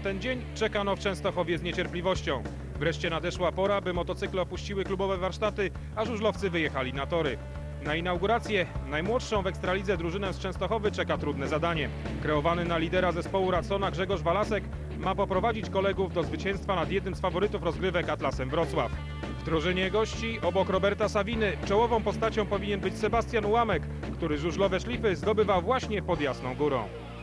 ten dzień czekano w Częstochowie z niecierpliwością. Wreszcie nadeszła pora, by motocykle opuściły klubowe warsztaty, a żużlowcy wyjechali na tory. Na inaugurację najmłodszą w Ekstralidze drużynę z Częstochowy czeka trudne zadanie. Kreowany na lidera zespołu Radsona Grzegorz Walasek ma poprowadzić kolegów do zwycięstwa nad jednym z faworytów rozgrywek Atlasem Wrocław. W drużynie gości obok Roberta Sawiny czołową postacią powinien być Sebastian Ułamek, który żużlowe szlify zdobywa właśnie pod Jasną Górą.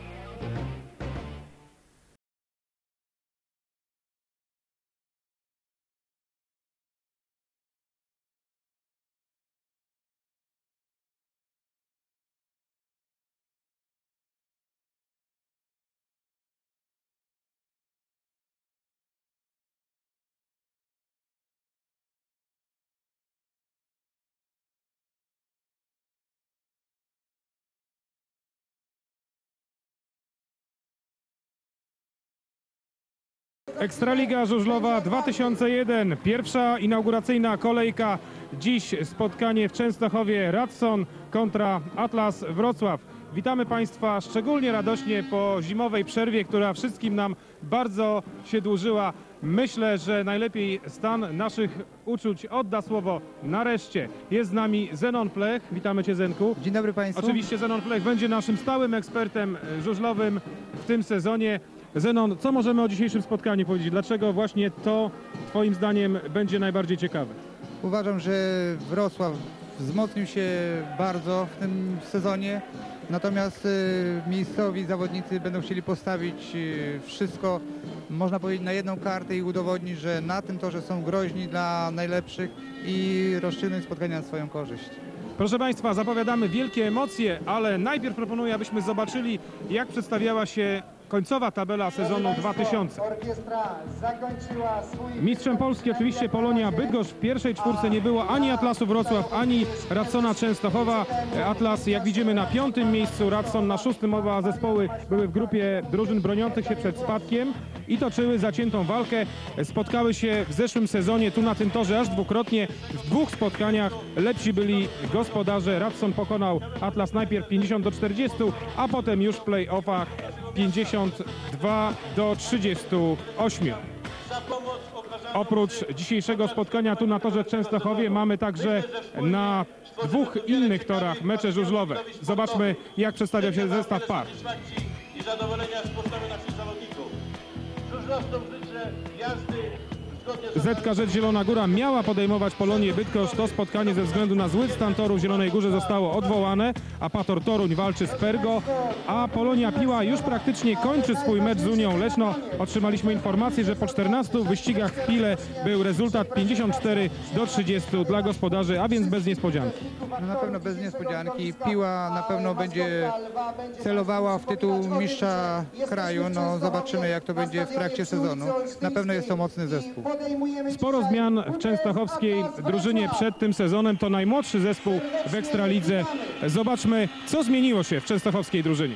Ekstraliga Żużlowa 2001, pierwsza inauguracyjna kolejka. Dziś spotkanie w Częstochowie, Radson kontra Atlas Wrocław. Witamy Państwa szczególnie radośnie po zimowej przerwie, która wszystkim nam bardzo się dłużyła. Myślę, że najlepiej stan naszych uczuć odda słowo nareszcie. Jest z nami Zenon Plech. Witamy Cię, Zenku. Dzień dobry Państwu. Oczywiście Zenon Plech będzie naszym stałym ekspertem żużlowym w tym sezonie. Zenon, co możemy o dzisiejszym spotkaniu powiedzieć? Dlaczego właśnie to Twoim zdaniem będzie najbardziej ciekawe? Uważam, że Wrocław wzmocnił się bardzo w tym sezonie, natomiast miejscowi zawodnicy będą chcieli postawić wszystko, można powiedzieć, na jedną kartę i udowodnić, że na tym torze są groźni dla najlepszych i rozstrzygnąć spotkania na swoją korzyść. Proszę Państwa, zapowiadamy wielkie emocje, ale najpierw proponuję, abyśmy zobaczyli, jak przedstawiała się końcowa tabela sezonu 2000. Mistrzem Polski oczywiście Polonia Bydgoszcz. W pierwszej czwórce nie było ani Atlasu Wrocław, ani Radsona Częstochowa. Atlas, jak widzimy, na 5. miejscu, Radson na 6. Oba zespoły były w grupie drużyn broniących się przed spadkiem i toczyły zaciętą walkę. Spotkały się w zeszłym sezonie tu na tym torze aż dwukrotnie. W 2 spotkaniach lepsi byli gospodarze. Radson pokonał Atlas najpierw 50-40, a potem już w play-offach 52-38. Oprócz dzisiejszego spotkania tu na torze w Częstochowie mamy także na 2 innych torach mecze żużlowe. Zobaczmy, jak przedstawia się zestaw par. I zadowolenia z postawy naszych zawodników. Żużlowcom życzę jazdy zgodnie z... ZKŻ Zielona Góra miała podejmować Polonię Bydgoszcz. To spotkanie ze względu na zły stan toru w Zielonej Górze zostało odwołane. Apator Toruń walczy z Pergo, a Polonia Piła już praktycznie kończy swój mecz z Unią Leszno. Otrzymaliśmy informację, że po 14 wyścigach w Pile był rezultat 54-30 dla gospodarzy, a więc bez niespodzianki. No na pewno bez niespodzianki. Piła na pewno będzie celowała w tytuł mistrza kraju. No zobaczymy, jak to będzie w trakcie sezonu. Na pewno jest to mocny zespół. Sporo zmian w częstochowskiej drużynie przed tym sezonem. To najmłodszy zespół w Ekstralidze. Zobaczmy, co zmieniło się w częstochowskiej drużynie.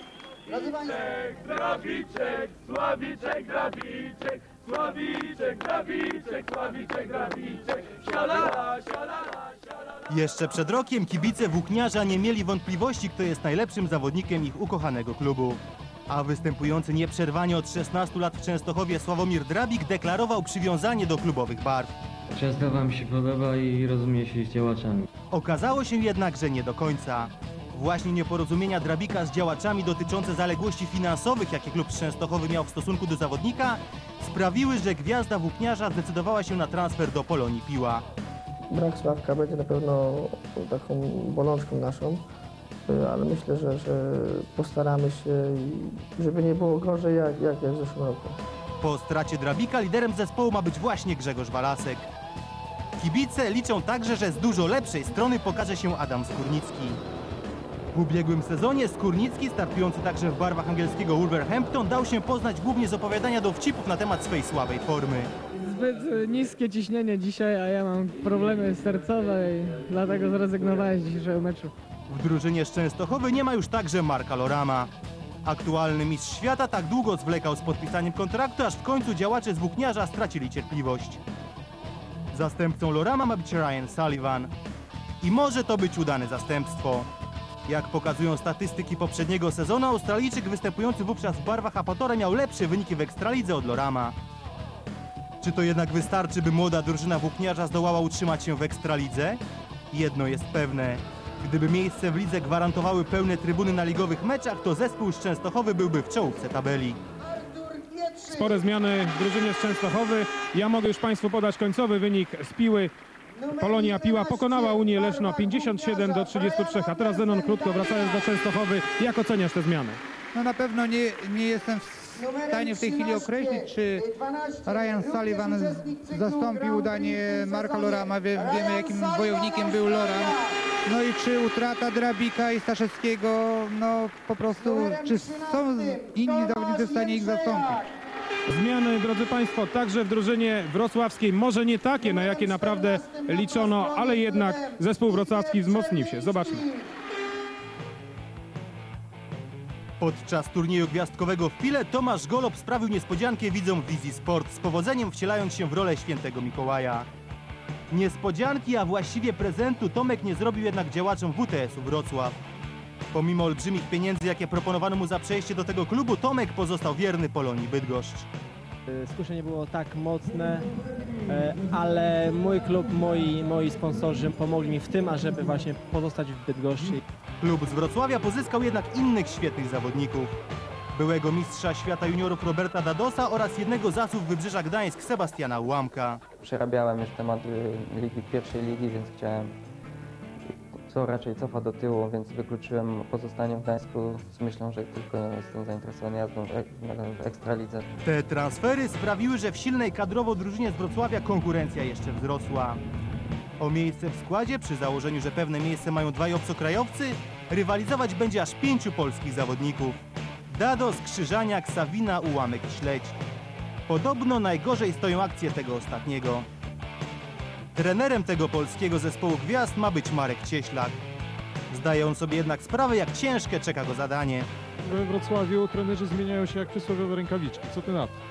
Grabiczek, Sławiczek, Grabiczek, Sławiczek, Grabiczek, Sławiczek, Grabiczek, sialala, sialala, sialala. Jeszcze przed rokiem kibice Włókniarza nie mieli wątpliwości, kto jest najlepszym zawodnikiem ich ukochanego klubu. A występujący nieprzerwanie od 16 lat w Częstochowie Sławomir Drabik deklarował przywiązanie do klubowych barw. Częstochowa mi się podoba i rozumie się z działaczami. Okazało się jednak, że nie do końca. Właśnie nieporozumienia Drabika z działaczami dotyczące zaległości finansowych, jakie klub z Częstochowy miał w stosunku do zawodnika, sprawiły, że gwiazda Włókniarza zdecydowała się na transfer do Polonii Piła. Brak Sławka będzie na pewno taką bolączką naszą, ale myślę, że postaramy się, żeby nie było gorzej jak w zeszłym roku. Po stracie Drabika liderem zespołu ma być właśnie Grzegorz Walasek. Kibice liczą także, że z dużo lepszej strony pokaże się Adam Skórnicki. W ubiegłym sezonie Skórnicki, startujący także w barwach angielskiego Wolverhampton, dał się poznać głównie z opowiadania dowcipów na temat swej słabej formy. Zbyt niskie ciśnienie dzisiaj, a ja mam problemy sercowe i dlatego zrezygnowałem z dzisiejszego meczu. W drużynie z Częstochowy nie ma już także Marka Lorama. Aktualny mistrz świata tak długo zwlekał z podpisaniem kontraktu, aż w końcu działacze z Włókniarza stracili cierpliwość. Zastępcą Lorama ma być Ryan Sullivan. I może to być udane zastępstwo. Jak pokazują statystyki poprzedniego sezonu, Australijczyk występujący wówczas w barwach Apatora miał lepsze wyniki w Ekstralidze od Lorama. Czy to jednak wystarczy, by młoda drużyna włókniarza zdołała utrzymać się w Ekstralidze? Jedno jest pewne. Gdyby miejsce w lidze gwarantowały pełne trybuny na ligowych meczach, to zespół z Częstochowy byłby w czołówce tabeli. Spore zmiany w drużynie z Częstochowy. Ja mogę już Państwu podać końcowy wynik z Piły. Polonia Piła pokonała Unię Leszno 57-33. A teraz Zenon, krótko wracając do Częstochowy, jak oceniasz te zmiany? No na pewno nie jestem w stanie w tej chwili określić, czy Ryan Sullivan zastąpił danie Marka Lorama. Wiemy, jakim wojownikiem był Loram. No i czy utrata Drabika i Staszewskiego, no po prostu, czy są inni zawodnicy w stanie ich zastąpić? Zmiany, drodzy Państwo, także w drużynie wrocławskiej, może nie takie, na jakie naprawdę liczono, ale jednak zespół wrocławski wzmocnił się. Zobaczmy. Podczas turnieju gwiazdkowego w Pile Tomasz Golob sprawił niespodziankę widzom Wizji Sport, z powodzeniem wcielając się w rolę świętego Mikołaja. Niespodzianki, a właściwie prezentu Tomek nie zrobił jednak działaczom WTS-u Wrocław. Pomimo olbrzymich pieniędzy, jakie proponowano mu za przejście do tego klubu, Tomek pozostał wierny Polonii Bydgoszcz. Skuszenie było tak mocne, ale mój klub, moi sponsorzy pomogli mi w tym, ażeby właśnie pozostać w Bydgoszczy. Klub z Wrocławia pozyskał jednak innych świetnych zawodników. Byłego mistrza świata juniorów Roberta Dadosa oraz jednego z asów Wybrzeża Gdańsk Sebastiana Ułamka. Przerabiałem już temat pierwszej ligi, więc chciałem raczej cofać do tyłu, więc wykluczyłem pozostanie w Gdańsku z myślą, że tylko jestem zainteresowany jazdą w Ekstralidze. Te transfery sprawiły, że w silnej kadrowo drużynie z Wrocławia konkurencja jeszcze wzrosła. O miejsce w składzie, przy założeniu, że pewne miejsce mają dwaj obcokrajowcy, rywalizować będzie aż 5 polskich zawodników. Dados, Krzyżaniak, Sawina, Ułamek i Śledź. Podobno najgorzej stoją akcje tego ostatniego. Trenerem tego polskiego zespołu gwiazd ma być Marek Cieślak. Zdaje on sobie jednak sprawę, jak ciężkie czeka go zadanie. We Wrocławiu trenerzy zmieniają się jak przysłowiowe rękawiczki. Co ty na to?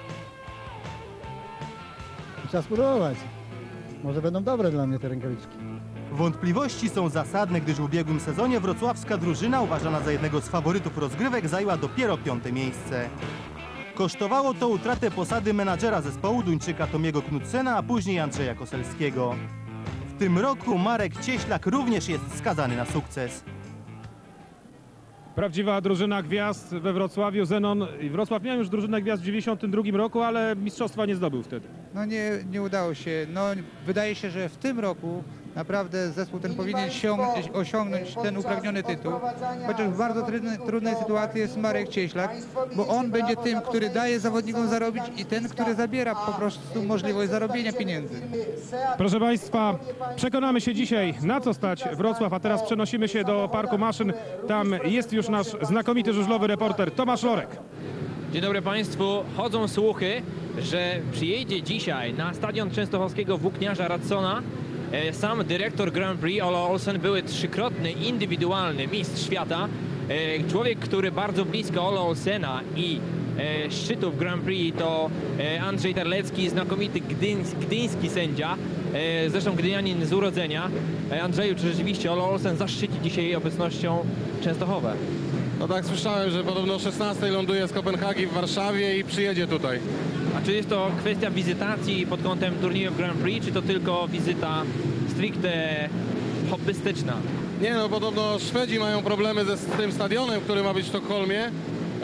Trzeba spróbować. Może będą dobre dla mnie te rękawiczki. Wątpliwości są zasadne, gdyż w ubiegłym sezonie wrocławska drużyna, uważana za jednego z faworytów rozgrywek, zajęła dopiero 5. miejsce. Kosztowało to utratę posady menadżera zespołu Duńczyka Tomiego Knudsena, a później Andrzeja Koselskiego. W tym roku Marek Cieślak również jest skazany na sukces. Prawdziwa drużyna gwiazd we Wrocławiu. Zenon, Wrocław miał już drużynę gwiazd w 1992 roku, ale mistrzostwa nie zdobył wtedy. No nie udało się. No wydaje się, że w tym roku naprawdę zespół ten powinien osiągnąć ten upragniony tytuł. Chociaż w bardzo trudnej sytuacji jest Marek Cieślak, bo on będzie tym, który daje zawodnikom zarobić i ten, który zabiera po prostu możliwość zarobienia pieniędzy. Proszę Państwa, przekonamy się dzisiaj, na co stać Wrocław, a teraz przenosimy się do Parku Maszyn. Tam jest już nasz znakomity żużlowy reporter Tomasz Lorek. Dzień dobry Państwu. Chodzą słuchy, że przyjedzie dzisiaj na stadion częstochowskiego włókniarza Radsona sam dyrektor Grand Prix Ola Olsen, były 3-krotny indywidualny mistrz świata. Człowiek, który bardzo blisko Ola Olsena i szczytów Grand Prix to Andrzej Terlecki, znakomity gdyński sędzia, zresztą gdynianin z urodzenia. Andrzeju, czy rzeczywiście Ola Olsen zaszczyci dzisiaj obecnością Częstochowę? No tak, słyszałem, że podobno o 16 ląduje z Kopenhagi w Warszawie i przyjedzie tutaj. A czy jest to kwestia wizytacji pod kątem turnieju Grand Prix, czy to tylko wizyta stricte hobbystyczna? Nie no, podobno Szwedzi mają problemy z tym stadionem, który ma być w Sztokholmie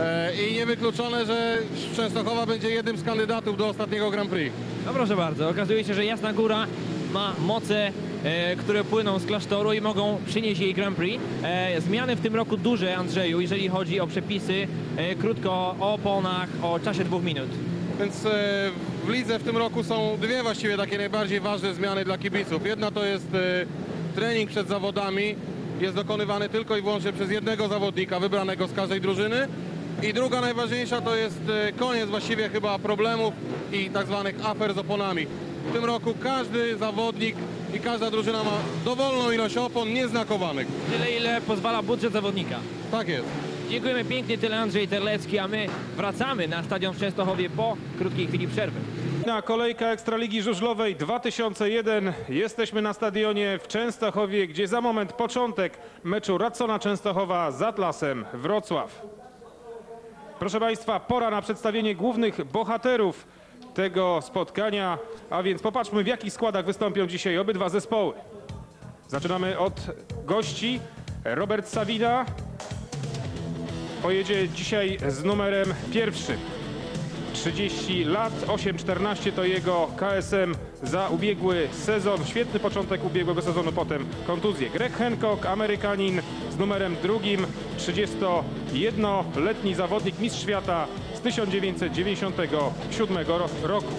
i niewykluczone, że Częstochowa będzie jednym z kandydatów do ostatniego Grand Prix. No proszę bardzo, okazuje się, że Jasna Góra ma moce, które płyną z klasztoru i mogą przynieść jej Grand Prix. Zmiany w tym roku duże, Andrzeju, jeżeli chodzi o przepisy. Krótko o oponach, o czasie 2 minut. Więc w lidze w tym roku są dwie właściwie takie najbardziej ważne zmiany dla kibiców. Jedna to jest trening przed zawodami. Jest dokonywany tylko i wyłącznie przez jednego zawodnika wybranego z każdej drużyny. I druga najważniejsza to jest koniec właściwie chyba problemów i tak zwanych afer z oponami. W tym roku każdy zawodnik i każda drużyna ma dowolną ilość opon nieznakowanych. Tyle, ile pozwala budżet zawodnika. Tak jest. Dziękujemy pięknie, tyle Andrzej Terlecki, a my wracamy na stadion w Częstochowie po krótkiej chwili przerwy. Piękna kolejka Ekstraligi Żużlowej 2001. Jesteśmy na stadionie w Częstochowie, gdzie za moment początek meczu Radzona Częstochowa z Atlasem Wrocław. Proszę Państwa, pora na przedstawienie głównych bohaterów tego spotkania, a więc popatrzmy, w jakich składach wystąpią dzisiaj obydwa zespoły. Zaczynamy od gości. Robert Sawina pojedzie dzisiaj z numerem 1. 30 lat, 8-14 to jego KSM za ubiegły sezon. Świetny początek ubiegłego sezonu, potem kontuzje. Greg Hancock, Amerykanin z numerem 2, 31-letni zawodnik, mistrz świata z 1997 roku.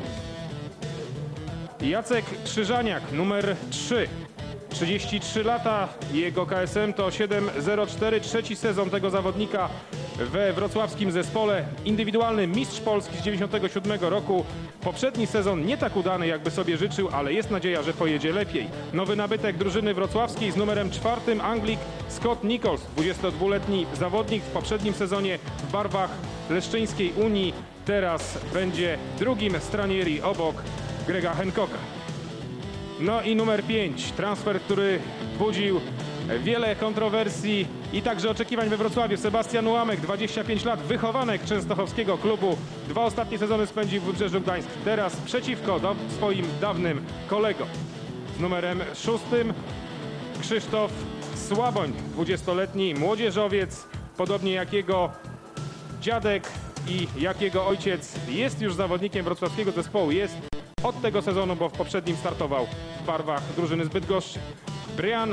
Jacek Krzyżaniak, numer 3. 33 lata, jego KSM to 7.04, trzeci sezon tego zawodnika we wrocławskim zespole. Indywidualny mistrz Polski z 1997 roku. Poprzedni sezon nie tak udany, jakby sobie życzył, ale jest nadzieja, że pojedzie lepiej. Nowy nabytek drużyny wrocławskiej z numerem 4, Anglik Scott Nichols, 22-letni zawodnik w poprzednim sezonie w barwach Leszczyńskiej Unii. Teraz będzie drugim stranieri obok Grega Hancocka. No i numer 5, transfer, który budził wiele kontrowersji i także oczekiwań we Wrocławiu. Sebastian Ułamek, 25 lat, wychowanek częstochowskiego klubu. 2 ostatnie sezony spędził w Wybrzeżu Gdańsk. Teraz przeciwko swoim dawnym kolegom. Z numerem 6 Krzysztof Słaboń, 20-letni młodzieżowiec, podobnie jak jego dziadek i jak jego ojciec, jest już zawodnikiem wrocławskiego zespołu. Jest od tego sezonu, bo w poprzednim startował w barwach drużyny z Bydgoszczy. Brian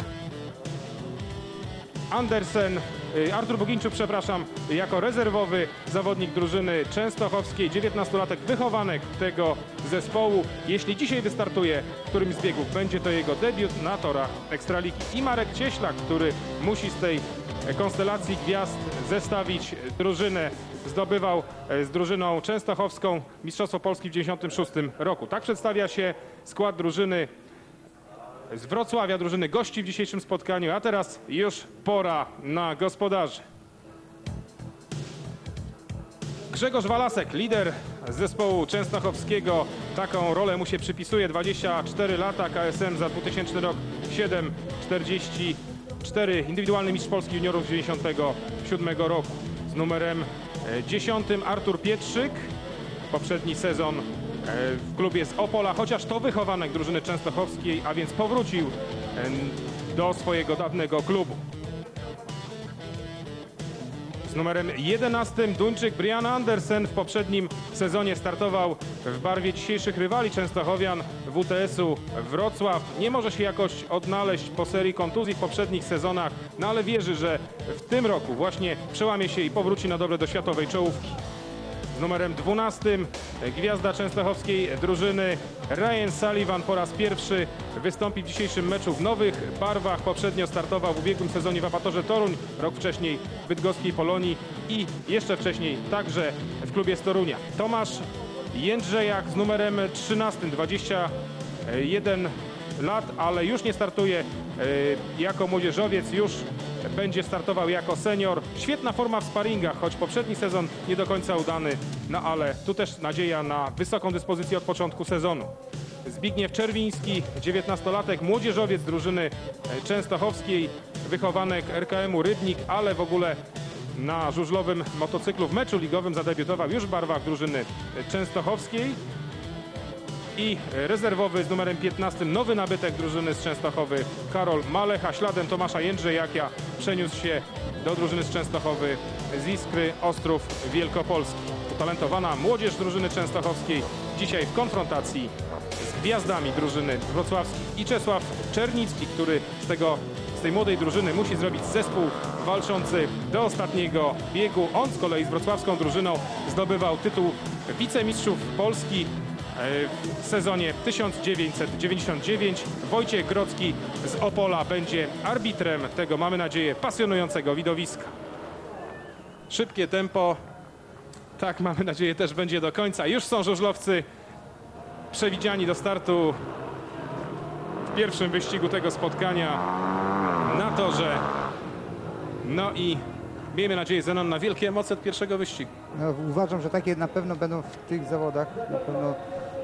Andersen, Artur Bogińczuk, przepraszam, jako rezerwowy zawodnik drużyny częstochowskiej, 19-latek, wychowanek tego zespołu. Jeśli dzisiaj wystartuje w którymś z biegów, będzie to jego debiut na torach Ekstraligi. I Marek Cieślak, który musi z tej konstelacji gwiazd zestawić drużynę. Zdobywał z drużyną częstochowską Mistrzostwo Polski w 1996 roku. Tak przedstawia się skład drużyny z Wrocławia, drużyny gości w dzisiejszym spotkaniu, a teraz już pora na gospodarzy. Grzegorz Walasek, lider zespołu częstochowskiego, taką rolę mu się przypisuje, 24 lata, KSM za 2000 rok, 7,44, indywidualny mistrz Polski juniorów z 1997 roku. Z numerem 10 Artur Pietrzyk, poprzedni sezon w klubie z Opola, chociaż to wychowanek drużyny częstochowskiej, a więc powrócił do swojego dawnego klubu. Z numerem 11 Duńczyk Brian Andersen, w poprzednim sezonie startował w barwie dzisiejszych rywali częstochowian WTS-u Wrocław. Nie może się jakoś odnaleźć po serii kontuzji w poprzednich sezonach, no ale wierzy, że w tym roku właśnie przełamie się i powróci na dobre do światowej czołówki. Z numerem 12 gwiazda częstochowskiej drużyny Ryan Sullivan po raz pierwszy wystąpi w dzisiejszym meczu w nowych barwach. Poprzednio startował w ubiegłym sezonie w Apatorze Toruń, rok wcześniej w bydgoskiej Polonii i jeszcze wcześniej także w klubie z Torunia. Tomasz Jędrzejak z numerem 13, 21 lat, ale już nie startuje jako młodzieżowiec, już będzie startował jako senior. Świetna forma w sparingach, choć poprzedni sezon nie do końca udany, no ale tu też nadzieja na wysoką dyspozycję od początku sezonu. Zbigniew Czerwiński, 19-latek, młodzieżowiec drużyny częstochowskiej, wychowanek RKM-u Rybnik, ale w ogóle na żużlowym motocyklu w meczu ligowym zadebiutował już w barwach drużyny częstochowskiej. I rezerwowy z numerem 15, nowy nabytek drużyny z Częstochowy, Karol Malecha. Śladem Tomasza Jędrzejaka przeniósł się do drużyny z Częstochowy z Iskry Ostrów Wielkopolski. Utalentowana młodzież drużyny częstochowskiej dzisiaj w konfrontacji z gwiazdami drużyny wrocławskiej. I Czesław Czernicki, który z tej młodej drużyny musi zrobić zespół walczący do ostatniego biegu. On z kolei z wrocławską drużyną zdobywał tytuł wicemistrzów Polski w sezonie 1999. Wojciech Grodzki z Opola będzie arbitrem tego, mamy nadzieję, pasjonującego widowiska. Szybkie tempo, tak mamy nadzieję, też będzie do końca. Już są żużlowcy przewidziani do startu w pierwszym wyścigu tego spotkania na torze. No i miejmy nadzieję, Zenon, na wielkie emocje od pierwszego wyścigu. No, uważam, że takie na pewno będą w tych zawodach. Na pewno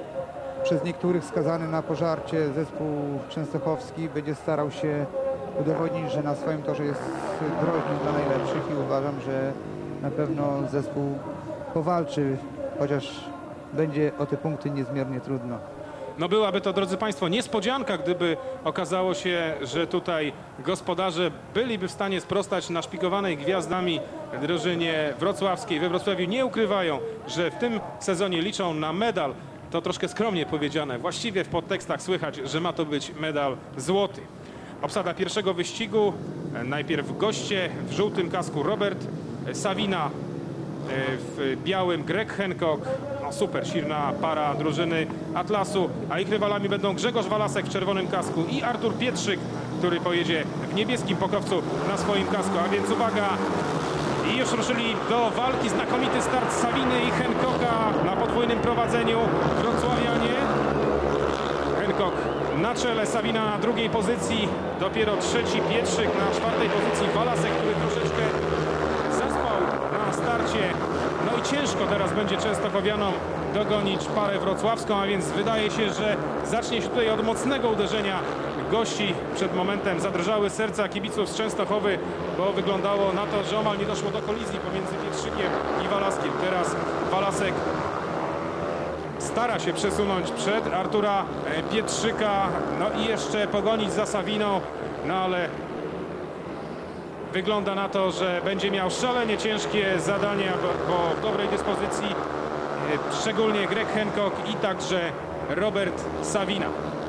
przez niektórych skazany na pożarcie zespół częstochowski będzie starał się udowodnić, że na swoim torze jest groźny dla najlepszych i uważam, że na pewno zespół powalczy, chociaż będzie o te punkty niezmiernie trudno. No byłaby to, drodzy Państwo, niespodzianka, gdyby okazało się, że tutaj gospodarze byliby w stanie sprostać naszpikowanej gwiazdami drużynie wrocławskiej. We Wrocławiu nie ukrywają, że w tym sezonie liczą na medal. To troszkę skromnie powiedziane. Właściwie w podtekstach słychać, że ma to być medal złoty. Obsada pierwszego wyścigu. Najpierw goście w żółtym kasku Robert Savina, w białym Greg Hancock. No super, silna para drużyny Atlasu, a ich rywalami będą Grzegorz Walasek w czerwonym kasku i Artur Pietrzyk, który pojedzie w niebieskim pokowcu na swoim kasku. A więc uwaga, i już ruszyli do walki. Znakomity start Saviny i Hancocka na podwójnym prowadzeniu wrocławianie. Hancock na czele, Savina na drugiej pozycji, dopiero trzeci Pietrzyk, na czwartej pozycji Walasek, który troszeczkę zaspał na starcie. No i ciężko teraz będzie częstochowianom dogonić parę wrocławską, a więc wydaje się, że zacznie się tutaj od mocnego uderzenia gości. Przed momentem zadrżały serca kibiców z Częstochowy, bo wyglądało na to, że omal nie doszło do kolizji pomiędzy Pietrzykiem i Walaskiem. Teraz Walasek stara się przesunąć przed Artura Pietrzyka, no i jeszcze pogonić za Saviną, no ale wygląda na to, że będzie miał szalenie ciężkie zadania, bo w dobrej dyspozycji szczególnie Greg Hancock i także Robert Savina.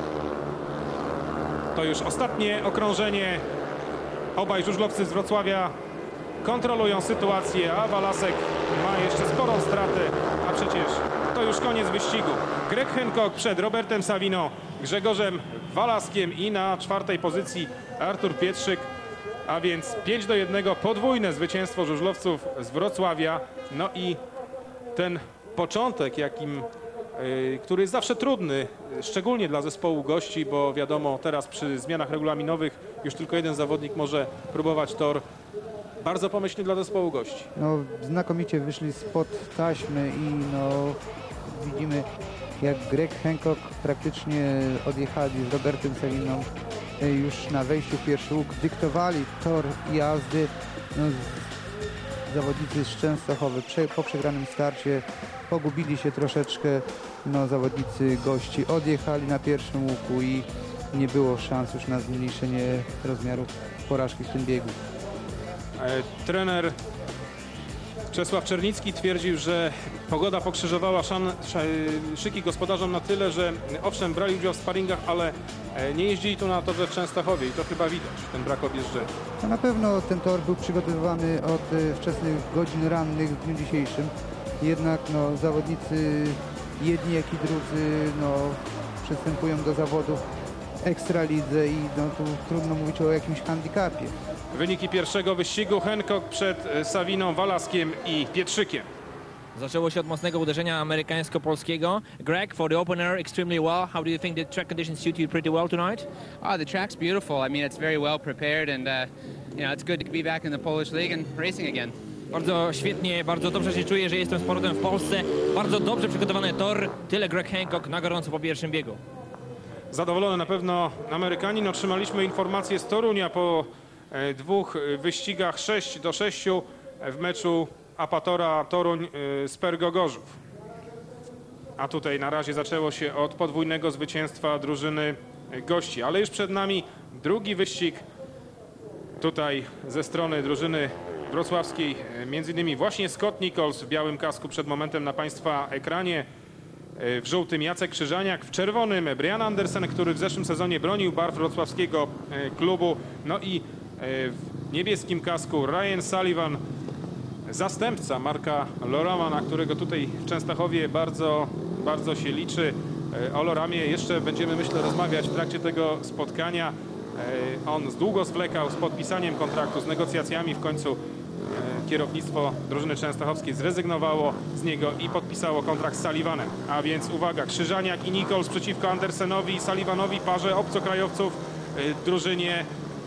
To już ostatnie okrążenie. Obaj żużlowcy z Wrocławia kontrolują sytuację, a Walasek ma jeszcze sporą stratę, a przecież to już koniec wyścigu. Greg Hancock przed Robertem Saviną, Grzegorzem Walaskiem i na czwartej pozycji Artur Pietrzyk. A więc 5-1, podwójne zwycięstwo żużlowców z Wrocławia. No i ten początek, który jest zawsze trudny, szczególnie dla zespołu gości, bo wiadomo, teraz przy zmianach regulaminowych już tylko jeden zawodnik może próbować tor. Bardzo pomyślny dla zespołu gości. No, znakomicie wyszli spod taśmy i no, widzimy, jak Greg Hancock praktycznie odjechali z Robertem Saviną już na wejściu w pierwszy łuk, dyktowali tor jazdy. No, zawodnicy z Częstochowy po przegranym starcie pogubili się troszeczkę. No, zawodnicy gości odjechali na pierwszym łuku i nie było szans już na zmniejszenie rozmiaru porażki w tym biegu. Trener Czesław Czernicki twierdził, że pogoda pokrzyżowała szyki gospodarzom na tyle, że owszem, brali udział w sparingach, ale nie jeździli tu na torze w Częstochowie i to chyba widać, ten brak objeżdżenia. No, na pewno ten tor był przygotowywany od wczesnych godzin rannych w dniu dzisiejszym. Jednak no, zawodnicy jedni jak i drudzy no, przystępują do zawodów w Ekstralidze i no, tu trudno mówić o jakimś handicapie. Wyniki pierwszego wyścigu: Hancock przed Saviną, Walaskiem i Pietrzykiem. Zaczęło się od mocnego uderzenia amerykańsko-polskiego. Greg, for the opener, extremely well. How do you think the track conditions suit you pretty well tonight? The track's beautiful. I mean, it's very well prepared, and it's good to be back in the Polish League and racing again. Bardzo świetnie, bardzo dobrze się czuję, że jestem z powrotem w Polsce. Bardzo dobrze przygotowany tor. Tyle Greg Hancock na gorąco po pierwszym biegu. Zadowolony na pewno Amerykanin. Otrzymaliśmy informację z Torunia po dwóch wyścigach 6-6 w meczu Apatora Toruń z Pergo Gorzów. A tutaj na razie zaczęło się od podwójnego zwycięstwa drużyny gości, ale już przed nami drugi wyścig tutaj ze strony drużyny wrocławskiej, między innymi właśnie Scott Nichols w białym kasku przed momentem na Państwa ekranie, w żółtym Jacek Krzyżaniak, w czerwonym Brian Andersen, który w zeszłym sezonie bronił barw wrocławskiego klubu, no i w niebieskim kasku Ryan Sullivan, zastępca Marka Lorama, na którego tutaj w Częstochowie bardzo się liczy. O Loramie jeszcze będziemy, myślę, rozmawiać w trakcie tego spotkania. On długo zwlekał z podpisaniem kontraktu, z negocjacjami. W końcu kierownictwo drużyny częstochowskiej zrezygnowało z niego i podpisało kontrakt z Sullivanem. A więc uwaga, Krzyżaniak i Nichols przeciwko Andersenowi i Sullivanowi, parze obcokrajowców w drużynie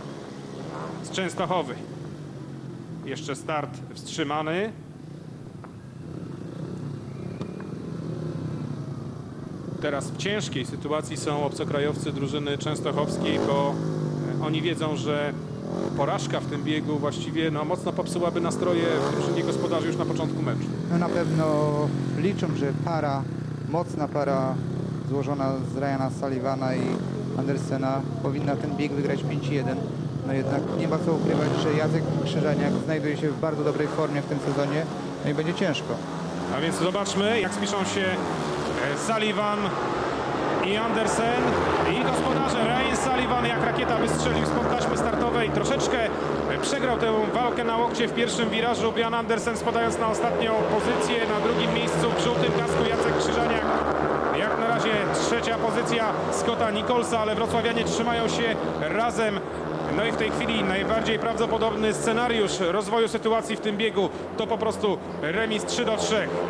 z Częstochowy. Jeszcze start wstrzymany. Teraz w ciężkiej sytuacji są obcokrajowcy drużyny częstochowskiej, bo oni wiedzą, że porażka w tym biegu właściwie mocno popsułaby nastroje w drużynie gospodarzy już na początku meczu. No na pewno liczą, że mocna para złożona z Ryana Sullivana i Andersena powinna ten bieg wygrać 5-1. No jednak nie ma co ukrywać, że Jacek Krzyżaniak znajduje się w bardzo dobrej formie w tym sezonie, no i będzie ciężko. A więc zobaczmy, jak spiszą się Sullivan i Andersen i gospodarze. Ryan Sullivan jak rakieta wystrzelił spod taśmy startowej. Troszeczkę przegrał tę walkę na łokcie w pierwszym wirażu. Björn Andersen spadając na ostatnią pozycję. Na drugim miejscu w żółtym kasku Jacek Krzyżaniak. Jak na razie trzecia pozycja Scotta Nicholsa, ale wrocławianie trzymają się razem. No i w tej chwili najbardziej prawdopodobny scenariusz rozwoju sytuacji w tym biegu to po prostu remis 3-3.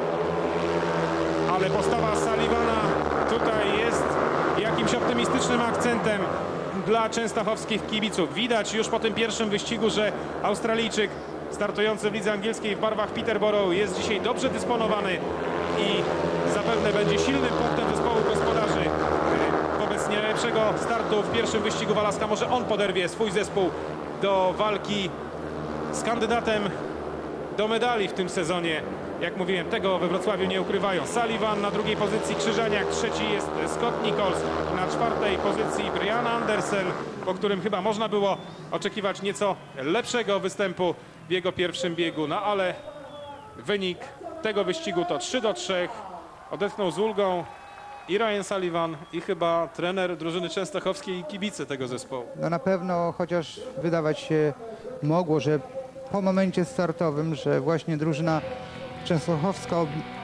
Ale postawa Sullivana tutaj jest jakimś optymistycznym akcentem dla częstochowskich kibiców. Widać już po tym pierwszym wyścigu, że Australijczyk startujący w lidze angielskiej w barwach Peterborough jest dzisiaj dobrze dysponowany i zapewne będzie silnym punktem zespołu gospodarzy. Wobec nie lepszego startu w pierwszym wyścigu Walaska może on poderwie swój zespół do walki z kandydatem do medali w tym sezonie. Jak mówiłem, tego we Wrocławiu nie ukrywają. Sullivan na drugiej pozycji, Krzyżaniak, trzeci jest Scott Nichols, na czwartej pozycji Björn Andersen, po którym chyba można było oczekiwać nieco lepszego występu w jego pierwszym biegu. No ale wynik tego wyścigu to 3-3. Odetchnął z ulgą i Ryan Sullivan i chyba trener drużyny częstochowskiej i kibice tego zespołu. No na pewno, chociaż wydawać się mogło, że po momencie startowym, że właśnie drużyna częstochowska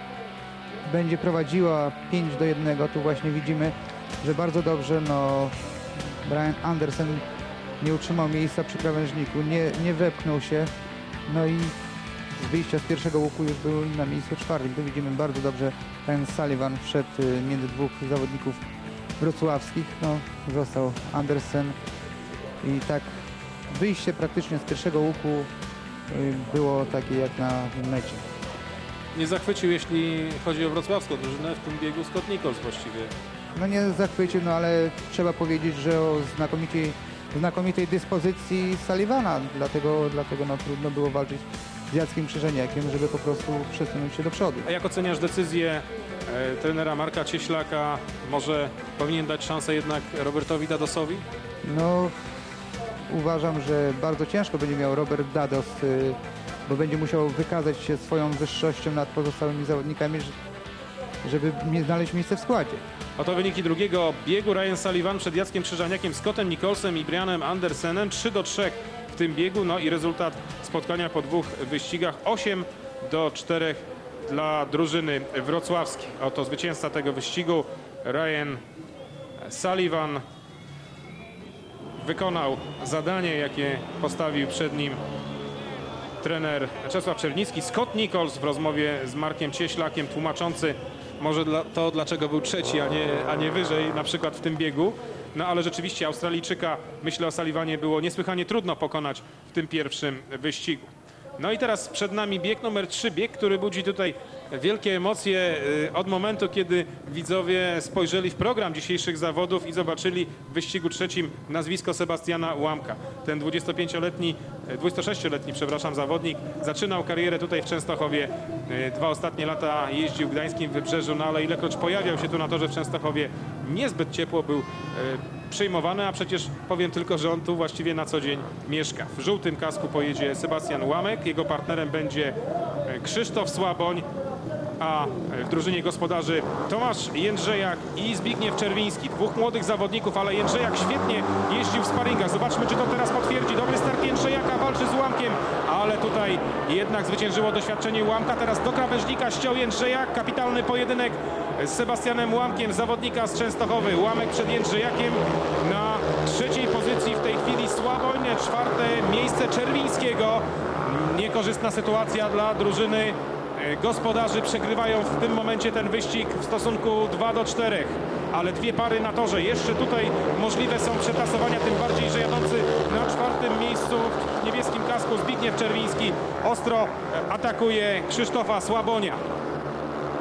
będzie prowadziła 5-1, tu właśnie widzimy, że bardzo dobrze Brian Andersen nie utrzymał miejsca przy krawężniku, nie wepchnął się, no i z wyjścia z pierwszego łuku już był na miejscu czwartym. Tu widzimy bardzo dobrze, Ryan Sullivan wszedł między dwóch zawodników wrocławskich, został Andersen i tak wyjście praktycznie z pierwszego łuku było takie jak na mecie. Nie zachwycił, jeśli chodzi o wrocławską drużynę, w tym biegu Scott Nichols właściwie. No nie zachwycił, ale trzeba powiedzieć, że o znakomitej dyspozycji Sullivana, dlatego trudno było walczyć z Jackiem Krzyżaniakiem, żeby po prostu przesunąć się do przodu. A jak oceniasz decyzję trenera Marka Cieślaka? Może powinien dać szansę jednak Robertowi Dadosowi? No uważam, że bardzo ciężko będzie miał Robert Dados, bo będzie musiał wykazać się swoją wyższością nad pozostałymi zawodnikami, żeby znaleźć miejsce w składzie. Oto wyniki drugiego biegu. Ryan Sullivan przed Jackiem Krzyżaniakiem, Scottem Nicholsem i Brianem Andersenem. 3-3 w tym biegu. No i rezultat spotkania po dwóch wyścigach 8-4 dla drużyny wrocławskiej. Oto zwycięzca tego wyścigu Ryan Sullivan wykonał zadanie, jakie postawił przed nim trener Czesław Czernicki. Scott Nichols w rozmowie z Markiem Cieślakiem tłumaczący może dlaczego był trzeci, a nie wyżej na przykład w tym biegu. No ale rzeczywiście Australijczyka, myślę o Sullivanie, było niesłychanie trudno pokonać w tym pierwszym wyścigu. No i teraz przed nami bieg numer 3, bieg, który budzi tutaj wielkie emocje od momentu, kiedy widzowie spojrzeli w program dzisiejszych zawodów i zobaczyli w wyścigu trzecim nazwisko Sebastiana Łamka. Ten 26-letni zawodnik zaczynał karierę tutaj w Częstochowie. 2 ostatnie lata jeździł w gdańskim Wybrzeżu, no ale ilekroć pojawiał się tu na torze w Częstochowie, niezbyt ciepło był przyjmowany, a przecież powiem tylko, że on tu właściwie na co dzień mieszka. W żółtym kasku pojedzie Sebastian Łamek, jego partnerem będzie Krzysztof Słaboń, a w drużynie gospodarzy Tomasz Jędrzejak i Zbigniew Czerwiński. Dwóch młodych zawodników, ale Jędrzejak świetnie jeździł w sparingach. Zobaczmy, czy to teraz potwierdzi. Dobry start Jędrzejaka, walczy z Łamkiem, ale tutaj jednak zwyciężyło doświadczenie Łamka. Teraz do krawężnika ściął Jędrzejak. Kapitalny pojedynek z Sebastianem Łamkiem, zawodnika z Częstochowy. Łamek przed Jędrzejakiem, na trzeciej pozycji w tej chwili Słaboń, czwarte miejsce Czerwińskiego. Niekorzystna sytuacja dla drużyny gospodarzy, przegrywają w tym momencie ten wyścig w stosunku 2-4, ale dwie pary na torze. Jeszcze tutaj możliwe są przetasowania, tym bardziej, że jadący na czwartym miejscu w niebieskim kasku Zbigniew Czerwiński ostro atakuje Krzysztofa Słabonia.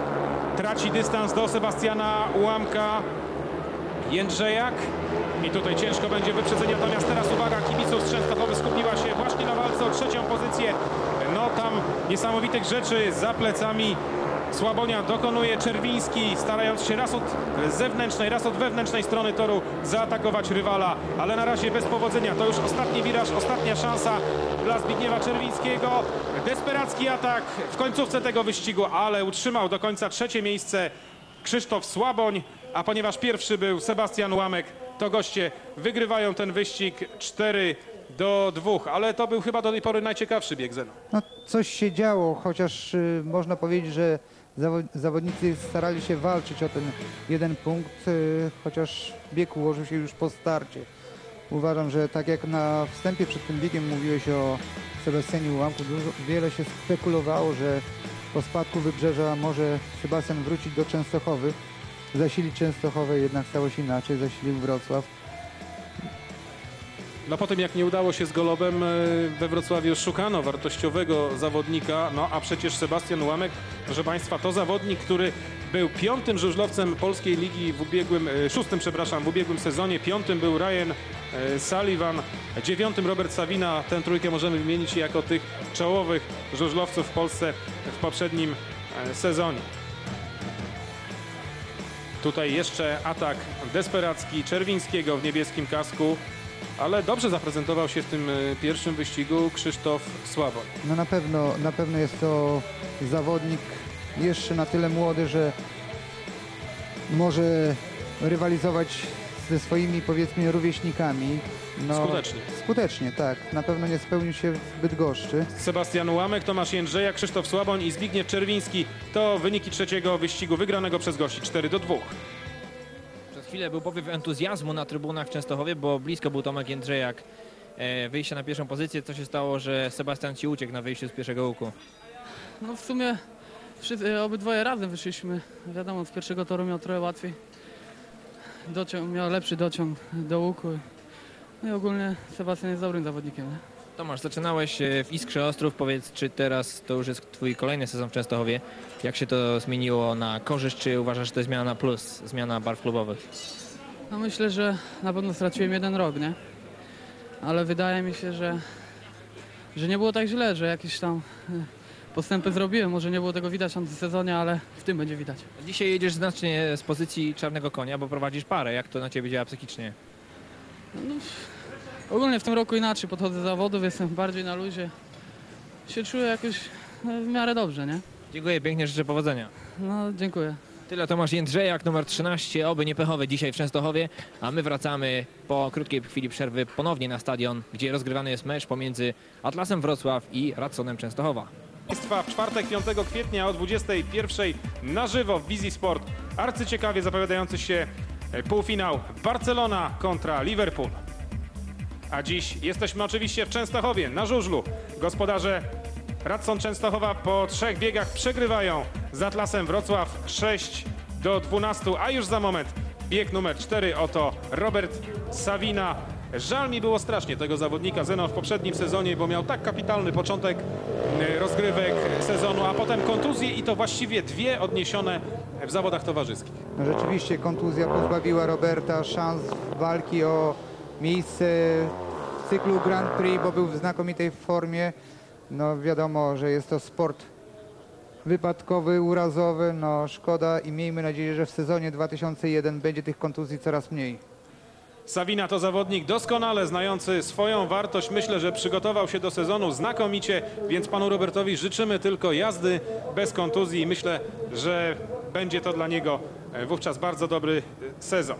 traci dystans do Sebastiana Ułamka. Jędrzejak. I tutaj ciężko będzie wyprzedzenie, natomiast teraz uwaga, kibiców z Częstochowy skupiła się właśnie na walce o trzecią pozycję. No tam niesamowitych rzeczy za plecami Słabonia dokonuje Czerwiński, starając się raz od zewnętrznej, raz od wewnętrznej strony toru zaatakować rywala, ale na razie bez powodzenia. To już ostatni wiraż, ostatnia szansa dla Zbigniewa Czerwińskiego. Desperacki atak w końcówce tego wyścigu, ale utrzymał do końca trzecie miejsce Krzysztof Słaboń, a ponieważ pierwszy był Sebastian Ułamek, to goście wygrywają ten wyścig 4-2, ale to był chyba do tej pory najciekawszy bieg, Zeno. No, coś się działo, chociaż można powiedzieć, że zawodnicy starali się walczyć o ten jeden punkt, chociaż bieg ułożył się już po starcie. Uważam, że tak jak na wstępie przed tym biegiem mówiłeś o Sebastianie Ułamku, wiele się spekulowało, że po spadku Wybrzeża może Sebastian wrócić do Częstochowy, zasilić Częstochowę, jednak stało się inaczej, zasilił Wrocław. No po tym jak nie udało się z Golobem, we Wrocławiu szukano wartościowego zawodnika, no a przecież Sebastian Ułamek, proszę Państwa, to zawodnik, który był piątym żużlowcem Polskiej Ligi w ubiegłym, szóstym, przepraszam, w ubiegłym sezonie, piątym był Ryan Sullivan, dziewiątym Robert Savina. Tę trójkę możemy wymienić jako tych czołowych żużlowców w Polsce w poprzednim sezonie. Tutaj jeszcze atak desperacki Czerwińskiego w niebieskim kasku, ale dobrze zaprezentował się w tym pierwszym wyścigu Krzysztof Słaboń. No na pewno jest to zawodnik jeszcze na tyle młody, że może rywalizować ze swoimi, powiedzmy, rówieśnikami. No, Skutecznie. Skutecznie, tak. Na pewno nie spełnił się w Bydgoszczy. Sebastian Ułamek, Tomasz Jędrzejak, Krzysztof Słaboń i Zbigniew Czerwiński to wyniki trzeciego wyścigu wygranego przez gości 4-2. Przez chwilę był powiew entuzjazmu na trybunach w Częstochowie, bo blisko był Tomek Jędrzejak wyjścia na pierwszą pozycję. Co się stało, że Sebastian ci uciekł na wyjściu z pierwszego łuku? No w sumie obydwoje razem wyszliśmy. Wiadomo, z pierwszego toru miał trochę łatwiej. Miał lepszy dociąg do łuku. No i ogólnie Sebastian jest dobrym zawodnikiem. Nie? Tomasz, zaczynałeś w Iskrze Ostrów. Powiedz, czy teraz to już jest twój kolejny sezon w Częstochowie? Jak się to zmieniło na korzyść? Czy uważasz, że to zmiana na plus, zmiana barw klubowych? No myślę, że na pewno straciłem 1 rok, nie? Ale wydaje mi się, że nie było tak źle, że jakieś tam postępy zrobiłem. Może nie było tego widać w tym sezonie, ale w tym będzie widać. Dzisiaj jedziesz znacznie z pozycji czarnego konia, bo prowadzisz parę. Jak to na ciebie działa psychicznie? No, ogólnie w tym roku inaczej podchodzę do zawodów, jestem bardziej na luzie. Się czuję jakoś w miarę dobrze, nie? Dziękuję pięknie, życzę powodzenia. No, dziękuję. Tyle Tomasz Jędrzejak, numer 13, oby niepechowy dzisiaj w Częstochowie, a my wracamy po krótkiej chwili przerwy ponownie na stadion, gdzie rozgrywany jest mecz pomiędzy Atlasem Wrocław i Radsonem Częstochowa. Państwa, w czwartek 5 kwietnia o 21:00 na żywo w Wizji Sport arcyciekawie zapowiadający się półfinał Barcelona kontra Liverpool. A dziś jesteśmy oczywiście w Częstochowie na żużlu. Gospodarze Radson Częstochowa po 3 biegach przegrywają z Atlasem Wrocław 6-12, a już za moment bieg numer 4, oto Robert Savina. Żal mi było strasznie tego zawodnika, Zeno, w poprzednim sezonie, bo miał tak kapitalny początek rozgrywek sezonu, a potem kontuzje i to właściwie 2 odniesione w zawodach towarzyskich. No rzeczywiście kontuzja pozbawiła Roberta szans walki o miejsce w cyklu Grand Prix, bo był w znakomitej formie. No wiadomo, że jest to sport wypadkowy, urazowy, no szkoda i miejmy nadzieję, że w sezonie 2001 będzie tych kontuzji coraz mniej. Savina to zawodnik doskonale znający swoją wartość. Myślę, że przygotował się do sezonu znakomicie, więc panu Robertowi życzymy tylko jazdy bez kontuzji i myślę, że będzie to dla niego wówczas bardzo dobry sezon.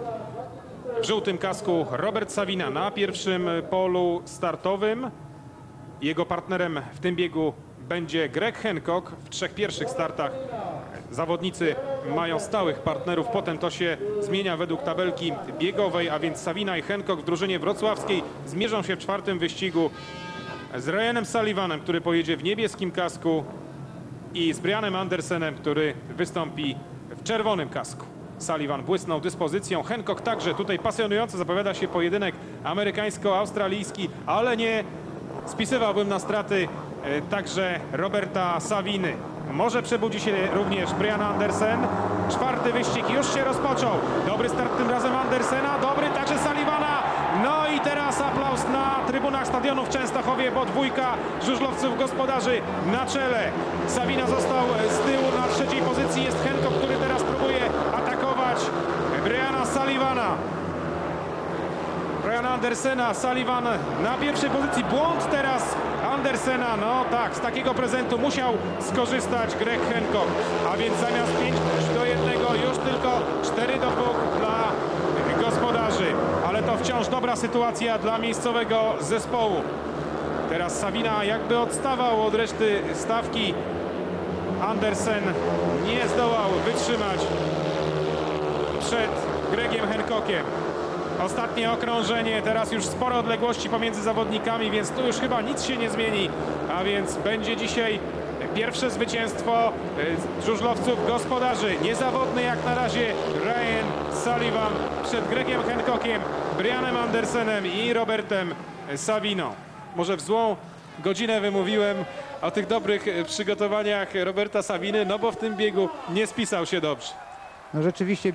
W żółtym kasku Robert Savina na pierwszym polu startowym. Jego partnerem w tym biegu będzie Greg Hancock. W 3 pierwszych startach zawodnicy mają stałych partnerów, potem to się zmienia według tabelki biegowej, a więc Savina i Hancock w drużynie wrocławskiej zmierzą się w 4. wyścigu z Ryanem Sullivanem, który pojedzie w niebieskim kasku, i z Brianem Andersenem, który wystąpi w czerwonym kasku. Sullivan błysnął dyspozycją, Hancock także. Tutaj pasjonująco zapowiada się pojedynek amerykańsko-australijski, ale nie spisywałbym na straty także Roberta Saviny. Może przebudzi się również Brian Andersen. Czwarty wyścig już się rozpoczął. Dobry start tym razem Andersena, dobry także Sullivana. No i teraz aplauz na trybunach stadionu w Częstochowie, bo dwójka żużlowców gospodarzy na czele. Savina został z tyłu na trzeciej pozycji. Jest Hancock, który teraz próbuje atakować Briana Sullivana. Briana Andersena, Sullivan na pierwszej pozycji. Błąd teraz Andersena. No tak, z takiego prezentu musiał skorzystać Greg Hancock. A więc zamiast 5-1 już tylko 4-2 dla gospodarzy. Ale to wciąż dobra sytuacja dla miejscowego zespołu. Teraz Savina jakby odstawał od reszty stawki. Andersen nie zdołał wytrzymać przed Gregiem Hancockiem. Ostatnie okrążenie, teraz już sporo odległości pomiędzy zawodnikami, więc tu już chyba nic się nie zmieni. A więc będzie dzisiaj pierwsze zwycięstwo żużlowców gospodarzy. Niezawodny jak na razie Ryan Sullivan przed Gregiem Hancockiem, Brianem Andersenem i Robertem Saviną. Może w złą godzinę wymówiłem o tych dobrych przygotowaniach Roberta Saviny, no bo w tym biegu nie spisał się dobrze. No rzeczywiście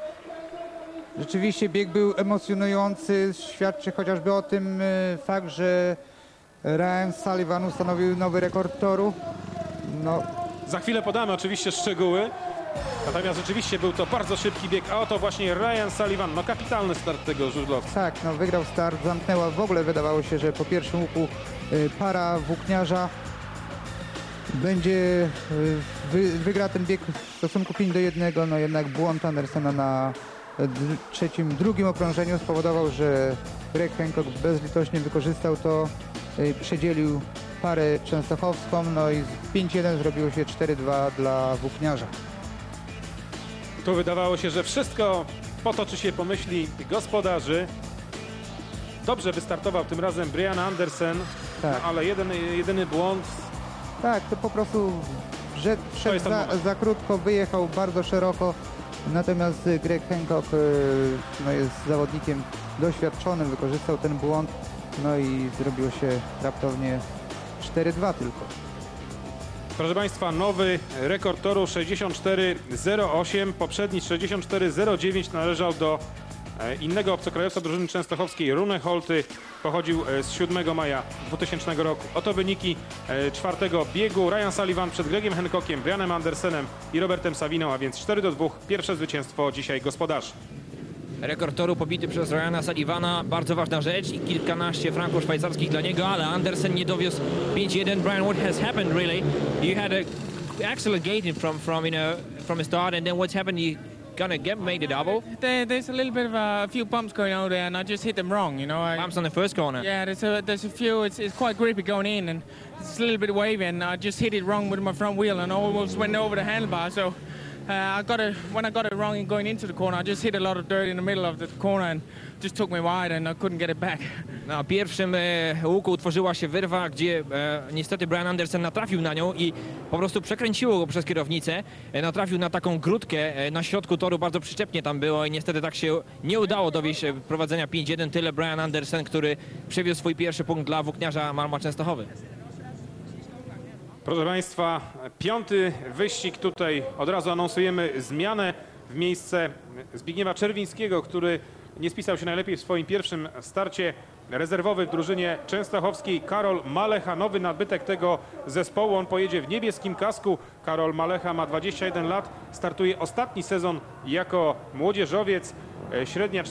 bieg był emocjonujący. Świadczy chociażby o tym fakt, że Ryan Sullivan ustanowił nowy rekord toru. No. Za chwilę podamy oczywiście szczegóły. Natomiast rzeczywiście był to bardzo szybki bieg, a oto właśnie Ryan Sullivan, no kapitalny start tego żużlowca. Tak, no wygrał start, zamknęła. W ogóle wydawało się, że po pierwszym łuku para włókniarza będzie wygra ten bieg w stosunku 5-1, no jednak błąd Andersena na drugim okrążeniu spowodował, że Greg Hancock bezlitośnie wykorzystał to, przedzielił parę częstochowską, no i z 5-1 zrobiło się 4-2 dla włókniarza. Tu wydawało się, że wszystko potoczy się po myśli gospodarzy. Dobrze wystartował tym razem Brian Andersen, tak. No, ale jedyny błąd. Tak, to po prostu wszedł za krótko, wyjechał bardzo szeroko. Natomiast Greg Hancock no jest zawodnikiem doświadczonym, wykorzystał ten błąd, no i zrobiło się raptownie 4-2 tylko. Proszę Państwa, nowy rekord toru 64.08, poprzedni 64.09 należał do innego obcokrajowca drużyny częstochowskiej, Rune Holty, pochodził z 7 maja 2000 roku. Oto wyniki czwartego biegu. Ryan Sullivan przed Gregiem Hancockiem, Brianem Andersenem i Robertem Saviną, a więc 4-2. Pierwsze zwycięstwo dzisiaj gospodarzy. Rekord toru pobity przez Ryana Sullivana, bardzo ważna rzecz i kilkanaście franków szwajcarskich dla niego, ale Andersen nie dowiózł 5-1. Brian, what has happened really? You had an excellent gate from the start, and then what's happened? You made the double. There's a little bit of a few bumps going on there, and I just hit them wrong. You know, bumps on the first corner. Yeah, there's a few. It's quite grippy going in, and it's a little bit wavy, and I just hit it wrong with my front wheel, and almost went over the handlebar. So when I got it wrong in going into the corner, I just hit a lot of dirt in the middle of the corner, and just took me wide, and I couldn't get it back. Na pierwszym łuku utworzyła się wyrwa, gdzie niestety Brian Andersen natrafił na nią i po prostu przekręciło go przez kierownicę. Natrafił na taką grudkę na środku toru, bardzo przyczepnie tam było i niestety tak się nie udało dowieść prowadzenia 5-1. Tyle Brian Andersen, który przywiózł swój pierwszy punkt dla włókniarza Malma Częstochowy. Proszę Państwa, piąty wyścig tutaj. Od razu anonsujemy zmianę w miejsce Zbigniewa Czerwińskiego, który nie spisał się najlepiej w swoim pierwszym starcie. Rezerwowy w drużynie częstochowskiej Karol Malecha, nowy nabytek tego zespołu. On pojedzie w niebieskim kasku. Karol Malecha ma 21 lat, startuje ostatni sezon jako młodzieżowiec. Średnia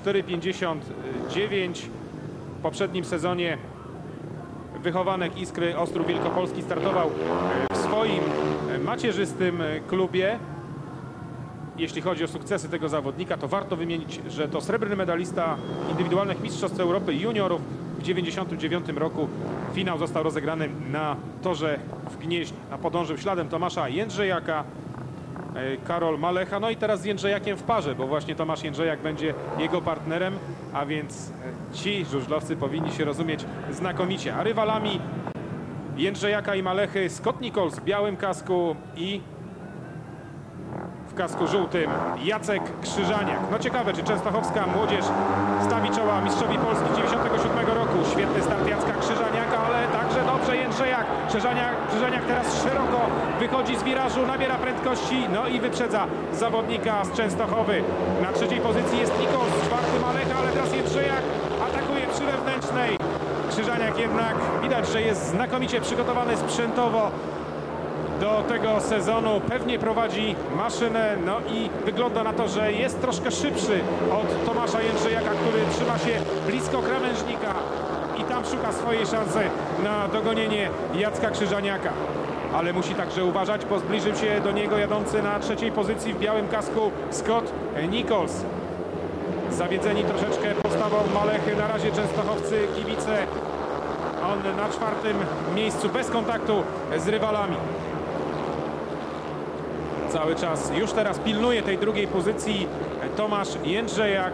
4,59. W poprzednim sezonie wychowanek Iskry Ostrów Wielkopolski startował w swoim macierzystym klubie. Jeśli chodzi o sukcesy tego zawodnika, to warto wymienić, że to srebrny medalista indywidualnych Mistrzostw Europy Juniorów w 1999 roku. Finał został rozegrany na torze w Gnieźnie. A podążył śladem Tomasza Jędrzejaka Karol Malecha. No i teraz z Jędrzejakiem w parze, bo właśnie Tomasz Jędrzejak będzie jego partnerem, a więc ci żużlowcy powinni się rozumieć znakomicie. A rywalami Jędrzejaka i Malechy Scott Nichols w białym kasku i w kasku żółtym Jacek Krzyżaniak. No ciekawe, czy częstochowska młodzież stawi czoła mistrzowi Polski 97 roku. Świetny start Jacka Krzyżaniaka, ale także dobrze Jędrzejak. Krzyżaniak teraz szeroko wychodzi z wirażu, nabiera prędkości, no i wyprzedza zawodnika z Częstochowy. Na trzeciej pozycji jest Nikos, czwarty Malech, ale teraz Jędrzejak atakuje przy wewnętrznej. Krzyżaniak jednak widać, że jest znakomicie przygotowany sprzętowo do tego sezonu. Pewnie prowadzi maszynę, no i wygląda na to, że jest troszkę szybszy od Tomasza Jędrzejaka, który trzyma się blisko krawężnika i tam szuka swojej szansy na dogonienie Jacka Krzyżaniaka. Ale musi także uważać, bo zbliżył się do niego jadący na trzeciej pozycji w białym kasku Scott Nichols. Zawiedzeni troszeczkę postawą Malechy, na razie częstochowcy kibice. On na czwartym miejscu bez kontaktu z rywalami. Cały czas już teraz pilnuje tej drugiej pozycji Tomasz Jędrzejak.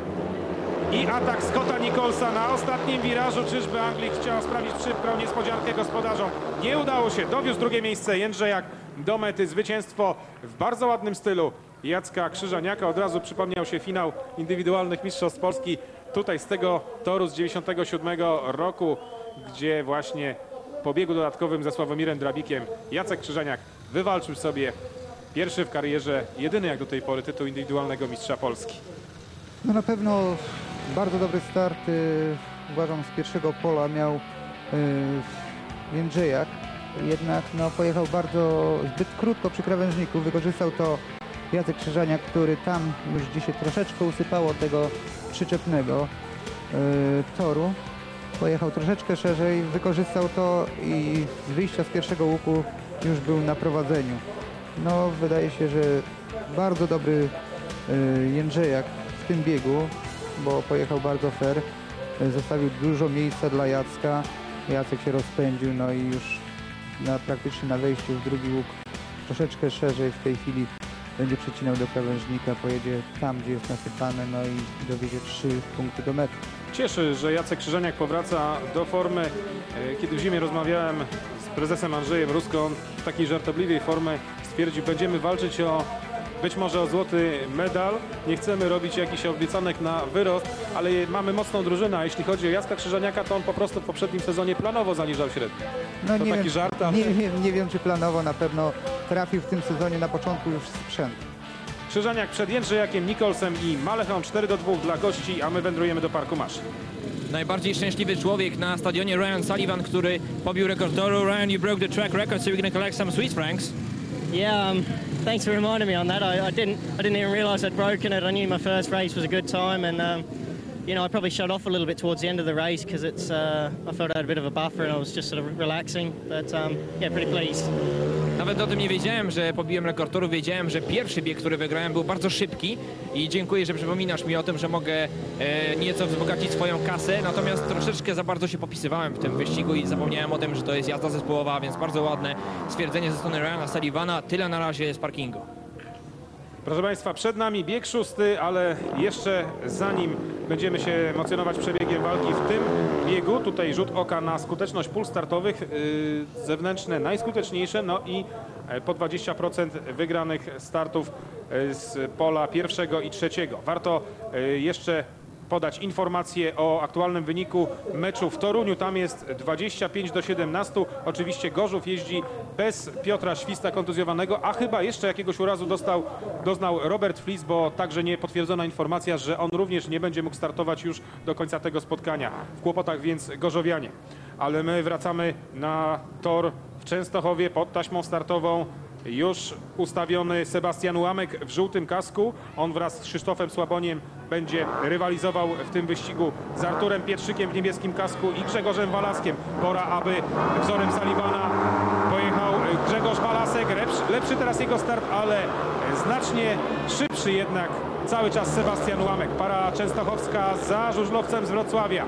I atak Scotta Nicholsa na ostatnim wirażu. Czyżby Anglik chciał sprawić przykrą niespodziankę gospodarzom? Nie udało się. Dowiózł drugie miejsce Jędrzejak do mety. Zwycięstwo w bardzo ładnym stylu Jacka Krzyżaniaka. Od razu przypomniał się finał indywidualnych mistrzostw Polski. Tutaj z tego toru z 97 roku, gdzie właśnie po biegu dodatkowym ze Sławomirem Drabikiem Jacek Krzyżaniak wywalczył sobie pierwszy w karierze, jedyny jak do tej pory tytuł indywidualnego mistrza Polski. No na pewno bardzo dobry start, uważam, z pierwszego pola miał Jędrzejak. Jednak no, pojechał zbyt krótko przy krawężniku. Wykorzystał to Jacek Krzyżaniak, który tam już dzisiaj troszeczkę usypało tego przyczepnego toru. Pojechał troszeczkę szerzej, wykorzystał to i z wyjścia z pierwszego łuku już był na prowadzeniu. No wydaje się, że bardzo dobry Jędrzejak w tym biegu, bo pojechał bardzo fair, zostawił dużo miejsca dla Jacka. Jacek się rozpędził, no i już praktycznie na wejściu w drugi łuk troszeczkę szerzej w tej chwili będzie przecinał do krawężnika, pojedzie tam, gdzie jest nasypane, no i dowiezie 3 punkty do mety. Cieszy, że Jacek Krzyżaniak powraca do formy. Kiedy w zimie rozmawiałem z prezesem Andrzejem Ruską, w takiej żartobliwej formie stwierdził, będziemy walczyć być może o złoty medal. Nie chcemy robić jakichś obiecanek na wyrost, ale mamy mocną drużynę, a jeśli chodzi o Jacka Krzyżaniaka, to on po prostu w poprzednim sezonie planowo zaniżał średnią. No to nie taki wiem, żart, ale... nie wiem, czy planowo, na pewno trafił w tym sezonie na początku już sprzęt. Krzyżaniak przed Jędrzejakiem, Nicholsem i Malechą 4-2 dla gości, a my wędrujemy do Parku Maszyn. Najbardziej szczęśliwy człowiek na stadionie, Ryan Sullivan, który pobił rekord toru. Ryan, you broke the track record, so we're going to collect some Swiss francs. Yeah, thanks for reminding me on that. I didn't even realise I'd broken it. I knew my first race was a good time, and you know, I probably shut off a little bit towards the end of the race because I felt I had a bit of a buffer and I was just sort of relaxing. But yeah, pretty pleased. Nawet o tym nie wiedziałem, że pobiłem rekord toru. Wiedziałem, że pierwszy bieg, który wygrałem, był bardzo szybki i dziękuję, że przypominasz mi o tym, że mogę nieco wzbogacić swoją kasę. Natomiast troszeczkę za bardzo się popisywałem w tym wyścigu i zapomniałem o tym, że to jest jazda zespołowa, więc bardzo ładne stwierdzenie ze strony Ryana Sullivana. Tyle na razie z parkingu. Proszę Państwa, przed nami bieg szósty, ale jeszcze zanim będziemy się emocjonować przebiegiem walki w tym biegu, tutaj rzut oka na skuteczność pól startowych, zewnętrzne najskuteczniejsze, no i po 20% wygranych startów z pola pierwszego i trzeciego. Warto jeszcze podać informację o aktualnym wyniku meczu w Toruniu. Tam jest 25-17. Oczywiście Gorzów jeździ bez Piotra Śwista kontuzjowanego, a chyba jeszcze jakiegoś urazu doznał Robert Flis, bo także nie potwierdzona informacja, że on również nie będzie mógł startować już do końca tego spotkania. W kłopotach więc gorzowianie. Ale my wracamy na tor w Częstochowie pod taśmą startową. Już ustawiony Sebastian Łamek w żółtym kasku. On wraz z Krzysztofem Słaboniem będzie rywalizował w tym wyścigu z Arturem Pietrzykiem w niebieskim kasku i Grzegorzem Walaskiem. Pora, aby wzorem Sullivana pojechał Grzegorz Walasek. Lepszy teraz jego start, ale znacznie szybszy jednak cały czas Sebastian Łamek. Para częstochowska za żużlowcem z Wrocławia.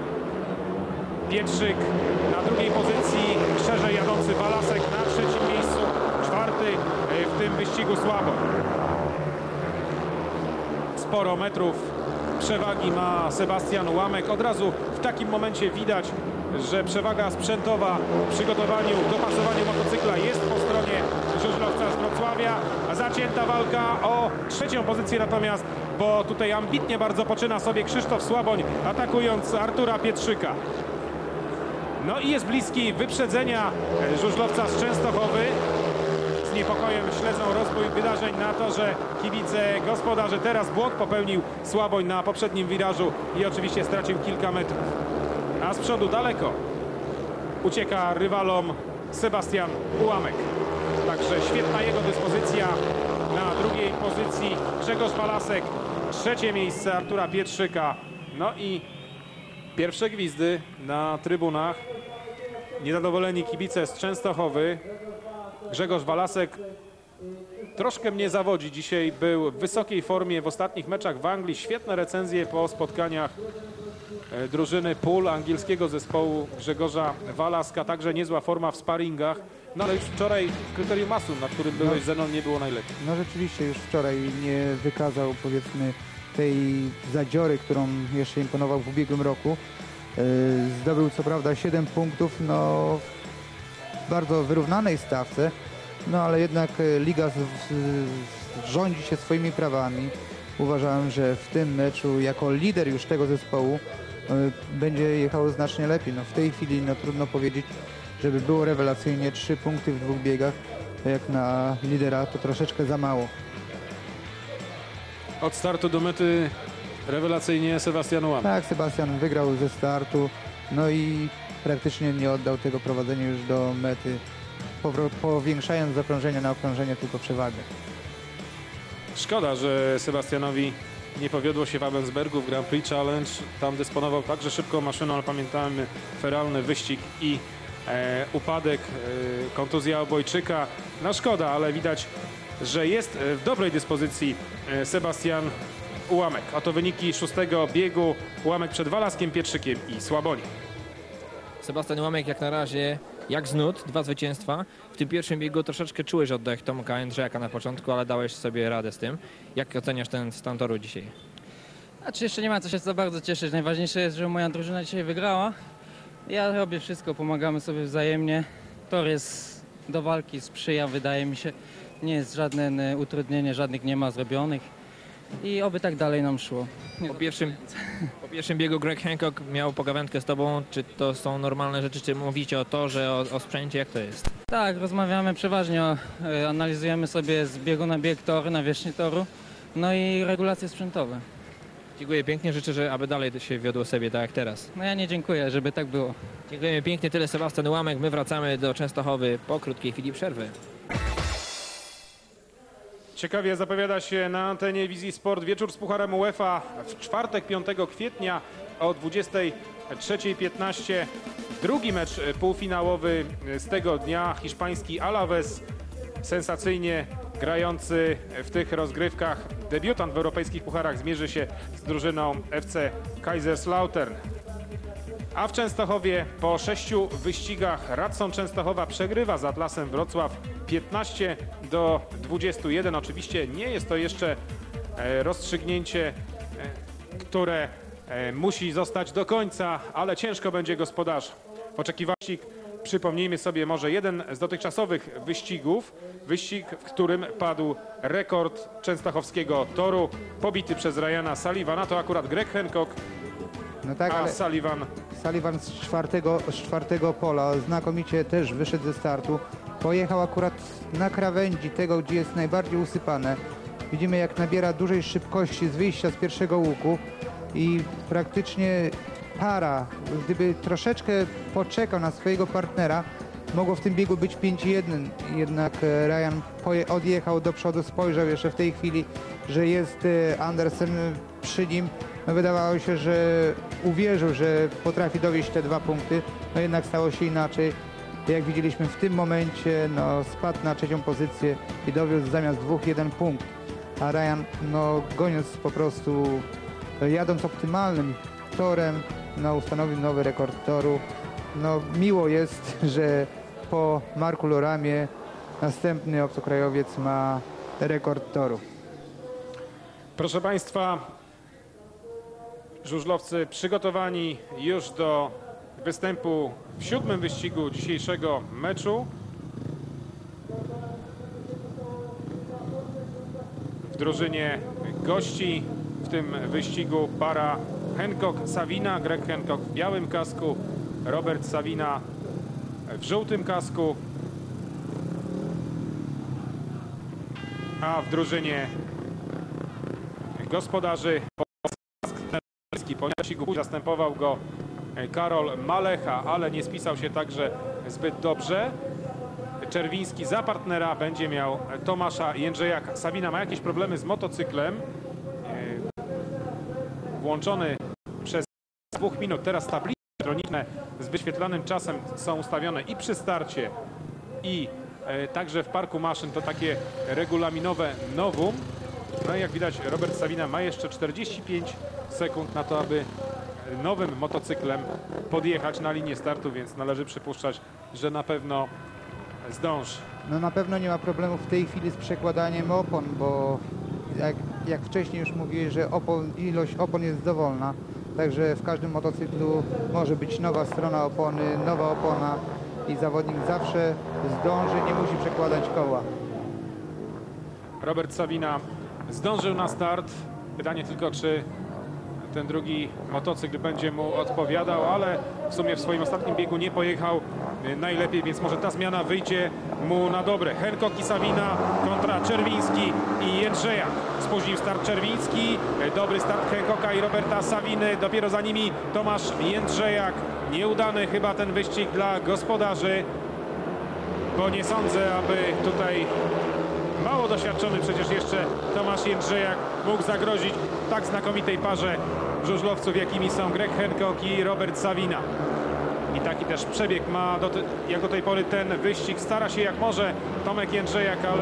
Pietrzyk na drugiej pozycji, szerzej jadący Walasek na trzecim miejscu. Czwarty w tym wyścigu słabo. Sporo metrów przewagi ma Sebastian Łamek. Od razu w takim momencie widać, że przewaga sprzętowa w przygotowaniu, dopasowaniu motocykla jest po stronie żużlowca z Wrocławia. Zacięta walka o trzecią pozycję natomiast, bo tutaj ambitnie bardzo poczyna sobie Krzysztof Słaboń, atakując Artura Pietrzyka. No i jest bliski wyprzedzenia żużlowca z Częstochowy. Z niepokojem śledzą rozwój wydarzeń na to, że kibice gospodarzy teraz błąd popełnił Słaboń na poprzednim wirażu i oczywiście stracił kilka metrów. A z przodu daleko ucieka rywalom Sebastian Ułamek. Także świetna jego dyspozycja. Na drugiej pozycji Grzegorz Walasek. Trzecie miejsce Artura Pietrzyka. No i pierwsze gwizdy na trybunach. Niezadowoleni kibice z Częstochowy. Grzegorz Walasek troszkę mnie zawodzi. Dzisiaj był w wysokiej formie w ostatnich meczach w Anglii. Świetne recenzje po spotkaniach drużyny Pool, angielskiego zespołu Grzegorza Walaska. Także niezła forma w sparingach. No ale już wczoraj kryterium masu, na którym byłeś, Zenon, nie było najlepiej. No rzeczywiście już wczoraj nie wykazał, powiedzmy, tej zadziory, którą jeszcze imponował w ubiegłym roku. Zdobył co prawda 7 punktów, no w bardzo wyrównanej stawce, no ale jednak liga rządzi się swoimi prawami. Uważałem, że w tym meczu jako lider już tego zespołu będzie jechało znacznie lepiej. No w tej chwili no trudno powiedzieć, żeby było rewelacyjnie. 3 punkty w 2 biegach, jak na lidera to troszeczkę za mało. Od startu do mety rewelacyjnie Sebastian Ułamek. Tak, Sebastian wygrał ze startu, no i praktycznie nie oddał tego prowadzenia już do mety, powiększając z okrążenia na okrążenie tylko przewagę. Szkoda, że Sebastianowi nie powiodło się w Abensbergu w Grand Prix Challenge. Tam dysponował także szybką maszyną, ale pamiętamy feralny wyścig i upadek, kontuzja obojczyka. No szkoda, ale widać, że jest w dobrej dyspozycji Sebastian Ułamek. Oto wyniki 6. biegu. Ułamek przed Walaskiem, Pietrzykiem i Słaboniem. Sebastian Ułamek jak na razie jak z nut, 2 zwycięstwa. W tym pierwszym biegu troszeczkę czułeś oddech Tomka Jędrzejaka na początku, ale dałeś sobie radę z tym. Jak oceniasz ten stan toru dzisiaj? Znaczy jeszcze nie ma co się za bardzo cieszyć. Najważniejsze jest, że moja drużyna dzisiaj wygrała. Ja robię wszystko, pomagamy sobie wzajemnie. Tor jest do walki, sprzyja, wydaje mi się. Nie jest żadne utrudnienie, żadnych nie ma zrobionych. I oby tak dalej nam szło. Po pierwszym biegu Greg Hancock miał pogawędkę z tobą. Czy to są normalne rzeczy, czy mówicie o torze, o sprzęcie, jak to jest? Tak, rozmawiamy przeważnie, analizujemy sobie z biegu na bieg tory, nawierzchnię toru, no i regulacje sprzętowe. Dziękuję pięknie, życzę, aby dalej się wiodło sobie tak jak teraz. No ja nie dziękuję, żeby tak było. Dziękujemy pięknie, tyle Sebastian Ułamek. My wracamy do Częstochowy po krótkiej chwili przerwy. Ciekawie zapowiada się na antenie Wizji Sport wieczór z Pucharem UEFA w czwartek 5 kwietnia o 23:15. Drugi mecz półfinałowy z tego dnia. Hiszpański Alaves, sensacyjnie grający w tych rozgrywkach debiutant w europejskich pucharach, zmierzy się z drużyną FC Kaiserslautern. A w Częstochowie po 6 wyścigach Radson Częstochowa przegrywa z Atlasem Wrocław 15-21. Oczywiście nie jest to jeszcze rozstrzygnięcie, które musi zostać do końca, ale ciężko będzie gospodarzom. Oczekiwali, przypomnijmy sobie może jeden z dotychczasowych wyścigów. Wyścig, w którym padł rekord częstochowskiego toru, pobity przez Ryana Sullivana. To akurat Greg Hancock, no tak, a ale Sullivan z czwartego pola znakomicie też wyszedł ze startu. Pojechał akurat na krawędzi tego, gdzie jest najbardziej usypane. Widzimy, jak nabiera dużej szybkości z wyjścia z pierwszego łuku i praktycznie para, gdyby troszeczkę poczekał na swojego partnera, mogło w tym biegu być 5-1. Jednak Ryan odjechał do przodu, spojrzał jeszcze w tej chwili, że jest Andersen przy nim. No, wydawało się, że uwierzył, że potrafi dowieść te 2 punkty. No jednak stało się inaczej. Jak widzieliśmy w tym momencie, no, spadł na 3. pozycję i dowiózł zamiast 2 1 punkt. A Ryan, no, goniąc po prostu, jadąc optymalnym torem, no, ustanowił nowy rekord toru. No, miło jest, że po Marku Loramie następny obcokrajowiec ma rekord toru. Proszę Państwa, żużlowcy przygotowani już do występu w 7. wyścigu dzisiejszego meczu. W drużynie gości w tym wyścigu para Hancock-Savina, Greg Hancock w białym kasku, Robert Savina w żółtym kasku. A w drużynie gospodarzy po wyścigu zastępował go Karol Malecha, ale nie spisał się także zbyt dobrze. Czerwiński za partnera będzie miał Tomasza Jędrzejaka. Savina ma jakieś problemy z motocyklem. Włączony przez 2 minut. Teraz tablice elektroniczne z wyświetlanym czasem są ustawione i przy starcie, i także w parku maszyn. To takie regulaminowe novum. No i jak widać, Robert Savina ma jeszcze 45 sekund na to, aby nowym motocyklem podjechać na linię startu, więc należy przypuszczać, że na pewno zdąży. No na pewno nie ma problemu w tej chwili z przekładaniem opon, bo jak wcześniej już mówiłeś, że ilość opon jest dowolna, także w każdym motocyklu może być nowa strona opony, nowa opona i zawodnik zawsze zdąży, nie musi przekładać koła. Robert Savina zdążył na start. Pytanie tylko, czy ten drugi motocykl będzie mu odpowiadał, ale w sumie w swoim ostatnim biegu nie pojechał najlepiej, więc może ta zmiana wyjdzie mu na dobre. Hancock i Savina kontra Czerwiński i Jędrzejak. Spóźnił start Czerwiński, dobry start Hancocka i Roberta Saviny, dopiero za nimi Tomasz Jędrzejak. Nieudany chyba ten wyścig dla gospodarzy, bo nie sądzę, aby tutaj mało doświadczony przecież jeszcze Tomasz Jędrzejak mógł zagrozić tak znakomitej parze żużlowców, jakimi są Greg Hancock i Robert Savina. I taki też przebieg ma jak do tej pory ten wyścig. Stara się jak może Tomek Jędrzejak, ale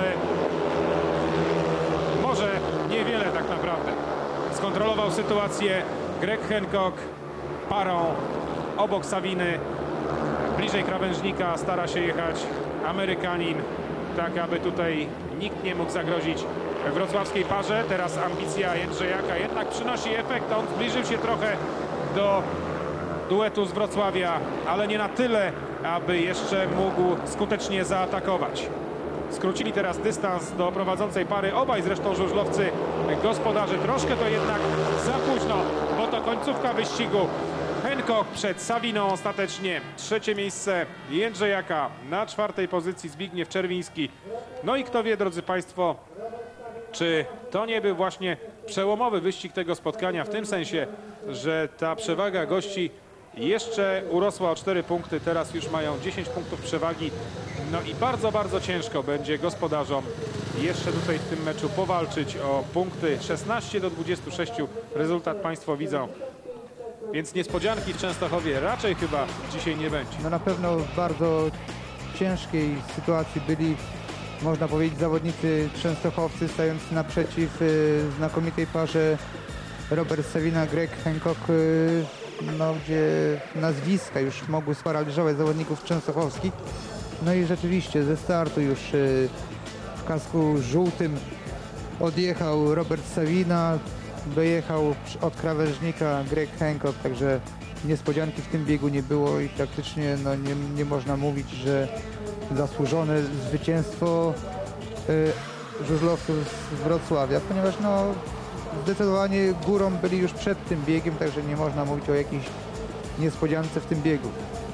może niewiele tak naprawdę. Skontrolował sytuację Greg Hancock parą obok Saviny, bliżej krawężnika stara się jechać Amerykanin, tak aby tutaj nikt nie mógł zagrozić wrocławskiej parze. Teraz ambicja Jędrzejaka jednak przynosi efekt. On zbliżył się trochę do duetu z Wrocławia, ale nie na tyle, aby jeszcze mógł skutecznie zaatakować. Skrócili teraz dystans do prowadzącej pary. Obaj zresztą żużlowcy gospodarzy. Troszkę to jednak za późno, bo to końcówka wyścigu. Hancock przed Saviną ostatecznie. Trzecie miejsce Jędrzejaka, na 4. pozycji Zbigniew Czerwiński. No i kto wie, drodzy Państwo, czy to nie był właśnie przełomowy wyścig tego spotkania, w tym sensie, że ta przewaga gości jeszcze urosła o 4 punkty, teraz już mają 10 punktów przewagi. No i bardzo, bardzo ciężko będzie gospodarzom jeszcze tutaj w tym meczu powalczyć o punkty. 16 do 26 rezultat Państwo widzą. Więc niespodzianki w Częstochowie raczej chyba dzisiaj nie będzie. No na pewno w bardzo ciężkiej sytuacji byli, można powiedzieć, zawodnicy częstochowcy, stając naprzeciw znakomitej parze Robert Savina, Greg Hancock, no, gdzie nazwiska już mogły sparaliżować zawodników częstochowskich. No i rzeczywiście ze startu już w kasku żółtym odjechał Robert Savina, dojechał od krawężnika Greg Hancock, także niespodzianki w tym biegu nie było i praktycznie no, nie można mówić, że zasłużone zwycięstwo żużlowców z Wrocławia, ponieważ no, zdecydowanie górą byli już przed tym biegiem, także nie można mówić o jakiejś niespodziance w tym biegu.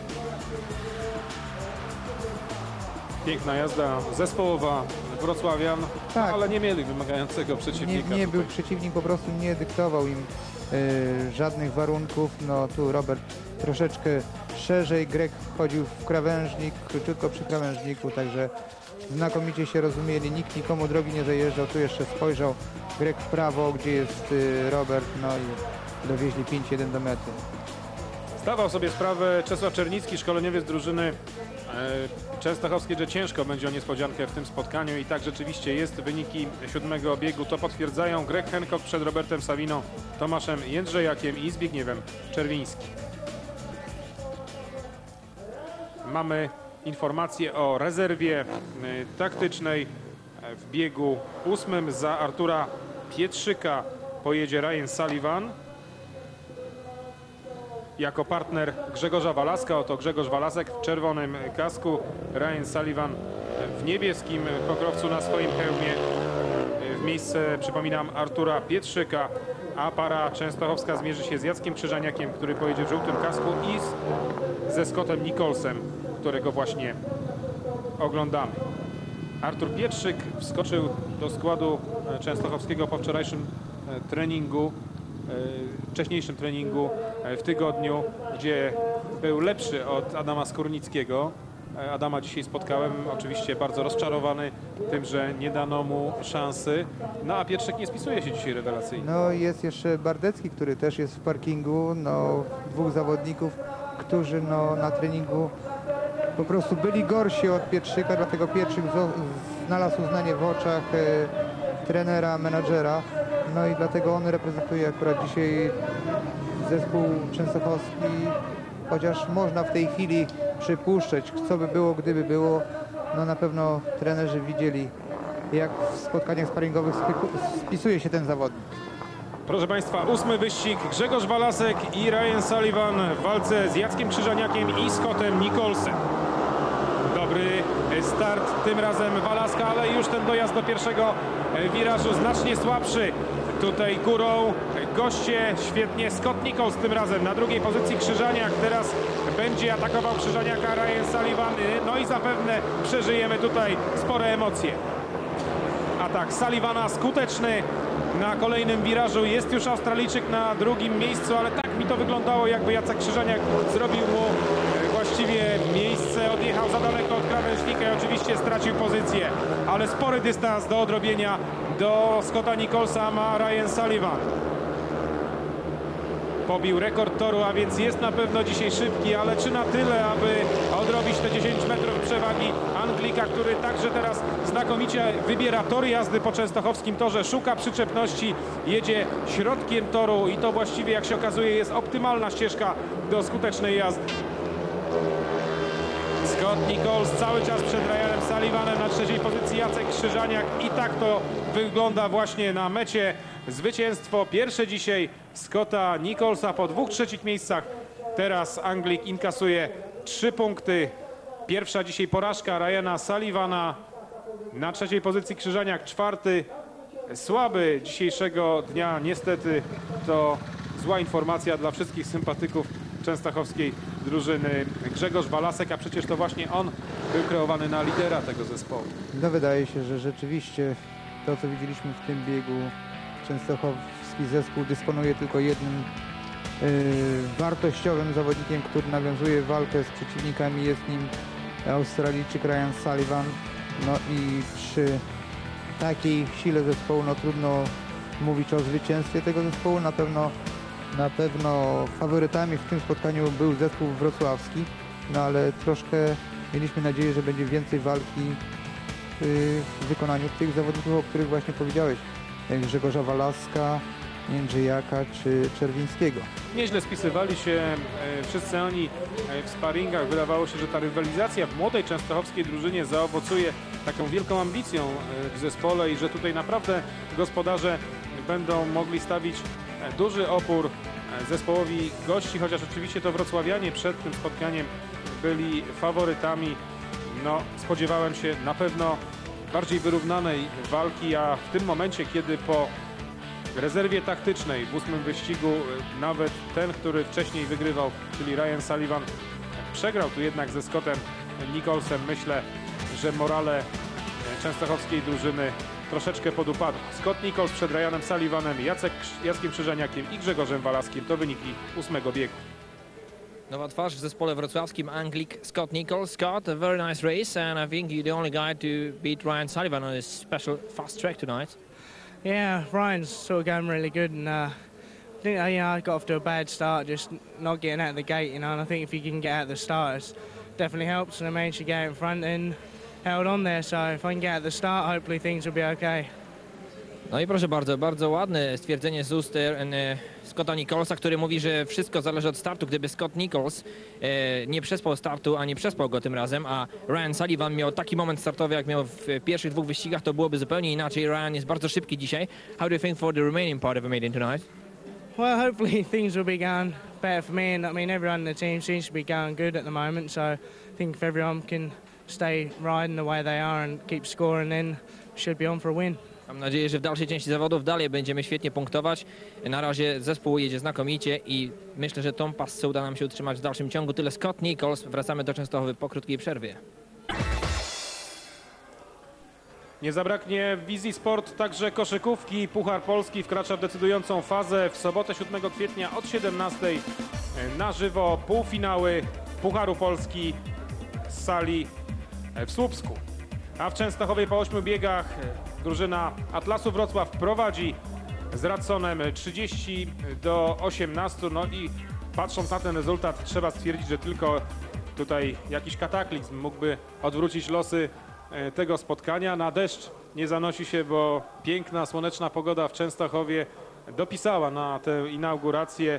Piękna jazda zespołowa wrocławian, tak, no, ale nie mieli wymagającego przeciwnika. Nie był przeciwnik, po prostu nie dyktował im żadnych warunków. No tu Robert troszeczkę szerzej, Greg wchodził w krawężnik, tylko przy krawężniku, także znakomicie się rozumieli, nikt nikomu drogi nie zajeżdżał. Tu jeszcze spojrzał Greg w prawo, gdzie jest Robert, no i dowieźli 5-1 do mety. Zdawał sobie sprawę Czesław Czernicki, szkoleniowiec drużyny częstochowskiej, że ciężko będzie o niespodziankę w tym spotkaniu i tak rzeczywiście jest. Wyniki 7. biegu to potwierdzają. Greg Hancock przed Robertem Saviną, Tomaszem Jędrzejakiem i Zbigniewem Czerwińskim. Mamy informację o rezerwie taktycznej. W biegu 8. za Artura Pietrzyka pojedzie Ryan Sullivan. Jako partner Grzegorza Walaska, oto Grzegorz Walasek w czerwonym kasku, Ryan Sullivan w niebieskim pokrowcu na swoim hełmie. w miejsce, przypominam, Artura Pietrzyka, a para częstochowska zmierzy się z Jackiem Krzyżaniakiem, który pojedzie w żółtym kasku, i ze Scottem Nicholsem, którego właśnie oglądamy. Artur Pietrzyk wskoczył do składu częstochowskiego po wczorajszym treningu, wcześniejszym treningu w tygodniu, gdzie był lepszy od Adama Skórnickiego. Adama dzisiaj spotkałem, oczywiście bardzo rozczarowany tym, że nie dano mu szansy. No a Pietrzyk nie spisuje się dzisiaj rewelacyjnie. No jest jeszcze Bardecki, który też jest w parkingu. No, dwóch zawodników, którzy no, na treningu po prostu byli gorsi od Pietrzyka, dlatego Pietrzyk znalazł uznanie w oczach trenera, menadżera. No i dlatego on reprezentuje akurat dzisiaj zespół częstochowski, chociaż można w tej chwili przypuszczać, co by było, gdyby było. No na pewno trenerzy widzieli, jak w spotkaniach sparingowych spisuje się ten zawodnik. Proszę Państwa, 8. wyścig. Grzegorz Walasek i Ryan Sullivan w walce z Jackiem Krzyżaniakiem i Scottem Nicholsem. Dobry start tym razem Walaska, ale już ten dojazd do pierwszego wirażu znacznie słabszy. Tutaj górą goście, świetnie Scott Nichols tym razem. Na drugiej pozycji Krzyżaniak, teraz będzie atakował Krzyżaniaka Ryan Sullivan. No i zapewne przeżyjemy tutaj spore emocje. Atak Sullivana skuteczny. Na kolejnym wirażu jest już Australijczyk na drugim miejscu, ale tak mi to wyglądało, jakby Jacek Krzyżaniak zrobił mu właściwie miejsce, odjechał za daleko od krawężnika i oczywiście stracił pozycję, ale spory dystans do odrobienia do Scotta Nicholsa ma Ryan Sullivan. Pobił rekord toru, a więc jest na pewno dzisiaj szybki, ale czy na tyle, aby odrobić te 10 metrów przewagi Anglika, który także teraz znakomicie wybiera tor jazdy po częstochowskim torze, szuka przyczepności, jedzie środkiem toru i to właściwie, jak się okazuje, jest optymalna ścieżka do skutecznej jazdy. Scott Nichols cały czas przed Ryanem Sullivanem, na trzeciej pozycji Jacek Krzyżaniak i tak to wygląda właśnie na mecie. Zwycięstwo pierwsze dzisiaj Scotta Nicholsa po 2 trzecich miejscach. Teraz Anglik inkasuje 3 punkty. Pierwsza dzisiaj porażka Ryana Sullivana. Na trzeciej pozycji Krzyżaniak, 4. Słaby dzisiejszego dnia. Niestety to zła informacja dla wszystkich sympatyków częstochowskiej drużyny. Grzegorz Walasek, a przecież to właśnie on był kreowany na lidera tego zespołu. No wydaje się, że rzeczywiście to, co widzieliśmy w tym biegu, częstochowski zespół dysponuje tylko jednym wartościowym zawodnikiem, który nawiązuje walkę z przeciwnikami. Jest nim Australijczyk Ryan Sullivan. No i przy takiej sile zespołu no trudno mówić o zwycięstwie tego zespołu. Na pewno faworytami w tym spotkaniu był zespół wrocławski, no ale troszkę mieliśmy nadzieję, że będzie więcej walki w wykonaniu tych zawodników, o których właśnie powiedziałeś. Grzegorza Walaska, Jędrzejaka czy Czerwińskiego. Nieźle spisywali się wszyscy oni w sparingach. Wydawało się, że ta rywalizacja w młodej częstochowskiej drużynie zaowocuje taką wielką ambicją w zespole i że tutaj naprawdę gospodarze będą mogli stawić duży opór zespołowi gości, chociaż oczywiście to wrocławianie przed tym spotkaniem byli faworytami. No, spodziewałem się na pewno bardziej wyrównanej walki, a w tym momencie, kiedy po rezerwie taktycznej w 8. wyścigu nawet ten, który wcześniej wygrywał, czyli Ryan Sullivan, przegrał tu jednak ze Scottem Nicholsem, myślę, że morale częstochowskiej drużyny troszeczkę podupadł. Scott Nichols przed Ryanem Sullivanem, Jackiem Krzyżaniakiem i Grzegorzem Walaskiem. To wyniki 8. biegu. Nowa twarz w zespole wrocławskim, Anglik Scott Nichols. Scott, a very nice race, and I think you're the only guy to beat Ryan Sullivan on this special fast track tonight. Yeah, Ryan's sort of going really good, and I think I got off to a bad start, just not getting out of the gate, and I think if you can get out of the start, it definitely helps, and I managed to get out in front and held on there, so if I can get out the start, hopefully things will be okay. No i proszę bardzo, bardzo ładne stwierdzenie z ust Scotta Nicholsa, który mówi, że wszystko zależy od startu. Gdyby Scott Nichols nie przespał startu, a nie przespał go tym razem, a Ryan Sullivan miał taki moment startowy, jak miał w pierwszych 2 wyścigach, to byłoby zupełnie inaczej. Ryan jest bardzo szybki dzisiaj. How do you think for the remaining part of the meeting tonight? Well, hopefully things will be going better for me, and I mean everyone in the team seems to be going good at the moment, so I think if everyone can stay riding the way they are and keep scoring, then we should be on for a win. Mam nadzieję, że w dalszej części zawodów dalej będziemy świetnie punktować. Na razie zespół jedzie znakomicie i myślę, że tą pasce uda nam się utrzymać w dalszym ciągu. Tyle Scott Nichols. Wracamy do Częstochowy po krótkiej przerwie. Nie zabraknie w Wizji Sport także koszykówki. Puchar Polski wkracza w decydującą fazę. W sobotę 7 kwietnia od 17 na żywo półfinały Pucharu Polski z sali w Słupsku. A w Częstochowie po 8 biegach drużyna Atlasu Wrocław prowadzi z Radsonem 30-18. No i patrząc na ten rezultat trzeba stwierdzić, że tylko tutaj jakiś kataklizm mógłby odwrócić losy tego spotkania. Na deszcz nie zanosi się, bo piękna, słoneczna pogoda w Częstochowie dopisała na tę inaugurację.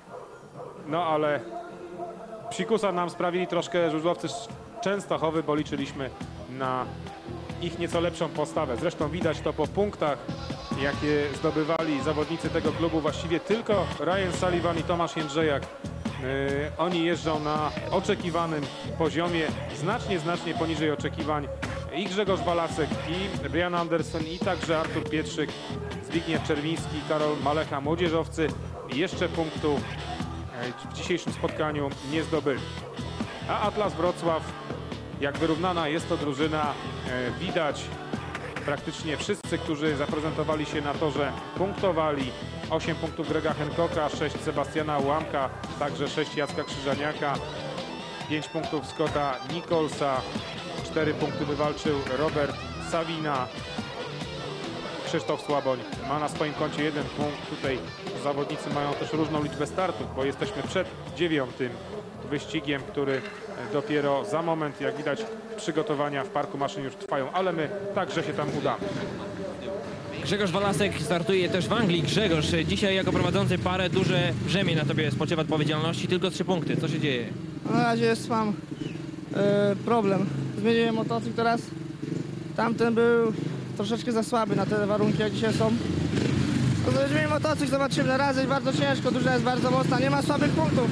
No ale psikusa nam sprawili troszkę żużlowcy z Częstochowy, bo liczyliśmy na ich nieco lepszą postawę. Zresztą widać to po punktach, jakie zdobywali zawodnicy tego klubu. Właściwie tylko Ryan Sullivan i Tomasz Jędrzejak. Oni jeżdżą na oczekiwanym poziomie, znacznie poniżej oczekiwań i Grzegorz Walasek, i Brian Andersen, i także Artur Pietrzyk, Zbigniew Czerwiński, Karol Malecha, młodzieżowcy. Jeszcze punktu w dzisiejszym spotkaniu nie zdobyli. A Atlas Wrocław, jak wyrównana jest to drużyna, widać praktycznie wszyscy, którzy zaprezentowali się na torze, punktowali. 8 punktów Grega Hancocka, 6 Sebastiana Ułamka, także 6 Jacka Krzyżaniaka, 5 punktów Scotta Nicholsa, 4 punkty wywalczył Robert Savina. Krzysztof Słaboń ma na swoim koncie 1 punkt. Tutaj zawodnicy mają też różną liczbę startów, bo jesteśmy przed 9. wyścigiem, który dopiero za moment, jak widać, przygotowania w parku maszyn już trwają, ale my także się tam udamy. Grzegorz Walasek startuje też w Anglii. Grzegorz, dzisiaj jako prowadzący parę duże brzemię na tobie spoczywa odpowiedzialności, tylko 3 punkty. Co się dzieje? Na razie mam problem. Zmieniłem motocykl teraz. Tamten był troszeczkę za słaby na te warunki, jak dzisiaj są. No to zmieniłem motocykl, zobaczymy. Na razie bardzo ciężko, drużyna jest bardzo mocna, nie ma słabych punktów.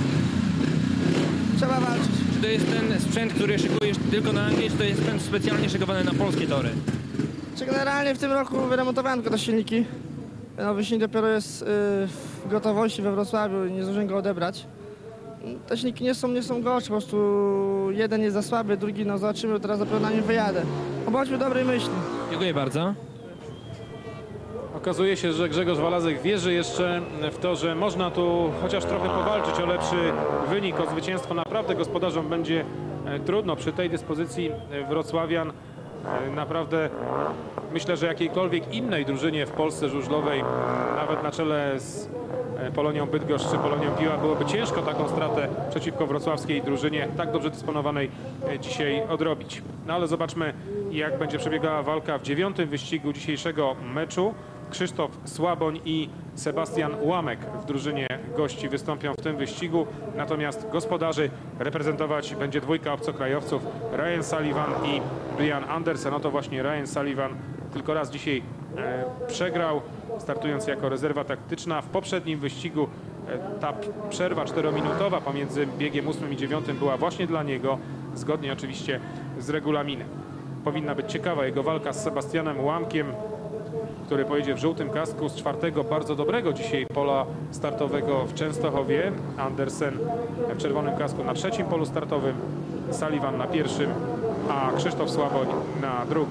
Trzeba walczyć. Czy to jest ten sprzęt, który szykujesz tylko na Anglię, czy to jest sprzęt specjalnie szykowany na polskie tory? Czy generalnie w tym roku wyremontowałem tylko te silniki. Nowy silnik dopiero jest w gotowości we Wrocławiu i nie zdążyłem go odebrać. Te silniki nie są gorsze, po prostu jeden jest za słaby, drugi no zobaczymy, teraz dopiero na nim wyjadę. Bądźmy dobrej myśli. Dziękuję bardzo. Okazuje się, że Grzegorz Walasek wierzy jeszcze w to, że można tu chociaż trochę powalczyć o lepszy wynik, o zwycięstwo. Naprawdę gospodarzom będzie trudno przy tej dyspozycji wrocławian. Naprawdę myślę, że jakiejkolwiek innej drużynie w Polsce żużlowej, nawet na czele z Polonią Bydgoszcz czy Polonią Piła, byłoby ciężko taką stratę przeciwko wrocławskiej drużynie, tak dobrze dysponowanej, dzisiaj odrobić. No ale zobaczmy, jak będzie przebiegała walka w 9. wyścigu dzisiejszego meczu. Krzysztof Słaboń i Sebastian Ułamek w drużynie gości wystąpią w tym wyścigu. Natomiast gospodarzy reprezentować będzie dwójka obcokrajowców, Ryan Sullivan i Brian Andersen. No to właśnie Ryan Sullivan tylko raz dzisiaj przegrał, startując jako rezerwa taktyczna. W poprzednim wyścigu ta przerwa 4-minutowa pomiędzy biegiem 8 i 9 była właśnie dla niego, zgodnie oczywiście z regulaminem. Powinna być ciekawa jego walka z Sebastianem Ułamkiem, który pojedzie w żółtym kasku z 4. bardzo dobrego dzisiaj pola startowego w Częstochowie. Andersen w czerwonym kasku na 3. polu startowym, Sullivan na 1., a Krzysztof Słaboń na 2.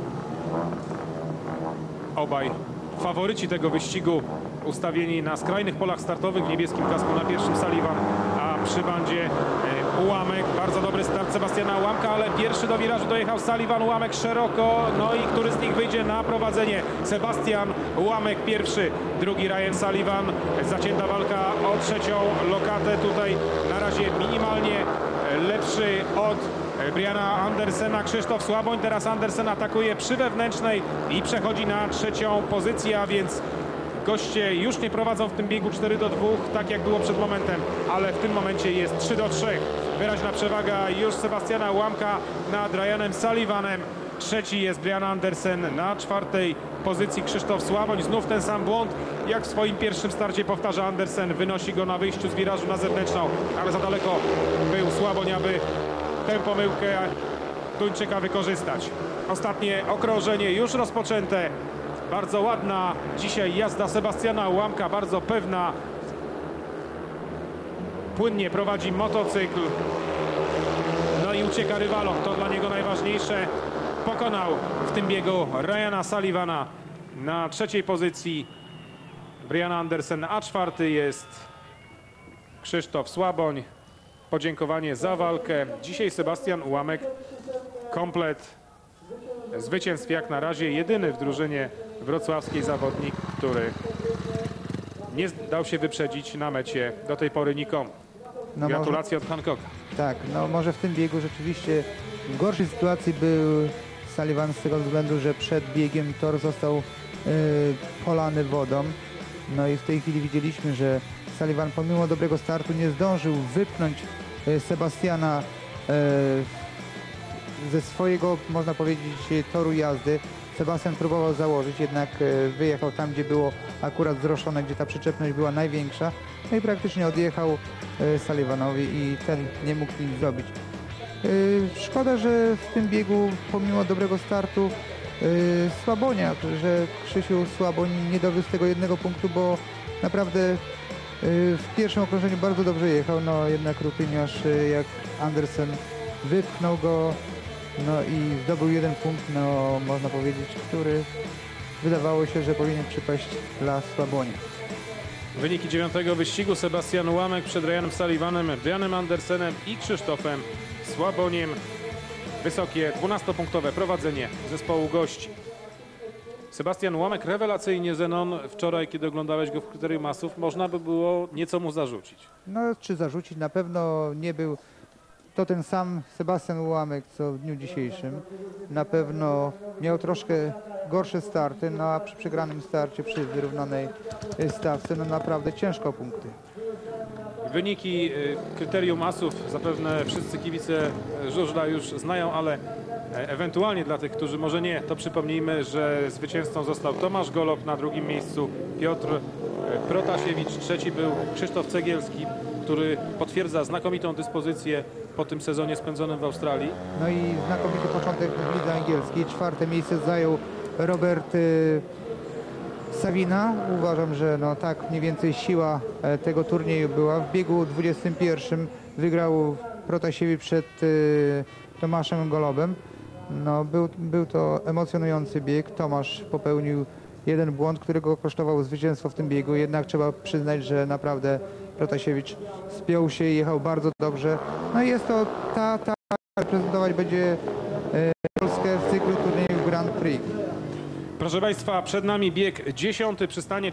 Obaj faworyci tego wyścigu ustawieni na skrajnych polach startowych, w niebieskim kasku na 1. Sullivan, a przy bandzie Ułamek. Bardzo dobry start Sebastiana Ułamka, ale pierwszy do wirażu dojechał Sullivan, Ułamek szeroko, no i który z nich wyjdzie na prowadzenie? Sebastian Ułamek pierwszy, drugi Ryan Sullivan. Zacięta walka o 3. lokatę, tutaj na razie minimalnie lepszy od Briana Andersena Krzysztof Słaboń. Teraz Andersen atakuje przy wewnętrznej i przechodzi na 3. pozycję, a więc goście już nie prowadzą w tym biegu 4-2, tak jak było przed momentem, ale w tym momencie jest 3-3. Wyraźna przewaga już Sebastiana Ułamka nad Ryanem Sullivanem. 3. jest Brian Andersen, na 4. pozycji Krzysztof Słaboń. Znów ten sam błąd, jak w swoim pierwszym starcie powtarza Andersen. Wynosi go na wyjściu z wirażu na zewnętrzną, ale za daleko był Słaboń, aby tę pomyłkę Duńczyka wykorzystać. Ostatnie okrążenie już rozpoczęte. Bardzo ładna dzisiaj jazda Sebastiana Ułamka, bardzo pewna. Płynnie prowadzi motocykl. No i ucieka rywalom, to dla niego najważniejsze. Pokonał w tym biegu Ryana Sullivana na trzeciej pozycji. Brian Andersen, a czwarty jest Krzysztof Słaboń. Podziękowanie za walkę. Dzisiaj Sebastian Ułamek komplet zwycięstw jak na razie. Jedyny w drużynie wrocławskiej zawodnik, który nie dał się wyprzedzić na mecie do tej pory nikomu. No Gratulacje od Hancocka. Tak, no może w tym biegu rzeczywiście w gorszej sytuacji był Sullivan z tego względu, że przed biegiem tor został polany wodą. No i w tej chwili widzieliśmy, że Sullivan pomimo dobrego startu nie zdążył wypchnąć Sebastiana ze swojego, można powiedzieć, toru jazdy. Sebastian próbował założyć, jednak wyjechał tam, gdzie było akurat zroszone, gdzie ta przyczepność była największa. No i praktycznie odjechał Sullivanowi i ten nie mógł nic zrobić. Szkoda, że w tym biegu pomimo dobrego startu Słabonia, że Krzysiu Słaboń nie dowiózł tego jednego punktu, bo naprawdę w pierwszym okrążeniu bardzo dobrze jechał, no jednak rutyniarz jak Andersen wypchnął go, no i zdobył jeden punkt, no można powiedzieć, który wydawało się, że powinien przypaść dla Słabonia. Wyniki 9. wyścigu: Sebastian Ułamek przed Ryanem Sullivanem, Brianem Andersenem i Krzysztofem Słaboniem. Wysokie 12-punktowe prowadzenie zespołu gości. Sebastian Ułamek rewelacyjnie, Zenon. Wczoraj, kiedy oglądałeś go w kryterium masów, można by było nieco mu zarzucić. No czy zarzucić? Na pewno nie był to ten sam Sebastian Ułamek, co w dniu dzisiejszym. Na pewno miał troszkę gorsze starty, no a przy przegranym starcie, przy wyrównanej stawce, no naprawdę ciężko o punkty. Wyniki kryterium masów zapewne wszyscy kibice żużla już znają, ale ewentualnie dla tych, którzy może nie, to przypomnijmy, że zwycięzcą został Tomasz Golob, na drugim miejscu Piotr Protasiewicz, trzeci był Krzysztof Cegielski, który potwierdza znakomitą dyspozycję po tym sezonie spędzonym w Australii. No i znakomity początek w lidze angielskiej. Czwarte miejsce zajął Robert Savina. Uważam, że no tak mniej więcej siła tego turnieju była. W biegu 21 wygrał Protasiewicz przed Tomaszem Golobem. No, był to emocjonujący bieg. Tomasz popełnił jeden błąd, który go kosztował zwycięstwo w tym biegu. Jednak trzeba przyznać, że naprawdę Protasiewicz spiął się i jechał bardzo dobrze. No i jest to ta reprezentować będzie Polskę w cyklu turniejów Grand Prix. Proszę Państwa, przed nami bieg 10. Przystanie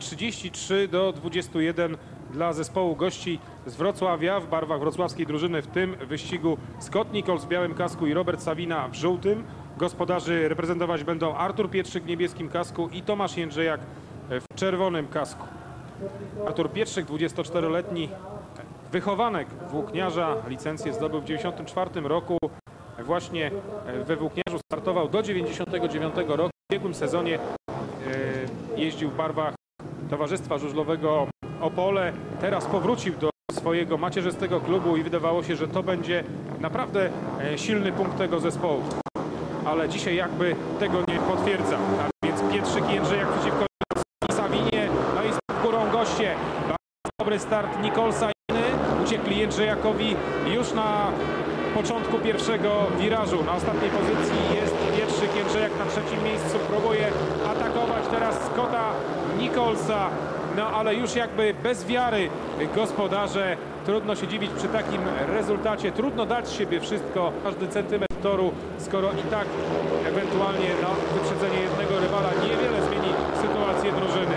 33-21 dla zespołu gości z Wrocławia w barwach wrocławskiej drużyny. W tym wyścigu Scott Nichols w białym kasku i Robert Savina w żółtym. Gospodarzy reprezentować będą Artur Pietrzyk w niebieskim kasku i Tomasz Jędrzejak w czerwonym kasku. Artur Pietrzyk, 24-letni wychowanek włókniarza, licencję zdobył w 1994 roku. Właśnie we włókniarzu startował do 1999 roku. W ubiegłym sezonie jeździł w barwach Towarzystwa Żużlowego Opole. Teraz powrócił do swojego macierzystego klubu i wydawało się, że to będzie naprawdę silny punkt tego zespołu. Ale dzisiaj jakby tego nie potwierdza. A więc Pietrzyk i Jędrzejak przeciwko Savinie. No i z górą goście. Bardzo dobry start Nicholsa. Uciekli Jędrzejakowi już na początku pierwszego wirażu. Na ostatniej pozycji jest Pietrzyk, Jędrzejak na trzecim miejscu próbuje atakować teraz Scotta Nicholsa. No ale już jakby bez wiary gospodarze. Trudno się dziwić przy takim rezultacie. Trudno dać z siebie wszystko, każdy centymetr toru, skoro i tak ewentualnie wyprzedzenie jednego rywala niewiele zmieni sytuację drużyny.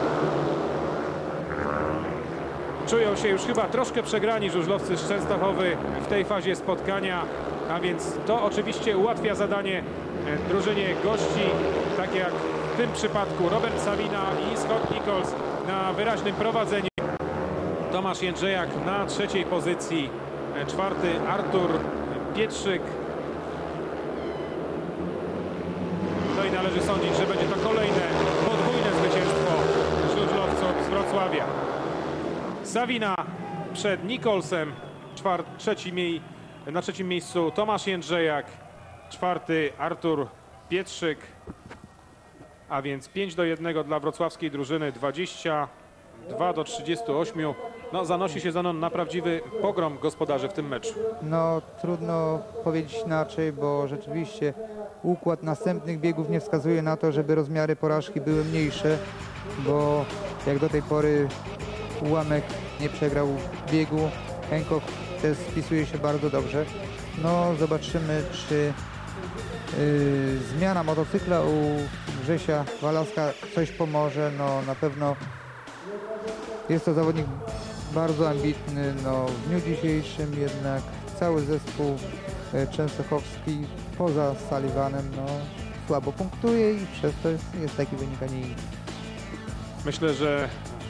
Czują się już chyba troszkę przegrani żużlowcy z Częstochowy w tej fazie spotkania, a więc to oczywiście ułatwia zadanie drużynie gości, tak jak w tym przypadku Robert Savina i Scott Nichols na wyraźnym prowadzeniu. Tomasz Jędrzejak na trzeciej pozycji, czwarty Artur Pietrzyk. No i należy sądzić, że będzie to kolejne podwójne zwycięstwo żużlowców z Wrocławia. Savina przed Nicholsem, na trzecim miejscu Tomasz Jędrzejak, czwarty Artur Pietrzyk. a więc 5-1 dla wrocławskiej drużyny, 22-38. No, zanosi się Zenon na prawdziwy pogrom gospodarzy w tym meczu. No trudno powiedzieć inaczej, bo rzeczywiście układ następnych biegów nie wskazuje na to, żeby rozmiary porażki były mniejsze, bo jak do tej pory ułamek nie przegrał biegu, Hancock też spisuje się bardzo dobrze. No zobaczymy, czy zmiana motocykla u Grzesia Walaska coś pomoże. No na pewno jest to zawodnik bardzo ambitny. No, w dniu dzisiejszym jednak cały zespół częstochowski poza Sullivanem no, słabo punktuje i przez to jest taki wynik, a nie inny. Myślę, że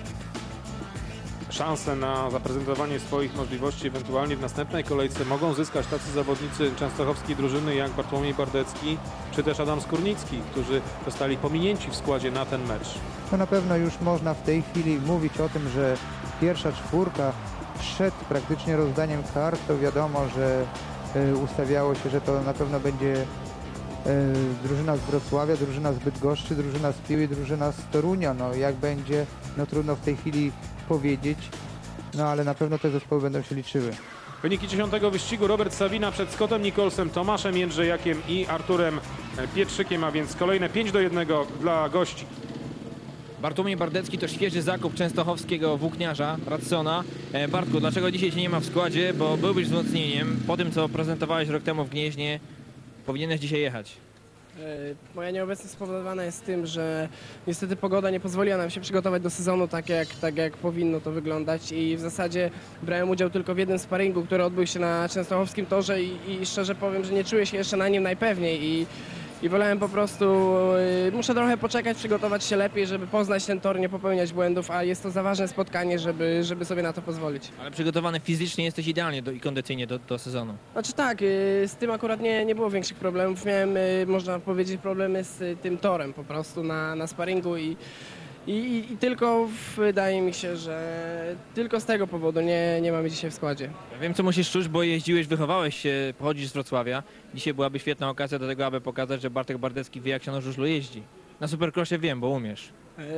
szanse na zaprezentowanie swoich możliwości ewentualnie w następnej kolejce mogą zyskać tacy zawodnicy częstochowskiej drużyny jak Bartłomiej Bardecki czy też Adam Skórnicki, którzy zostali pominięci w składzie na ten mecz. To na pewno już można w tej chwili mówić o tym, że pierwsza czwórka przed praktycznie rozdaniem kart, to wiadomo, że ustawiało się, że to na pewno będzie drużyna z Wrocławia, drużyna z Bydgoszczy, drużyna z Piły, drużyna z Torunia. No jak będzie, no trudno w tej chwili powiedzieć, no ale na pewno te zespoły będą się liczyły. Wyniki 10. wyścigu: Robert Sawina przed Scottem Nicholsem, Tomaszem Jędrzejakiem i Arturem Pietrzykiem, a więc kolejne 5-1 dla gości. Bartłomiej Bardecki to świeży zakup częstochowskiego włókniarza Radsona. Bartku, dlaczego dzisiaj cię nie ma w składzie? Bo byłbyś wzmocnieniem. Po tym, co prezentowałeś rok temu w Gnieźnie, powinieneś dzisiaj jechać. Moja nieobecność spowodowana jest tym, że niestety pogoda nie pozwoliła nam się przygotować do sezonu tak jak powinno to wyglądać i w zasadzie brałem udział tylko w jednym sparingu, który odbył się na częstochowskim torze i szczerze powiem, że nie czuję się jeszcze na nim najpewniej i wolałem po prostu, muszę trochę poczekać, przygotować się lepiej, żeby poznać ten tor, nie popełniać błędów, a jest to za ważne spotkanie, żeby sobie na to pozwolić. Ale przygotowany fizycznie jesteś idealnie i kondycyjnie do sezonu. Znaczy tak, z tym akurat nie było większych problemów. Miałem, można powiedzieć, problemy z tym torem po prostu na sparingu i tylko wydaje mi się, że tylko z tego powodu nie mamy dzisiaj w składzie. Ja wiem, co musisz czuć, bo jeździłeś, wychowałeś się, pochodzisz z Wrocławia. Dzisiaj byłaby świetna okazja do tego, aby pokazać, że Bartek Bardecki wie, jak się na żużlu jeździ. Na Supercrossie wiem, bo umiesz.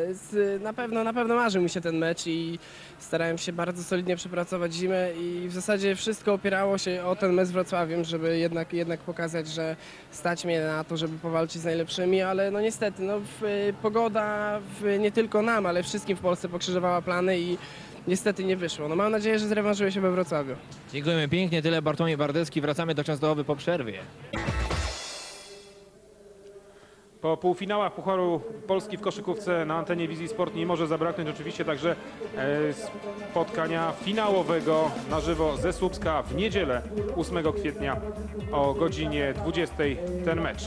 Na pewno marzył mi się ten mecz i starałem się bardzo solidnie przepracować zimę i w zasadzie wszystko opierało się o ten mecz z Wrocławiem, żeby jednak pokazać, że stać mnie na to, żeby powalczyć z najlepszymi, ale no niestety pogoda nie tylko nam, ale wszystkim w Polsce pokrzyżowała plany i niestety nie wyszło. No mam nadzieję, że zrewanżuję się we Wrocławiu. Dziękujemy pięknie, tyle Bartłomiej Bardecki. Wracamy do Częstochowy po przerwie. Po półfinałach Pucharu Polski w koszykówce na antenie Wizji Sport nie może zabraknąć oczywiście także spotkania finałowego na żywo ze Słupska w niedzielę 8 kwietnia o godzinie 20 ten mecz.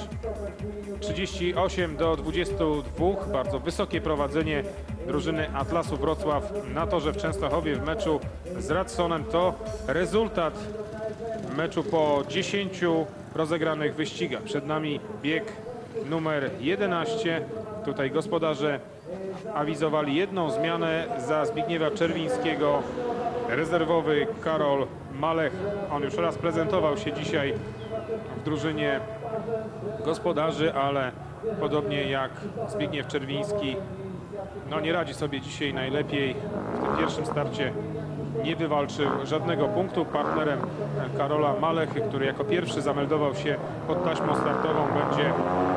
38-22, bardzo wysokie prowadzenie drużyny Atlasu Wrocław na torze w Częstochowie w meczu z Radsonem. To rezultat meczu po 10 rozegranych wyścigach. Przed nami bieg numer 11. Tutaj gospodarze awizowali jedną zmianę za Zbigniewa Czerwińskiego. Rezerwowy Karol Malech. On już raz prezentował się dzisiaj w drużynie gospodarzy, ale podobnie jak Zbigniew Czerwiński, no nie radzi sobie dzisiaj najlepiej. W tym pierwszym starcie nie wywalczył żadnego punktu. Partnerem Karola Malechy, który jako pierwszy zameldował się pod taśmą startową, będzie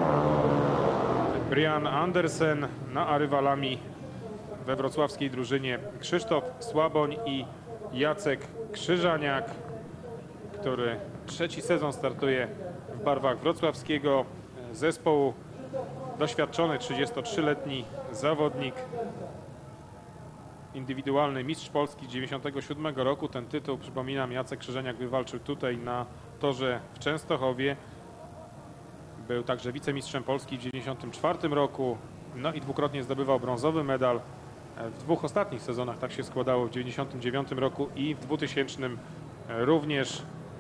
Brian Andersen, a rywalami we wrocławskiej drużynie Krzysztof Słaboń i Jacek Krzyżaniak, który trzeci sezon startuje w barwach wrocławskiego zespołu. Doświadczony 33-letni zawodnik, indywidualny mistrz Polski z 1997 roku. Ten tytuł, przypominam, Jacek Krzyżaniak wywalczył tutaj na torze w Częstochowie. Był także wicemistrzem Polski w 1994 roku, no i dwukrotnie zdobywał brązowy medal w dwóch ostatnich sezonach. Tak się składało w 1999 roku i w 2000 również.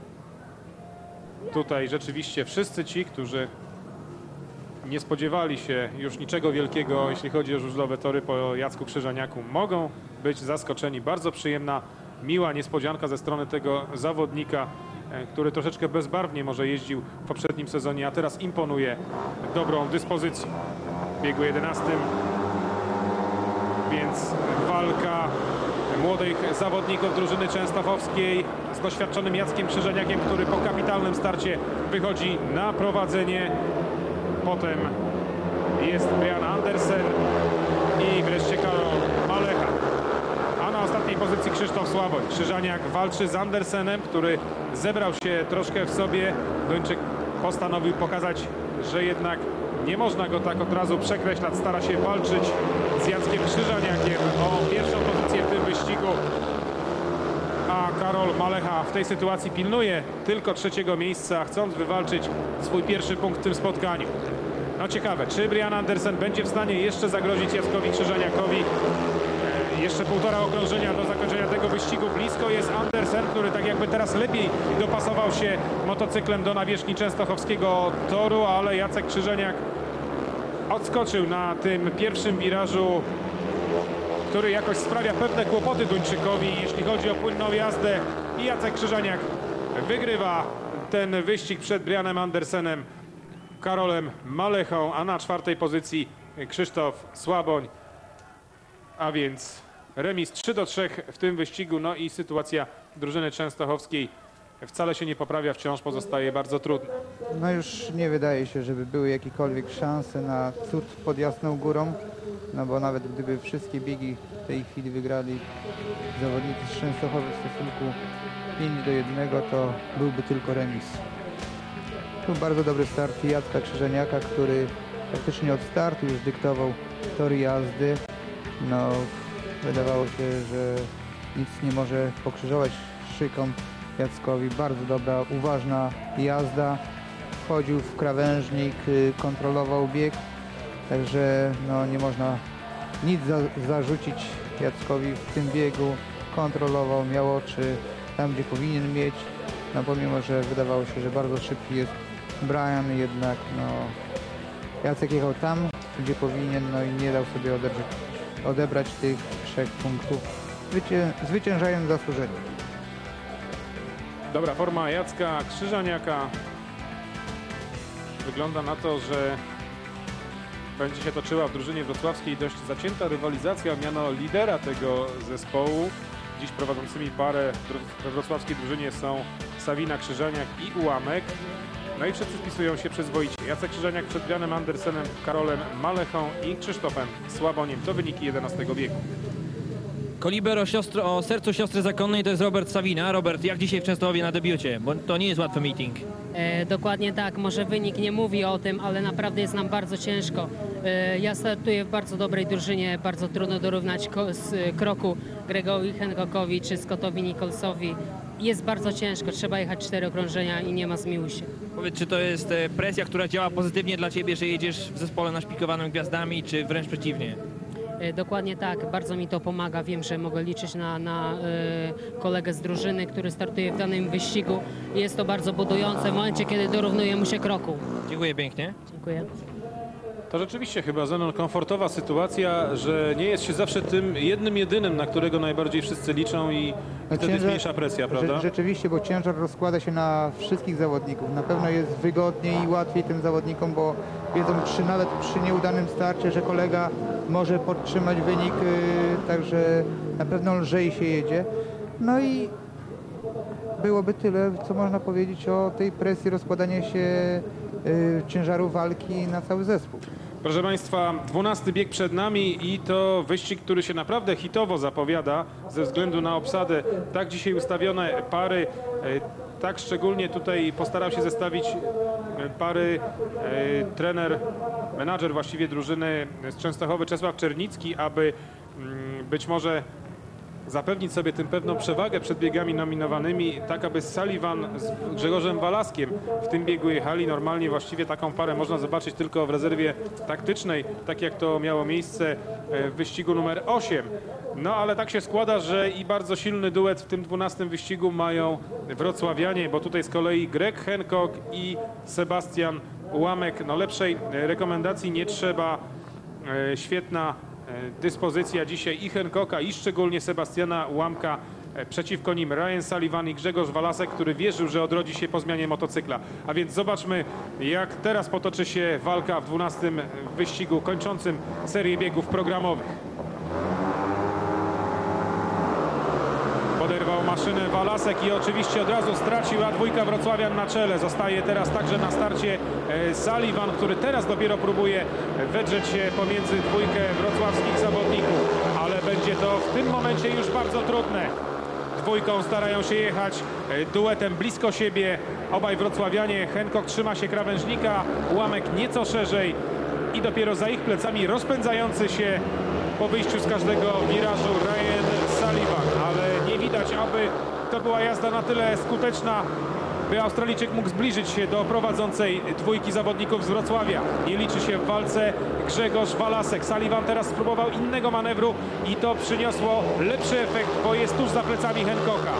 Tutaj rzeczywiście wszyscy ci, którzy nie spodziewali się już niczego wielkiego, jeśli chodzi o żużlowe tory po Jacku Krzyżaniaku, mogą być zaskoczeni. Bardzo przyjemna, miła niespodzianka ze strony tego zawodnika, który troszeczkę bezbarwnie może jeździł w poprzednim sezonie, a teraz imponuje dobrą dyspozycją. biegu 11. Więc walka młodych zawodników drużyny częstochowskiej z doświadczonym Jackiem Krzyżeniakiem, który po kapitalnym starcie wychodzi na prowadzenie. Potem jest Brian Andersen i wreszcie Karol Malecha. A na ostatniej pozycji Krzysztof Sławoń. Krzyżaniak walczy z Andersenem, który zebrał się troszkę w sobie. Duńczyk postanowił pokazać, że jednak nie można go tak od razu przekreślać. Stara się walczyć z Jackiem Krzyżaniakiem o pierwszą pozycję w tym wyścigu. A Karol Malecha w tej sytuacji pilnuje tylko 3. miejsca, chcąc wywalczyć swój pierwszy punkt w tym spotkaniu. No ciekawe, czy Brian Andersen będzie w stanie jeszcze zagrozić Jackowi Krzyżaniakowi? Jeszcze 1,5 okrążenia do zakończenia tego wyścigu. Blisko jest Andersen, który tak jakby teraz lepiej dopasował się motocyklem do nawierzchni częstochowskiego toru, ale Jacek Krzyżeniak odskoczył na tym pierwszym wirażu, który jakoś sprawia pewne kłopoty Duńczykowi, jeśli chodzi o płynną jazdę. I Jacek Krzyżaniak wygrywa ten wyścig przed Brianem Andersenem, Karolem Malechą, a na 4. pozycji Krzysztof Sławoń. A więc remis 3-3 w tym wyścigu. No i sytuacja drużyny częstochowskiej wcale się nie poprawia, wciąż pozostaje bardzo trudna. No już nie wydaje się, żeby były jakiekolwiek szanse na cud pod Jasną Górą, no bo nawet gdyby wszystkie biegi w tej chwili wygrali zawodnicy z Częstochowy w stosunku 5-1, to byłby tylko remis. Tu bardzo dobry start Jacka Krzyżeniaka, który praktycznie od startu już dyktował tory jazdy. No, wydawało się, że nic nie może pokrzyżować szykom Jackowi. Bardzo dobra, uważna jazda. Wchodził w krawężnik, kontrolował bieg. Także no, nie można nic zarzucić Jackowi w tym biegu. Kontrolował, miał oczy tam, gdzie powinien mieć. No, pomimo, że wydawało się, że bardzo szybki jest Brian, jednak no, Jacek jechał tam, gdzie powinien, no i nie dał sobie odebrać tych 3 punktów, zwyciężając zasłużenie. Dobra forma Jacka Krzyżaniaka. Wygląda na to, że będzie się toczyła w drużynie wrocławskiej dość zacięta rywalizacja o miano lidera tego zespołu. Dziś prowadzącymi parę we wrocławskiej drużynie są Sawina Krzyżaniak i Ułamek. No i wszyscy spisują się przyzwoicie. Jacek Krzyżaniak przed Brianem Andersenem, Karolem Malechą i Krzysztofem Sławoniem. To wyniki 11. biegu. Koliber o sercu siostry zakonnej to jest Robert Sawina. Robert, jak dzisiaj w Częstochowie na debiucie? Bo to nie jest łatwy meeting. Dokładnie tak. Może wynik nie mówi o tym, ale naprawdę jest nam bardzo ciężko. Ja startuję w bardzo dobrej drużynie. Bardzo trudno dorównać kroku Gregowi Hancockowi czy Scottowi Nicholsowi. Jest bardzo ciężko. Trzeba jechać 4 okrążenia i nie ma zmiłuj się. Powiedz, czy to jest presja, która działa pozytywnie dla ciebie, że jedziesz w zespole naszpikowanym gwiazdami, czy wręcz przeciwnie? Dokładnie tak, bardzo mi to pomaga. Wiem, że mogę liczyć na kolegę z drużyny, który startuje w danym wyścigu. Jest to bardzo budujące w momencie, kiedy dorównuje mu się kroku. Dziękuję pięknie. Dziękuję. To rzeczywiście chyba, Zenon, komfortowa sytuacja, że nie jest się zawsze tym jedynym, na którego najbardziej wszyscy liczą i wtedy jest mniejsza presja, prawda? Rzeczywiście, bo ciężar rozkłada się na wszystkich zawodników. Na pewno jest wygodniej i łatwiej tym zawodnikom, bo wiedzą nawet przy nieudanym starcie, że kolega może podtrzymać wynik, także na pewno lżej się jedzie. No i byłoby tyle, co można powiedzieć o tej presji rozkładania się ciężaru walki na cały zespół. Proszę Państwa, 12. bieg przed nami i to wyścig, który się naprawdę hitowo zapowiada ze względu na obsadę. Tak dzisiaj ustawione pary, tak szczególnie tutaj postarał się zestawić pary menadżer właściwie drużyny z Częstochowy Czesław Czernicki, aby być może zapewnić sobie tym pewną przewagę przed biegami nominowanymi, tak aby Sullivan z Grzegorzem Walaskiem w tym biegu jechali. Normalnie właściwie taką parę można zobaczyć tylko w rezerwie taktycznej, tak jak to miało miejsce w wyścigu numer 8. No ale tak się składa, że i bardzo silny duet w tym 12. wyścigu mają wrocławianie, bo tutaj z kolei Greg Hancock i Sebastian Ułamek. No lepszej rekomendacji nie trzeba. Świetna dyspozycja dzisiaj i Hancocka, i szczególnie Sebastiana Ułamka Przeciwko nim Ryan Sullivan i Grzegorz Walasek, który wierzył, że odrodzi się po zmianie motocykla. A więc zobaczmy, jak teraz potoczy się walka w 12. wyścigu kończącym serię biegów programowych. Poderwał maszynę Walasek i oczywiście od razu stracił, a dwójka wrocławian na czele. Zostaje teraz także na starcie Sullivan, który teraz dopiero próbuje wedrzeć się pomiędzy dwójkę wrocławskich zawodników. Ale będzie to w tym momencie już bardzo trudne. Dwójką starają się jechać duetem blisko siebie. Obaj wrocławianie. Hancock trzyma się krawężnika, Ułamek nieco szerzej i dopiero za ich plecami rozpędzający się po wyjściu z każdego wirażu Ryan Sullivan. Ale nie widać, aby to była jazda na tyle skuteczna, by Australijczyk mógł zbliżyć się do prowadzącej dwójki zawodników z Wrocławia. Nie liczy się w walce Grzegorz Walasek. Sullivan teraz spróbował innego manewru i to przyniosło lepszy efekt, bo jest tuż za plecami Hancocka.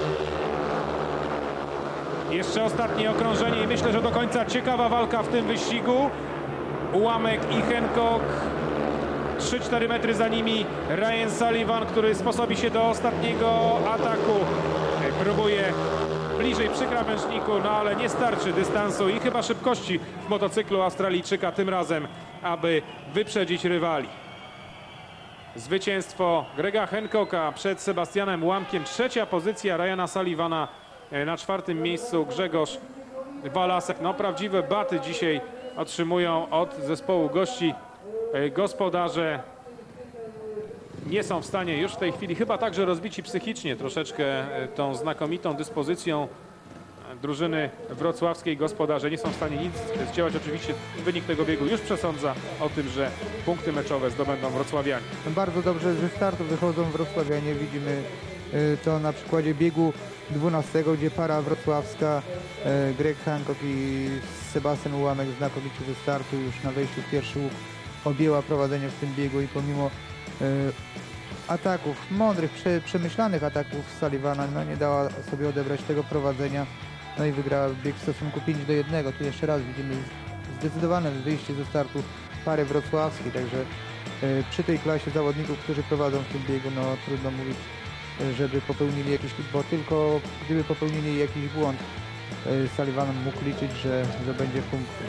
Jeszcze ostatnie okrążenie i myślę, że do końca ciekawa walka w tym wyścigu. Ułamek i Hancock. 3-4 metry za nimi Ryan Sullivan, który sposobi się do ostatniego ataku. Próbuje bliżej przy krawężniku, no ale nie starczy dystansu i chyba szybkości w motocyklu Australijczyka tym razem, aby wyprzedzić rywali. Zwycięstwo Grega Hancocka przed Sebastianem Ułamkiem. Trzecia pozycja Ryana Sullivana, na 4. miejscu Grzegorz Walasek. No prawdziwe baty dzisiaj otrzymują od zespołu gości. Gospodarze nie są w stanie już w tej chwili, chyba także rozbici psychicznie troszeczkę tą znakomitą dyspozycją drużyny wrocławskiej, gospodarze nie są w stanie nic zdziałać. Oczywiście wynik tego biegu już przesądza o tym, że punkty meczowe zdobędą wrocławianie. Bardzo dobrze ze startu wychodzą wrocławianie. Widzimy to na przykładzie biegu 12, gdzie para wrocławska, Greg Hancock i Sebastian Ułamek znakomicie ze startu już na wejściu w pierwszy łuk objęła prowadzenie w tym biegu i pomimo ataków, mądrych, przemyślanych ataków Sullivana, no nie dała sobie odebrać tego prowadzenia, no i wygrała bieg w stosunku 5-1. Tu jeszcze raz widzimy zdecydowane wyjście ze startu pary wrocławskiej, także przy tej klasie zawodników, którzy prowadzą w tym biegu, no trudno mówić, żeby popełnili jakiś, bo tylko gdyby popełnili jakiś błąd, Sullivan mógł liczyć, że będzie w punkcie.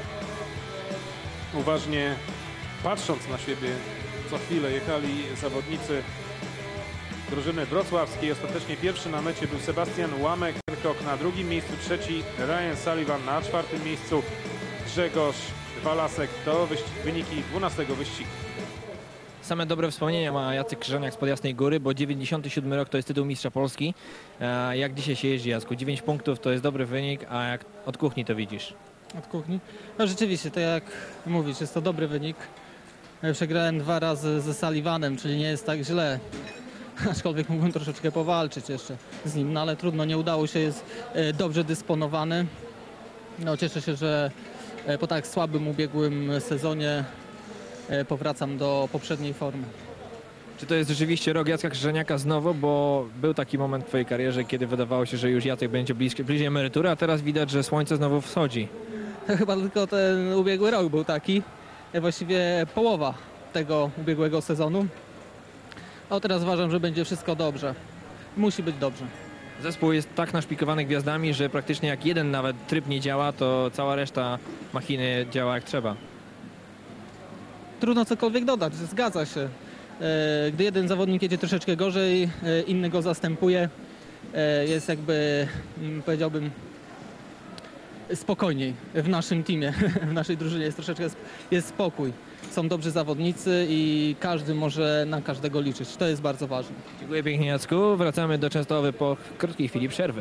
Uważnie patrząc na siebie, co chwilę jechali zawodnicy drużyny wrocławskiej. Ostatecznie pierwszy na mecie był Sebastian Ułamek, Hancock na 2. miejscu, 3. Ryan Sullivan, na 4. miejscu Grzegorz Walasek. To wyniki 12. wyścigu. Same dobre wspomnienia ma Jacek Krzyżaniak spod Jasnej Góry, bo 97 rok to jest tytuł mistrza Polski. Jak dzisiaj się jeździ, Jacku? 9 punktów to jest dobry wynik, a jak od kuchni to widzisz? Od kuchni? No rzeczywiście, tak jak mówisz, jest to dobry wynik. Przegrałem 2 razy ze Sullivanem, czyli nie jest tak źle. Aczkolwiek mógłbym troszeczkę powalczyć jeszcze z nim, no ale trudno, nie udało się, jest dobrze dysponowany. No cieszę się, że po tak słabym ubiegłym sezonie powracam do poprzedniej formy. Czy to jest rzeczywiście rok Jacka Krzyżaniaka znowu, bo był taki moment w twojej karierze, kiedy wydawało się, że już Jacek będzie bliżej emerytury, a teraz widać, że słońce znowu wschodzi. Chyba tylko ten ubiegły rok był taki, właściwie połowa tego ubiegłego sezonu. A teraz uważam, że będzie wszystko dobrze. Musi być dobrze. Zespół jest tak naszpikowany gwiazdami, że praktycznie jak jeden nawet tryb nie działa, to cała reszta machiny działa jak trzeba. Trudno cokolwiek dodać, zgadza się. Gdy jeden zawodnik jedzie troszeczkę gorzej, inny go zastępuje, jest jakby, powiedziałbym, spokojniej w naszym teamie, w naszej drużynie jest troszeczkę jest spokój. Są dobrzy zawodnicy i każdy może na każdego liczyć. To jest bardzo ważne. Dziękuję pięknie, Jacku. Wracamy do Częstochowy po krótkiej chwili przerwy.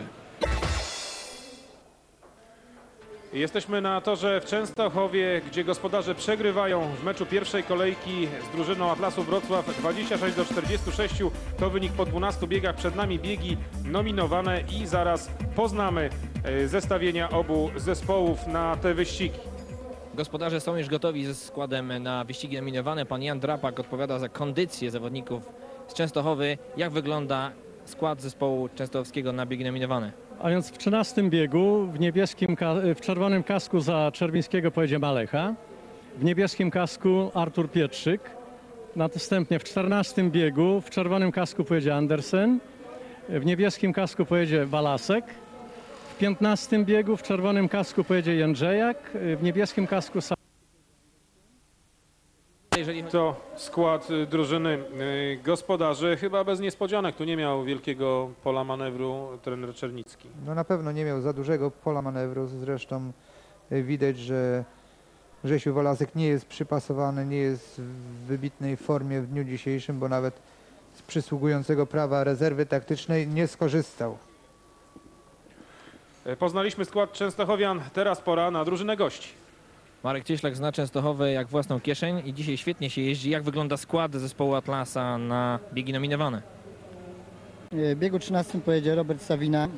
Jesteśmy na torze w Częstochowie, gdzie gospodarze przegrywają w meczu pierwszej kolejki z drużyną Atlasu Wrocław 26-46. To wynik po 12 biegach. Przed nami biegi nominowane i zaraz poznamy zestawienia obu zespołów na te wyścigi. Gospodarze są już gotowi ze składem na wyścigi nominowane. Pan Jan Drapak odpowiada za kondycję zawodników z Częstochowy. Jak wygląda skład zespołu częstochowskiego na biegi nominowane? A więc w 13 biegu w czerwonym kasku za Czerwińskiego pojedzie Malecha, w niebieskim kasku Artur Pietrzyk, następnie w 14 biegu w czerwonym kasku pojedzie Andersen, W niebieskim kasku pojedzie Walasek. W 15 biegu w czerwonym kasku pojedzie Jędrzejak. W niebieskim kasku To skład drużyny gospodarzy. Chyba bez niespodzianek. Tu nie miał wielkiego pola manewru trener Czernicki. No na pewno nie miał za dużego pola manewru. Zresztą widać, że Grzesiu Walasek nie jest przypasowany, nie jest w wybitnej formie w dniu dzisiejszym, bo nawet z przysługującego prawa rezerwy taktycznej nie skorzystał. Poznaliśmy skład Częstochowian. Teraz pora na drużynę gości. Marek Cieślak zna Częstochowę jak własną kieszeń i dzisiaj świetnie się jeździ. Jak wygląda skład zespołu Atlasa na biegi nominowane? W biegu 13 pojedzie Robert Sawina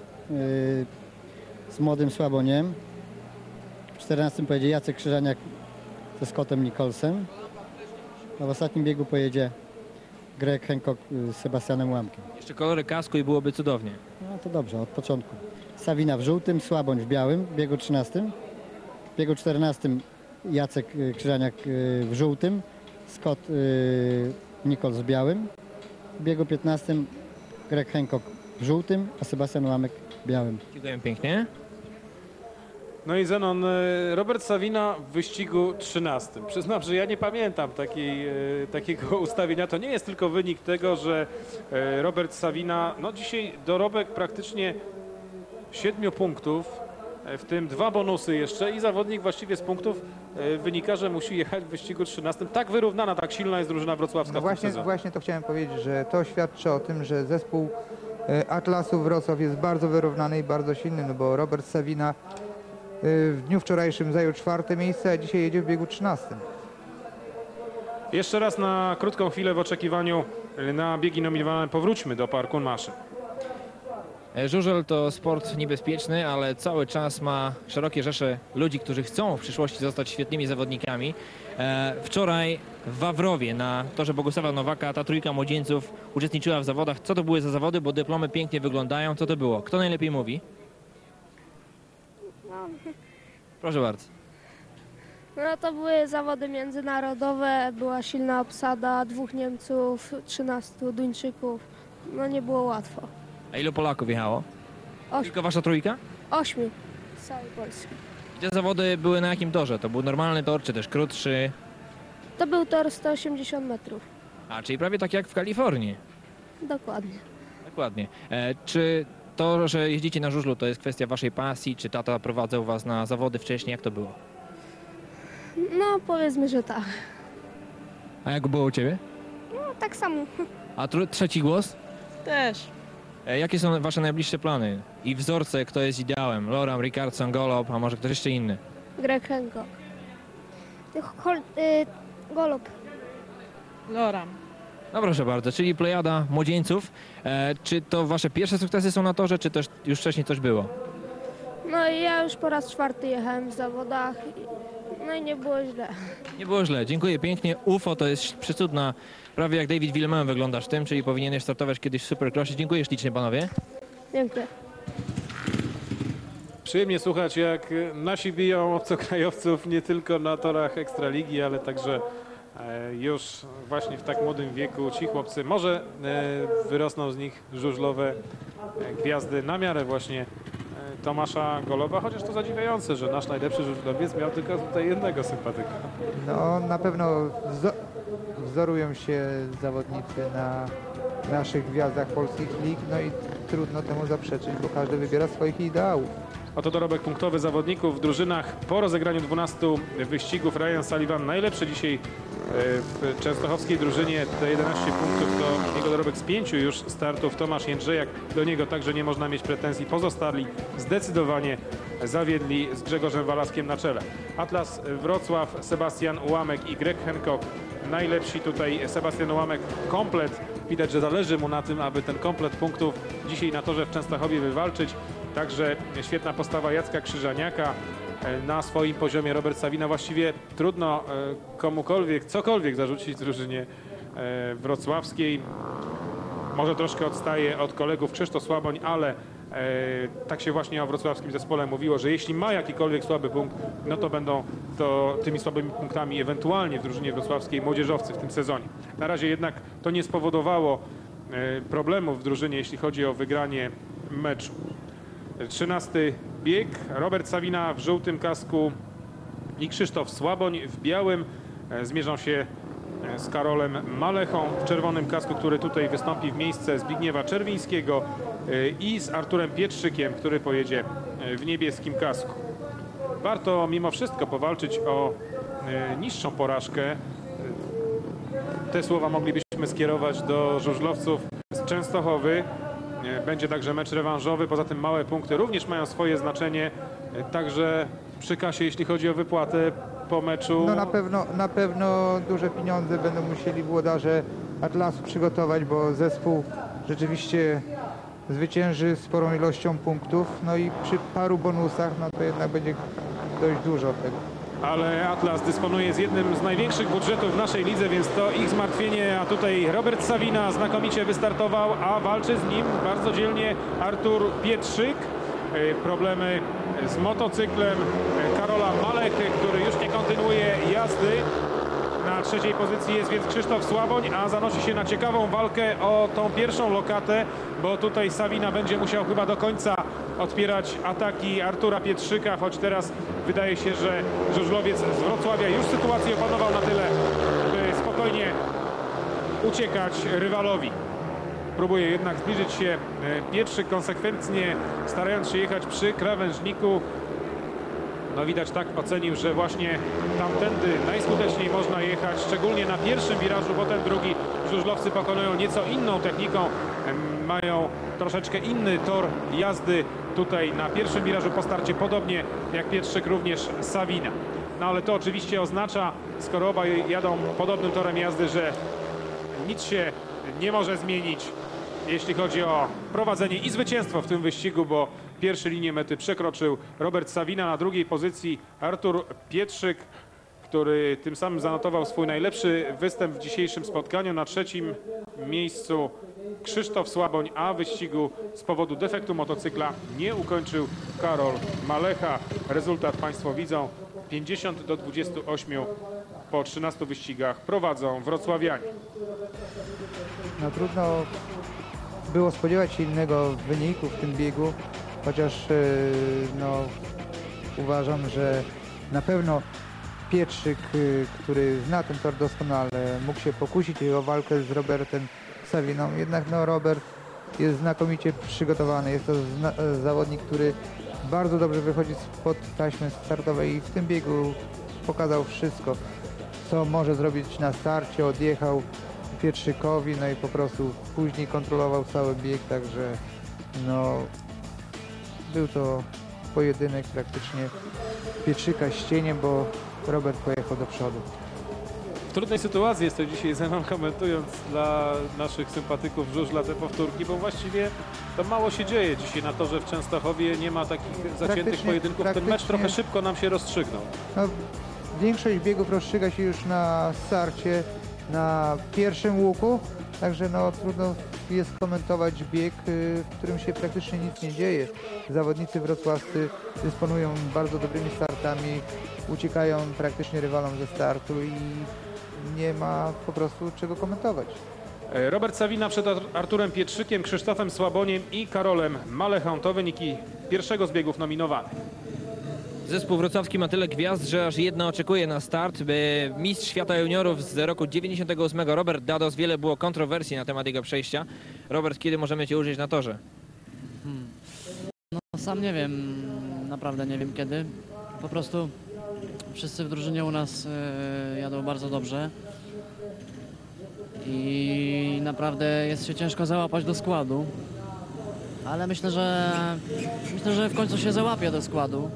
z Młodym Słaboniem. W 14 pojedzie Jacek Krzyżaniak ze Scottem Nicholsem. A w ostatnim biegu pojedzie Greg Hancock z Sebastianem Łamkiem. Jeszcze kolory kasku i byłoby cudownie. No to dobrze, od początku. Sawina w żółtym, Słaboń w białym w biegu 13. W biegu 14 Jacek Krzyżaniak w żółtym, Scott Nichols w białym. W biegu 15 Greg Hancock w żółtym, a Sebastian Łamek w białym. Dziękuję pięknie. No i Zenon, Robert Sawina w wyścigu 13. Przyznam, że ja nie pamiętam takiego ustawienia. To nie jest tylko wynik tego, że Robert Sawina, no dzisiaj dorobek praktycznie 7 punktów, w tym 2 bonusy jeszcze i zawodnik właściwie z punktów wynika, że musi jechać w wyścigu 13. Tak wyrównana, tak silna jest drużyna wrocławska. No właśnie to chciałem powiedzieć, że to świadczy o tym, że zespół Atlasu Wrocław jest bardzo wyrównany i bardzo silny, no bo Robert Sawina w dniu wczorajszym zajął 4. miejsce, a dzisiaj jedzie w biegu 13. Jeszcze raz na krótką chwilę w oczekiwaniu na biegi nominowane powróćmy do parku maszyn. Żużel to sport niebezpieczny, ale cały czas ma szerokie rzesze ludzi, którzy chcą w przyszłości zostać świetnymi zawodnikami. Wczoraj w Wawrowie na torze Bogusława Nowaka ta trójka młodzieńców uczestniczyła w zawodach. Co to były za zawody, bo dyplomy pięknie wyglądają. Co to było? Kto najlepiej mówi? Proszę bardzo. No to były zawody międzynarodowe, była silna obsada, 2 Niemców, 13 Duńczyków. No nie było łatwo. A ilu Polaków jechało? Tylko wasza trójka? 8 z całej Polski. I te zawody były na jakim torze? To był normalny tor, czy też krótszy? To był tor 180 metrów. A, czyli prawie tak jak w Kalifornii. Dokładnie. Dokładnie. Czy to, że jeździcie na żużlu, to jest kwestia waszej pasji? Czy tata prowadzał was na zawody wcześniej? Jak to było? No powiedzmy, że tak. A jak było u ciebie? No tak samo. A trzeci głos? Też. Jakie są wasze najbliższe plany i wzorce, kto jest ideałem? Loram, Ricardson, Golob, a może ktoś jeszcze inny? Greg Hancock. Golob. Loram. No proszę bardzo, czyli plejada młodzieńców. Czy to wasze pierwsze sukcesy są na torze, czy też już wcześniej coś było? No i ja już po raz 4 jechałem w zawodach. No i nie było źle. Nie było źle, dziękuję pięknie. UFO to jest przecudna, prawie jak David Villemin wyglądasz w tym, czyli powinieneś startować kiedyś w Supercrossie. Dziękuję ślicznie panowie. Dziękuję. Przyjemnie słuchać, jak nasi biją obcokrajowców nie tylko na torach Ekstraligi, ale także już właśnie w tak młodym wieku ci chłopcy, może wyrosną z nich żużlowe gwiazdy na miarę właśnie Tomasza Goloba, chociaż to zadziwiające, że nasz najlepszy żużlowiec miał tylko tutaj jednego sympatyka. No na pewno wzorują się zawodnicy na naszych gwiazdach polskich lig, no i trudno temu zaprzeczyć, bo każdy wybiera swoich ideałów. Oto dorobek punktowy zawodników w drużynach. Po rozegraniu 12 wyścigów Ryan Sullivan najlepszy dzisiaj w częstochowskiej drużynie. Te 11 punktów to jego dorobek z 5 już startów. Tomasz Jędrzejak, do niego także nie można mieć pretensji. Pozostali zdecydowanie zawiedli z Grzegorzem Walaskiem na czele. Atlas Wrocław, Sebastian Łamek i Greg Hancock. Najlepsi tutaj Sebastian Łamek, komplet. Widać, że zależy mu na tym, aby ten komplet punktów dzisiaj na torze w Częstochowie wywalczyć. Także świetna postawa Jacka Krzyżaniaka. Na swoim poziomie Robert Sawina. Właściwie trudno komukolwiek, cokolwiek zarzucić drużynie wrocławskiej. Może troszkę odstaje od kolegów Krzysztof Słaboń, ale tak się właśnie o wrocławskim zespole mówiło, że jeśli ma jakikolwiek słaby punkt, no to będą to tymi słabymi punktami ewentualnie w drużynie wrocławskiej młodzieżowcy w tym sezonie. Na razie jednak to nie spowodowało problemów w drużynie, jeśli chodzi o wygranie meczu. 13. bieg. Robert Sawina w żółtym kasku i Krzysztof Słaboń w białym zmierzą się z Karolem Malechą w czerwonym kasku, który tutaj wystąpi w miejsce Zbigniewa Czerwińskiego, i z Arturem Pietrzykiem, który pojedzie w niebieskim kasku. Warto mimo wszystko powalczyć o niższą porażkę. Te słowa moglibyśmy skierować do żużlowców z Częstochowy. Będzie także mecz rewanżowy, poza tym małe punkty również mają swoje znaczenie, także przy kasie, jeśli chodzi o wypłatę po meczu. No na pewno duże pieniądze będą musieli włodarze Atlasu przygotować, bo zespół rzeczywiście zwycięży sporą ilością punktów, no i przy paru bonusach, no to jednak będzie dość dużo tego. Ale Atlas dysponuje z jednym z największych budżetów w naszej lidze, więc to ich zmartwienie, a tutaj Robert Sawina znakomicie wystartował, a walczy z nim bardzo dzielnie Artur Pietrzyk. Problemy z motocyklem Karola Malechy, który już nie kontynuuje jazdy. Na trzeciej pozycji jest więc Krzysztof Słaboń, a zanosi się na ciekawą walkę o tą pierwszą lokatę, bo tutaj Sawina będzie musiał chyba do końca odpierać ataki Artura Pietrzyka, choć teraz wydaje się, że żużlowiec z Wrocławia już sytuację opanował na tyle, by spokojnie uciekać rywalowi. Próbuje jednak zbliżyć się Pietrzyk konsekwentnie, starając się jechać przy krawężniku. No widać, tak ocenił, że właśnie tamtędy najskuteczniej można jechać, szczególnie na pierwszym wirażu, potem drugi żużlowcy pokonują nieco inną techniką, mają troszeczkę inny tor jazdy tutaj na pierwszym wirażu po starcie, podobnie jak Pietrzyk, również Sawina. No ale to oczywiście oznacza, skoro obaj jadą podobnym torem jazdy, że nic się nie może zmienić, jeśli chodzi o prowadzenie i zwycięstwo w tym wyścigu, bo pierwszy linię mety przekroczył Robert Sawina, na drugiej pozycji Artur Pietrzyk, który tym samym zanotował swój najlepszy występ w dzisiejszym spotkaniu. Na trzecim miejscu Krzysztof Słaboń, a wyścigu z powodu defektu motocykla nie ukończył Karol Malecha. Rezultat państwo widzą, 50-28 po 13 wyścigach prowadzą wrocławianie. No trudno było spodziewać się innego wyniku w tym biegu, chociaż no, uważam, że na pewno Pietrzyk, który zna ten tor doskonale, mógł się pokusić o walkę z Robertem Sawiną. Jednak no, Robert jest znakomicie przygotowany. Jest to zawodnik, który bardzo dobrze wychodzi spod taśmy startowej i w tym biegu pokazał wszystko, co może zrobić na starcie. Odjechał Pietrzykowi, no i po prostu później kontrolował cały bieg, także no, był to pojedynek praktycznie Pietrzyka z cieniem, bo Robert pojechał do przodu. W trudnej sytuacji jest to dzisiaj ze mną, komentując dla naszych sympatyków żużla te powtórki, bo właściwie to mało się dzieje dzisiaj na torze w Częstochowie, nie ma takich zaciętych pojedynków. Ten mecz trochę szybko nam się rozstrzygnął. No, większość biegów rozstrzyga się już na starcie, na pierwszym łuku, także no, trudno jest komentować bieg, w którym się praktycznie nic nie dzieje. Zawodnicy wrocławscy dysponują bardzo dobrymi startami, uciekają praktycznie rywalom ze startu i nie ma po prostu czego komentować. Robert Sawina przed Arturem Pietrzykiem, Krzysztofem Słaboniem i Karolem Malechą. To wyniki pierwszego z biegów nominowanych. Zespół wrocławski ma tyle gwiazd, że aż jedna oczekuje na start. Mistrz świata juniorów z roku 98, Robert Dados. Wiele było kontrowersji na temat jego przejścia. Robert, kiedy możemy Cię użyć na torze? No sam nie wiem, naprawdę nie wiem kiedy. Po prostu wszyscy w drużynie u nas jadą bardzo dobrze. I naprawdę jest się ciężko załapać do składu. Ale myślę, że w końcu się załapię do składu.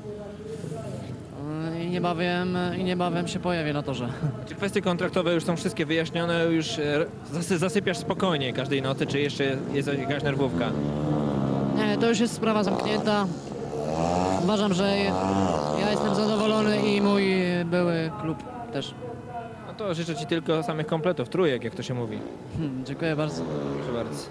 I niebawem się pojawię na torze. Czy kwestie kontraktowe już są wszystkie wyjaśnione? Już zasypiasz spokojnie każdej nocy, czy jeszcze jest jakaś nerwówka? Nie, to już jest sprawa zamknięta. Uważam, że ja jestem zadowolony i mój były klub też. No to życzę Ci tylko samych kompletów, trójek, jak to się mówi. Dziękuję bardzo. Proszę bardzo.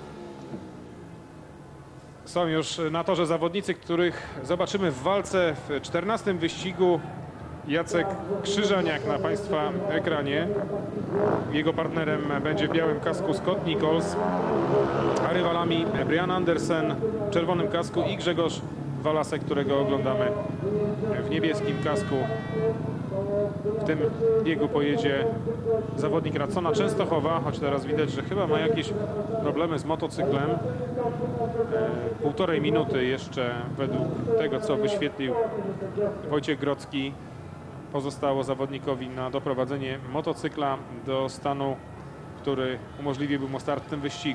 Są już na torze zawodnicy, których zobaczymy w walce w 14. wyścigu Jacek Krzyżaniak na Państwa ekranie. Jego partnerem będzie w białym kasku Scott Nichols, a rywalami Brian Andersen w czerwonym kasku i Grzegorz Walasek, którego oglądamy w niebieskim kasku. W tym biegu pojedzie zawodnik Radzona Częstochowa, choć teraz widać, że chyba ma jakieś problemy z motocyklem. 1,5 minuty jeszcze według tego, co wyświetlił Wojciech Grodzki, pozostało zawodnikowi na doprowadzenie motocykla do stanu, który umożliwiłby mu start w tym wyścigu.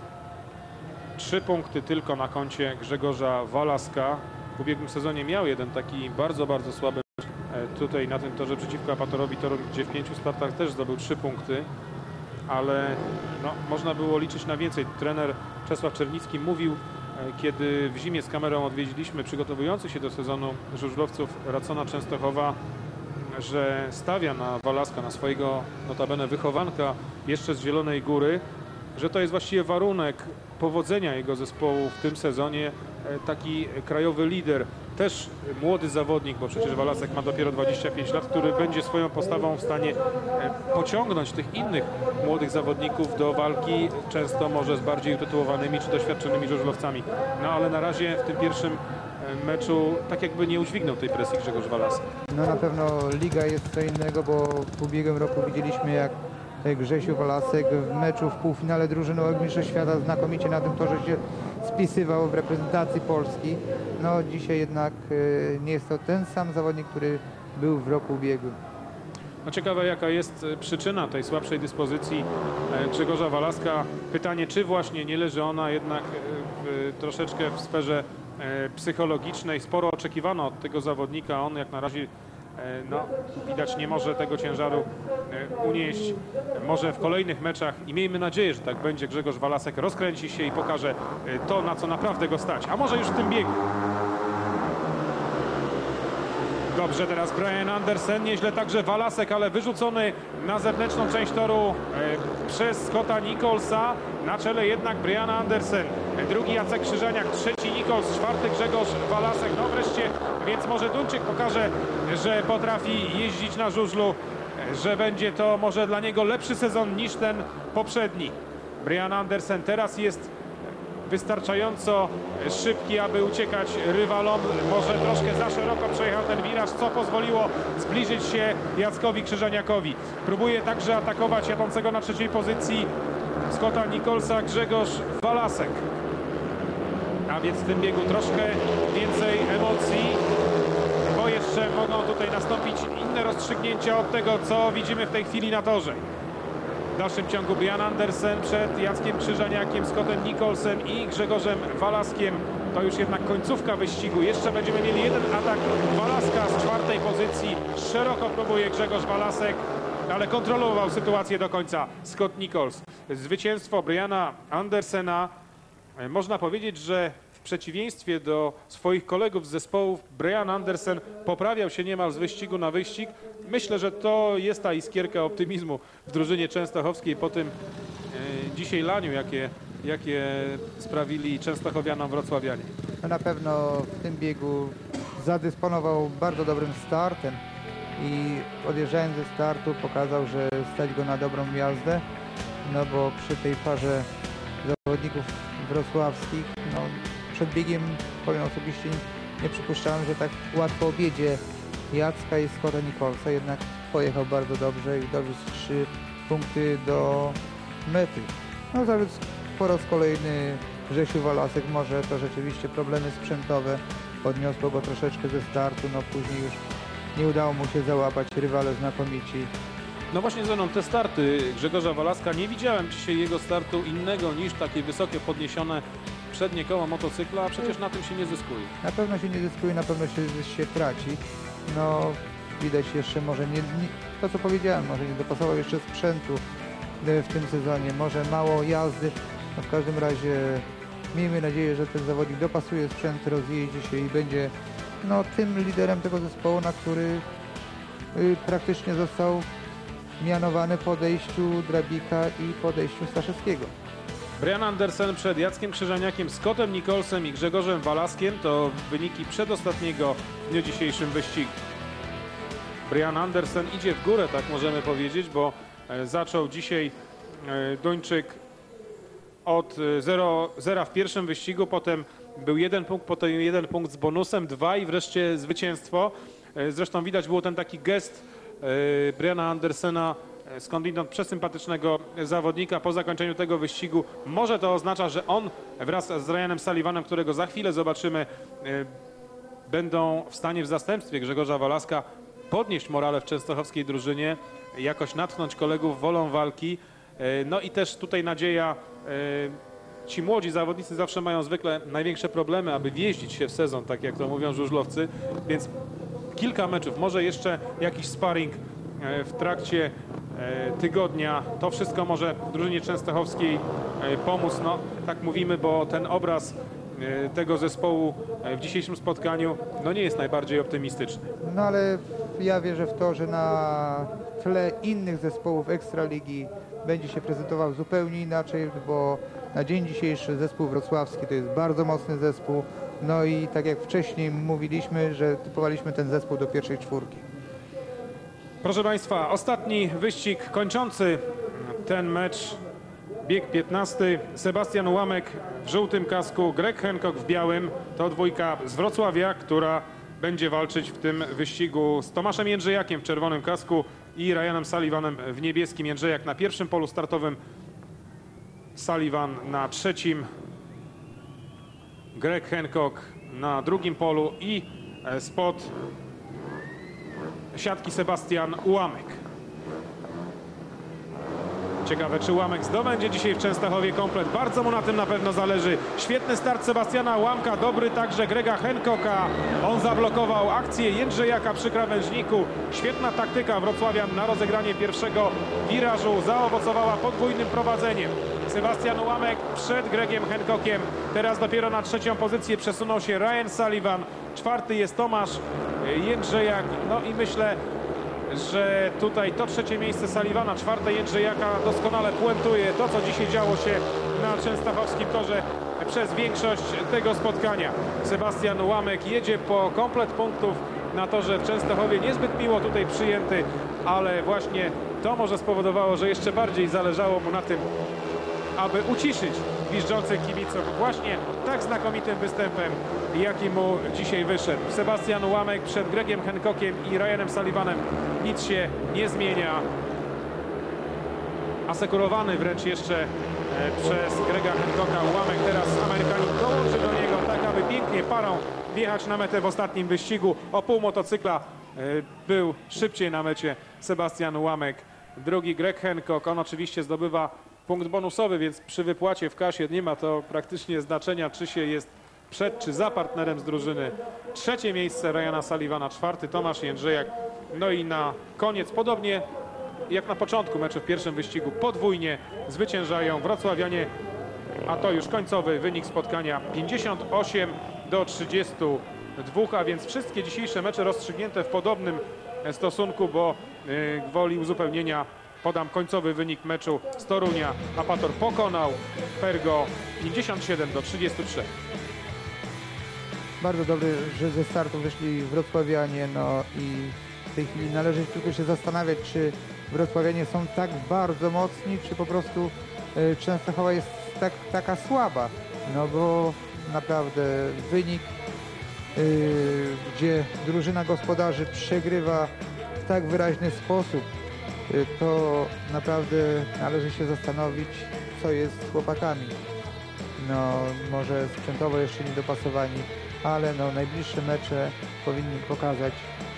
3 punkty tylko na koncie Grzegorza Walaska. W ubiegłym sezonie miał jeden taki bardzo słaby mecz tutaj na tym torze przeciwko Apatorowi Toruń, gdzie w 5 startach też zdobył 3 punkty, ale no, można było liczyć na więcej. Trener Czesław Czernicki mówił, kiedy w zimie z kamerą odwiedziliśmy przygotowujących się do sezonu żużlowców Radzona Częstochowa, że stawia na Walaska, na swojego notabene wychowanka jeszcze z Zielonej Góry, że to jest właściwie warunek powodzenia jego zespołu w tym sezonie. Taki krajowy lider, też młody zawodnik, bo przecież Walasek ma dopiero 25 lat, który będzie swoją postawą w stanie pociągnąć tych innych młodych zawodników do walki, często może z bardziej utytułowanymi czy doświadczonymi żużlowcami. No ale na razie w tym pierwszym meczu tak jakby nie udźwignął tej presji Grzegorz Walasek. No na pewno liga jest co innego, bo w ubiegłym roku widzieliśmy, jak Grzesiu Walasek w meczu w półfinale drużynowego Mistrzostw Świata znakomicie na tym torze się spisywał w reprezentacji Polski. No dzisiaj jednak nie jest to ten sam zawodnik, który był w roku ubiegłym. No ciekawe, jaka jest przyczyna tej słabszej dyspozycji Grzegorza Walaska. Pytanie, czy właśnie nie leży ona jednak troszeczkę w sferze psychologicznej. Sporo oczekiwano od tego zawodnika. On jak na razie no, widać nie może tego ciężaru unieść. Może w kolejnych meczach i miejmy nadzieję, że tak będzie, Grzegorz Walasek rozkręci się i pokaże to, na co naprawdę go stać. A może już w tym biegu. Dobrze, teraz Brian Andersen, nieźle także Walasek, ale wyrzucony na zewnętrzną część toru przez Scotta Nicholsa. Na czele jednak Brian Andersen, drugi Jacek Krzyżaniak, trzeci Nichols, czwarty Grzegorz Walasek. No wreszcie, więc może Duńczyk pokaże, że potrafi jeździć na żużlu, że będzie to może dla niego lepszy sezon niż ten poprzedni. Brian Andersen teraz jest wystarczająco szybki, aby uciekać rywalom. Może troszkę za szeroko przejechał ten wiraż, co pozwoliło zbliżyć się Jackowi Krzyżaniakowi. Próbuje także atakować jadącego na trzeciej pozycji Scotta Nicholsa Grzegorz Walasek. A więc w tym biegu troszkę więcej emocji, bo jeszcze mogą tutaj nastąpić inne rozstrzygnięcia od tego, co widzimy w tej chwili na torze. W dalszym ciągu Brian Andersen przed Jackiem Krzyżaniakiem, Scottem Nicholsem i Grzegorzem Walaskiem. To już jednak końcówka wyścigu. Jeszcze będziemy mieli jeden atak Walaska z czwartej pozycji. Szeroko próbuje Grzegorz Walasek, ale kontrolował sytuację do końca Scott Nichols. Zwycięstwo Briana Andersena. Można powiedzieć, że w przeciwieństwie do swoich kolegów z zespołów, Brian Andersen poprawiał się niemal z wyścigu na wyścig. Myślę, że to jest ta iskierka optymizmu w drużynie częstochowskiej po tym dzisiaj laniu, jakie sprawili częstochowianom wrocławianie. No na pewno w tym biegu zadysponował bardzo dobrym startem i odjeżdżając ze startu pokazał, że stać go na dobrą jazdę, no bo przy tej parze zawodników wrocławskich, no przed biegiem, powiem osobiście, nie przypuszczałem, że tak łatwo objedzie Jacka i Scotta Nicholsa, jednak pojechał bardzo dobrze i dowiózł 3 punkty do mety. No zawiódł po raz kolejny Grzesiu Walasek, może to rzeczywiście problemy sprzętowe podniosło go troszeczkę ze startu, no później już nie udało mu się załapać, rywale znakomici. No właśnie Zenon, te starty Grzegorza Walaska, nie widziałem dzisiaj jego startu innego niż takie wysokie podniesione przednie koło motocykla, a przecież na tym się nie zyskuje. Na pewno się nie zyskuje, na pewno się traci. No widać jeszcze może nie to co powiedziałem, może nie dopasował jeszcze sprzętu w tym sezonie, może mało jazdy. No w każdym razie miejmy nadzieję, że ten zawodnik dopasuje sprzęt, rozjeździ się i będzie no, tym liderem tego zespołu, na który praktycznie został mianowany po odejściu Drabika i po odejściu Staszewskiego. Brian Andersen przed Jackiem Krzyżaniakiem, Scottem Nicholsem i Grzegorzem Walaskiem to wyniki przedostatniego w dniu dzisiejszym wyścigu. Brian Andersen idzie w górę, tak możemy powiedzieć, bo zaczął dzisiaj Duńczyk od 0 w pierwszym wyścigu, potem był 1 punkt, potem 1 punkt z bonusem, 2 i wreszcie zwycięstwo. Zresztą widać było ten taki gest Briana Andersena, skądinąd przesympatycznego zawodnika po zakończeniu tego wyścigu. Może to oznacza, że on wraz z Ryanem Sullivanem, którego za chwilę zobaczymy, będą w stanie w zastępstwie Grzegorza Walaska podnieść morale w częstochowskiej drużynie, jakoś natchnąć kolegów wolą walki. No i też tutaj nadzieja, ci młodzi zawodnicy zawsze mają zwykle największe problemy, aby wjeździć się w sezon, tak jak to mówią żużlowcy, więc kilka meczów, może jeszcze jakiś sparring w trakcie tygodnia. To wszystko może drużynie częstochowskiej pomóc. No, tak mówimy, bo ten obraz tego zespołu w dzisiejszym spotkaniu no nie jest najbardziej optymistyczny. No ale ja wierzę w to, że na tle innych zespołów Ekstraligi będzie się prezentował zupełnie inaczej, bo na dzień dzisiejszy zespół wrocławski to jest bardzo mocny zespół. No i tak jak wcześniej mówiliśmy, że typowaliśmy ten zespół do pierwszej czwórki. Proszę Państwa, ostatni wyścig kończący ten mecz, bieg 15. Sebastian Ułamek w żółtym kasku, Greg Hancock w białym. To dwójka z Wrocławia, która będzie walczyć w tym wyścigu z Tomaszem Jędrzejakiem w czerwonym kasku i Ryanem Sullivanem w niebieskim. Jędrzejak na pierwszym polu startowym, Sullivan na trzecim, Greg Hancock na drugim polu i spod siatki Sebastian Ułamek. Ciekawe, czy Ułamek zdobędzie dzisiaj w Częstochowie komplet. Bardzo mu na tym na pewno zależy. Świetny start Sebastiana Ułamka, dobry także Grega Hancocka. On zablokował akcję Jędrzejaka przy krawężniku. Świetna taktyka wrocławian na rozegranie pierwszego wirażu zaowocowała podwójnym prowadzeniem. Sebastian Ułamek przed Gregiem Hancockiem. Teraz dopiero na trzecią pozycję przesunął się Ryan Sullivan. Czwarty jest Tomasz Jędrzejak. No i myślę, że tutaj to trzecie miejsce Sullivana, czwarte Jędrzejaka doskonale puentuje to, co dzisiaj działo się na częstochowskim torze przez większość tego spotkania. Sebastian Ułamek jedzie po komplet punktów na torze w Częstochowie, niezbyt miło tutaj przyjęty, ale właśnie to może spowodowało, że jeszcze bardziej zależało mu na tym, aby uciszyć gwizdzących kibiców właśnie tak znakomitym występem, jaki mu dzisiaj wyszedł. Sebastian Ułamek przed Gregiem Hancockiem i Ryanem Sullivanem, nic się nie zmienia. Asekurowany wręcz jeszcze przez Grega Hancocka Ułamek, teraz Amerykanin dołączy do niego, tak aby pięknie parą wjechać na metę w ostatnim wyścigu. O pół motocykla był szybciej na mecie Sebastian Ułamek. Drugi Greg Hancock, on oczywiście zdobywa punkt bonusowy, więc przy wypłacie w kasie nie ma to praktycznie znaczenia, czy się jest przed, czy za partnerem z drużyny. Trzecie miejsce Ryana Sullivana, czwarty Tomasz Jędrzejak. No i na koniec, podobnie jak na początku meczu w pierwszym wyścigu, podwójnie zwyciężają wrocławianie, a to już końcowy wynik spotkania 58-32, a więc wszystkie dzisiejsze mecze rozstrzygnięte w podobnym stosunku, bo gwoli uzupełnienia podam końcowy wynik meczu z Torunia. Apator pokonał Pergo 57-33. Bardzo dobry, że ze startu wyszli wrocławianie, no i w tej chwili należy tylko się zastanawiać, czy wrocławianie są tak bardzo mocni, czy po prostu Częstochowa jest taka słaba. No bo naprawdę wynik, gdzie drużyna gospodarzy przegrywa w tak wyraźny sposób, to naprawdę należy się zastanowić, co jest z chłopakami. No może sprzętowo jeszcze niedopasowani, ale no najbliższe mecze powinni pokazać,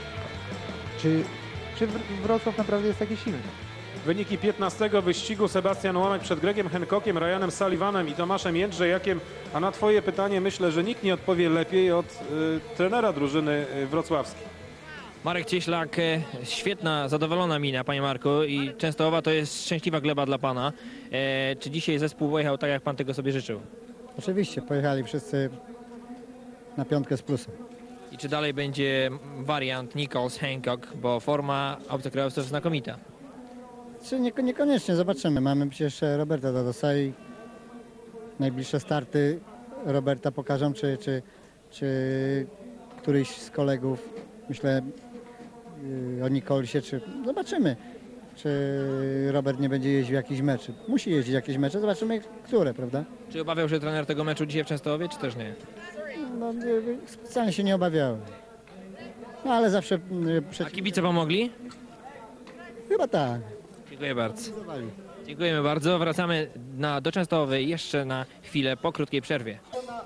czy Wrocław naprawdę jest taki silny. Wyniki 15 wyścigu: Sebastian Ułamek przed Gregiem Hancockiem, Ryanem Sullivanem i Tomaszem Jędrzejakiem. A na twoje pytanie myślę, że nikt nie odpowie lepiej od trenera drużyny wrocławskiej. Marek Cieślak, świetna, zadowolona mina, panie Marku, i Częstochowa to jest szczęśliwa gleba dla pana. Czy dzisiaj zespół pojechał tak, jak pan tego sobie życzył? Oczywiście, pojechali wszyscy na piątkę z plusem. I czy dalej będzie wariant Nichols-Hancock, bo forma obcokrajowców znakomita? Czy niekoniecznie, zobaczymy. Mamy przecież Roberta Dadosai. Najbliższe starty Roberta pokażą, czy któryś z kolegów, myślę, o Nikolsie, czy zobaczymy, czy Robert nie będzie jeździł jakiś mecz. Musi jeździć jakieś mecze, zobaczymy które, prawda? Czy obawiał się trener tego meczu dzisiaj w Częstochowie, czy też nie? No, specjalnie się nie obawiałem. No ale zawsze... A kibice pomogli? Chyba tak. Dziękuję bardzo. Dziękujemy bardzo. Wracamy do Częstochowy jeszcze na chwilę po krótkiej przerwie.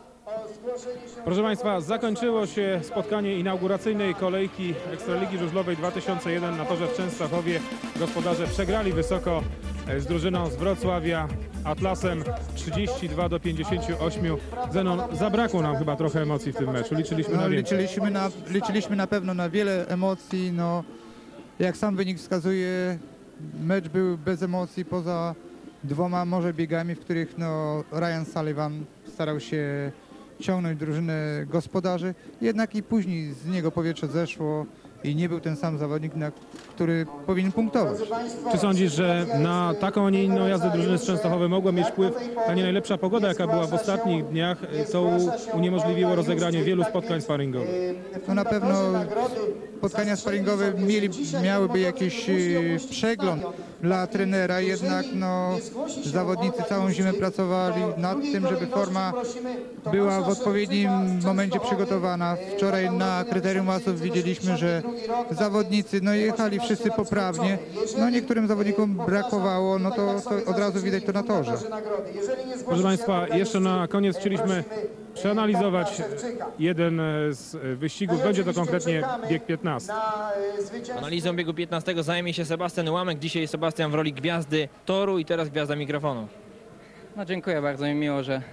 Proszę Państwa, zakończyło się spotkanie inauguracyjnej kolejki Ekstraligi Żużlowej 2001 na torze w Częstochowie. Gospodarze przegrali wysoko z drużyną z Wrocławia, Atlasem 32-58. Zenon, zabrakło nam chyba trochę emocji w tym meczu. Liczyliśmy na więcej. Liczyliśmy na pewno na wiele emocji. No, jak sam wynik wskazuje, mecz był bez emocji poza dwoma może biegami, w których no, Ryan Sullivan starał się ciągnąć drużynę gospodarzy, jednak i później z niego powietrze zeszło i nie był ten sam zawodnik, który powinien punktować. Czy sądzisz, że na taką, a nie inną jazdę drużyny z Częstochowy mogła mieć wpływ ta nie najlepsza pogoda, jaka była w ostatnich dniach? To uniemożliwiło rozegranie wielu spotkań sparingowych. No na pewno spotkania sparingowe miałyby jakiś przegląd dla trenera, jednak no, zawodnicy całą zimę pracowali nad tym, żeby forma była w odpowiednim momencie przygotowana. Wczoraj na kryterium masów widzieliśmy, że zawodnicy no, jechali wszyscy poprawnie. No, niektórym zawodnikom brakowało, no to od razu widać to na torze. Proszę Państwa, jeszcze na koniec chcieliśmy przeanalizować jeden z wyścigów. Będzie to konkretnie bieg 15. Analizą biegu 15 zajmie się Sebastian Łamek. Dzisiaj Sebastian w roli gwiazdy toru i teraz gwiazda mikrofonu. No dziękuję bardzo, mi miło, że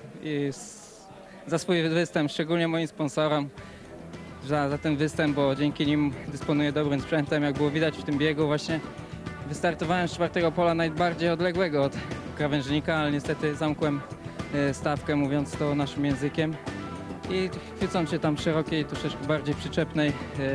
za swój występ, szczególnie moim sponsorom, za ten występ, bo dzięki nim dysponuję dobrym sprzętem. Jak było widać w tym biegu, właśnie wystartowałem z czwartego pola najbardziej odległego od krawężnika, ale niestety zamkłem stawkę, mówiąc to naszym językiem, i chwycąc się tam szerokiej, troszeczkę bardziej przyczepnej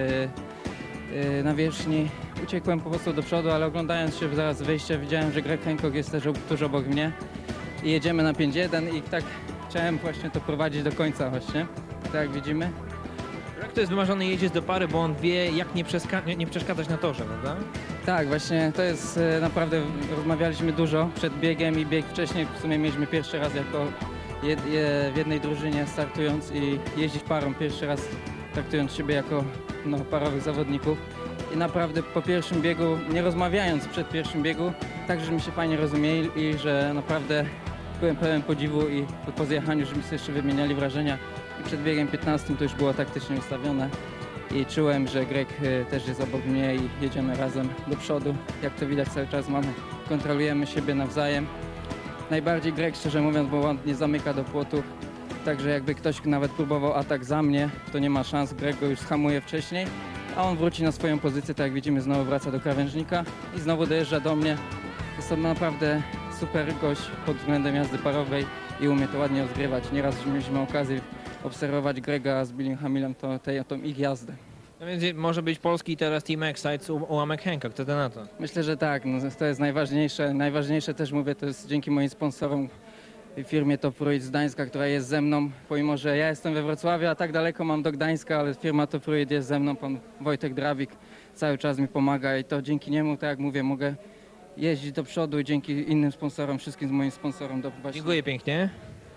nawierzchni, uciekłem po prostu do przodu, ale oglądając się zaraz z wyjścia widziałem, że Greg Hancock jest też tuż obok mnie i jedziemy na 5-1 i tak chciałem właśnie to prowadzić do końca właśnie, tak jak widzimy. Greg to jest wymarzony jeździec do pary, bo on wie, jak nie przeszkadzać na torze, prawda? Tak, właśnie to jest naprawdę, rozmawialiśmy dużo przed biegiem i bieg wcześniej, w sumie mieliśmy pierwszy raz jako w jednej drużynie startując i jeździć parą, pierwszy raz traktując siebie jako no, parowych zawodników. I naprawdę po pierwszym biegu, nie rozmawiając przed pierwszym biegu, tak żeśmy się fajnie rozumieli i że naprawdę byłem pełen podziwu i po zjechaniu, żeśmy sobie jeszcze wymieniali wrażenia. I przed biegiem 15 to już było taktycznie ustawione i czułem, że Greg też jest obok mnie i jedziemy razem do przodu. Jak to widać cały czas kontrolujemy siebie nawzajem. Najbardziej Greg, szczerze mówiąc, bo on nie zamyka do płotów, także jakby ktoś nawet próbował atak za mnie, to nie ma szans, Greg go już schamuje wcześniej, a on wróci na swoją pozycję, tak jak widzimy, znowu wraca do krawężnika i znowu dojeżdża do mnie. Jest to naprawdę super gość pod względem jazdy parowej i umie to ładnie rozgrywać. Nieraz mieliśmy okazję obserwować Grega z Billym Hamilem, tą ich jazdę. No więc może być polski teraz Team Excite Łamek Hancock, co ty na to? Myślę, że tak, no, to jest najważniejsze. Najważniejsze też mówię, to jest dzięki moim sponsorom, firmie Top Fruit z Gdańska, która jest ze mną, pomimo że ja jestem we Wrocławiu, a tak daleko mam do Gdańska, ale firma Top Fruit jest ze mną, pan Wojtek Drawik cały czas mi pomaga i to dzięki niemu, tak jak mówię, mogę jeździć do przodu i dzięki innym sponsorom, wszystkim moim sponsorom. Dziękuję pięknie.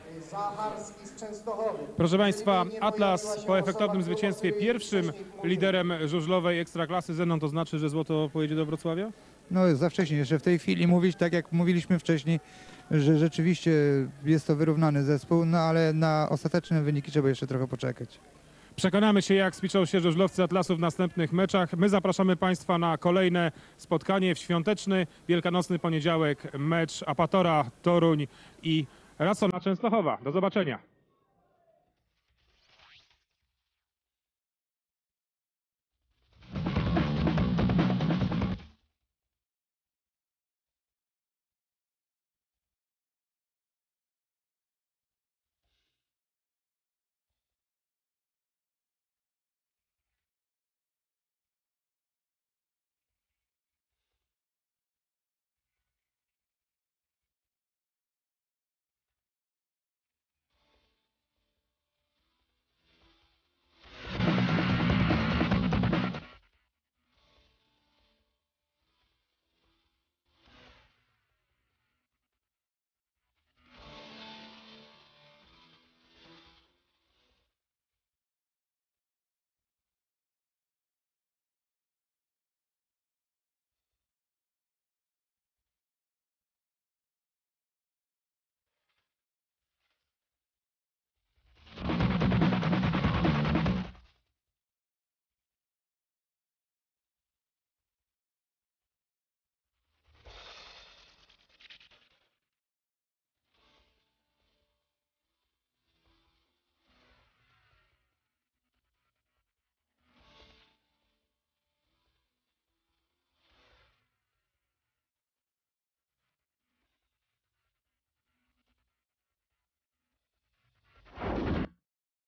Proszę Państwa, Atlas po efektownym zwycięstwie pierwszym liderem żużlowej Ekstraklasy. Zenon, to znaczy, że złoto pojedzie do Wrocławia? No jest za wcześnie, jeszcze w tej chwili mówić, tak jak mówiliśmy wcześniej, że rzeczywiście jest to wyrównany zespół, no ale na ostateczne wyniki trzeba jeszcze trochę poczekać. Przekonamy się, jak spiszą się żużlowcy Atlasu w następnych meczach. My zapraszamy Państwa na kolejne spotkanie w świąteczny, wielkanocny poniedziałek, mecz Apatora Toruń i Racona Częstochowa. Do zobaczenia.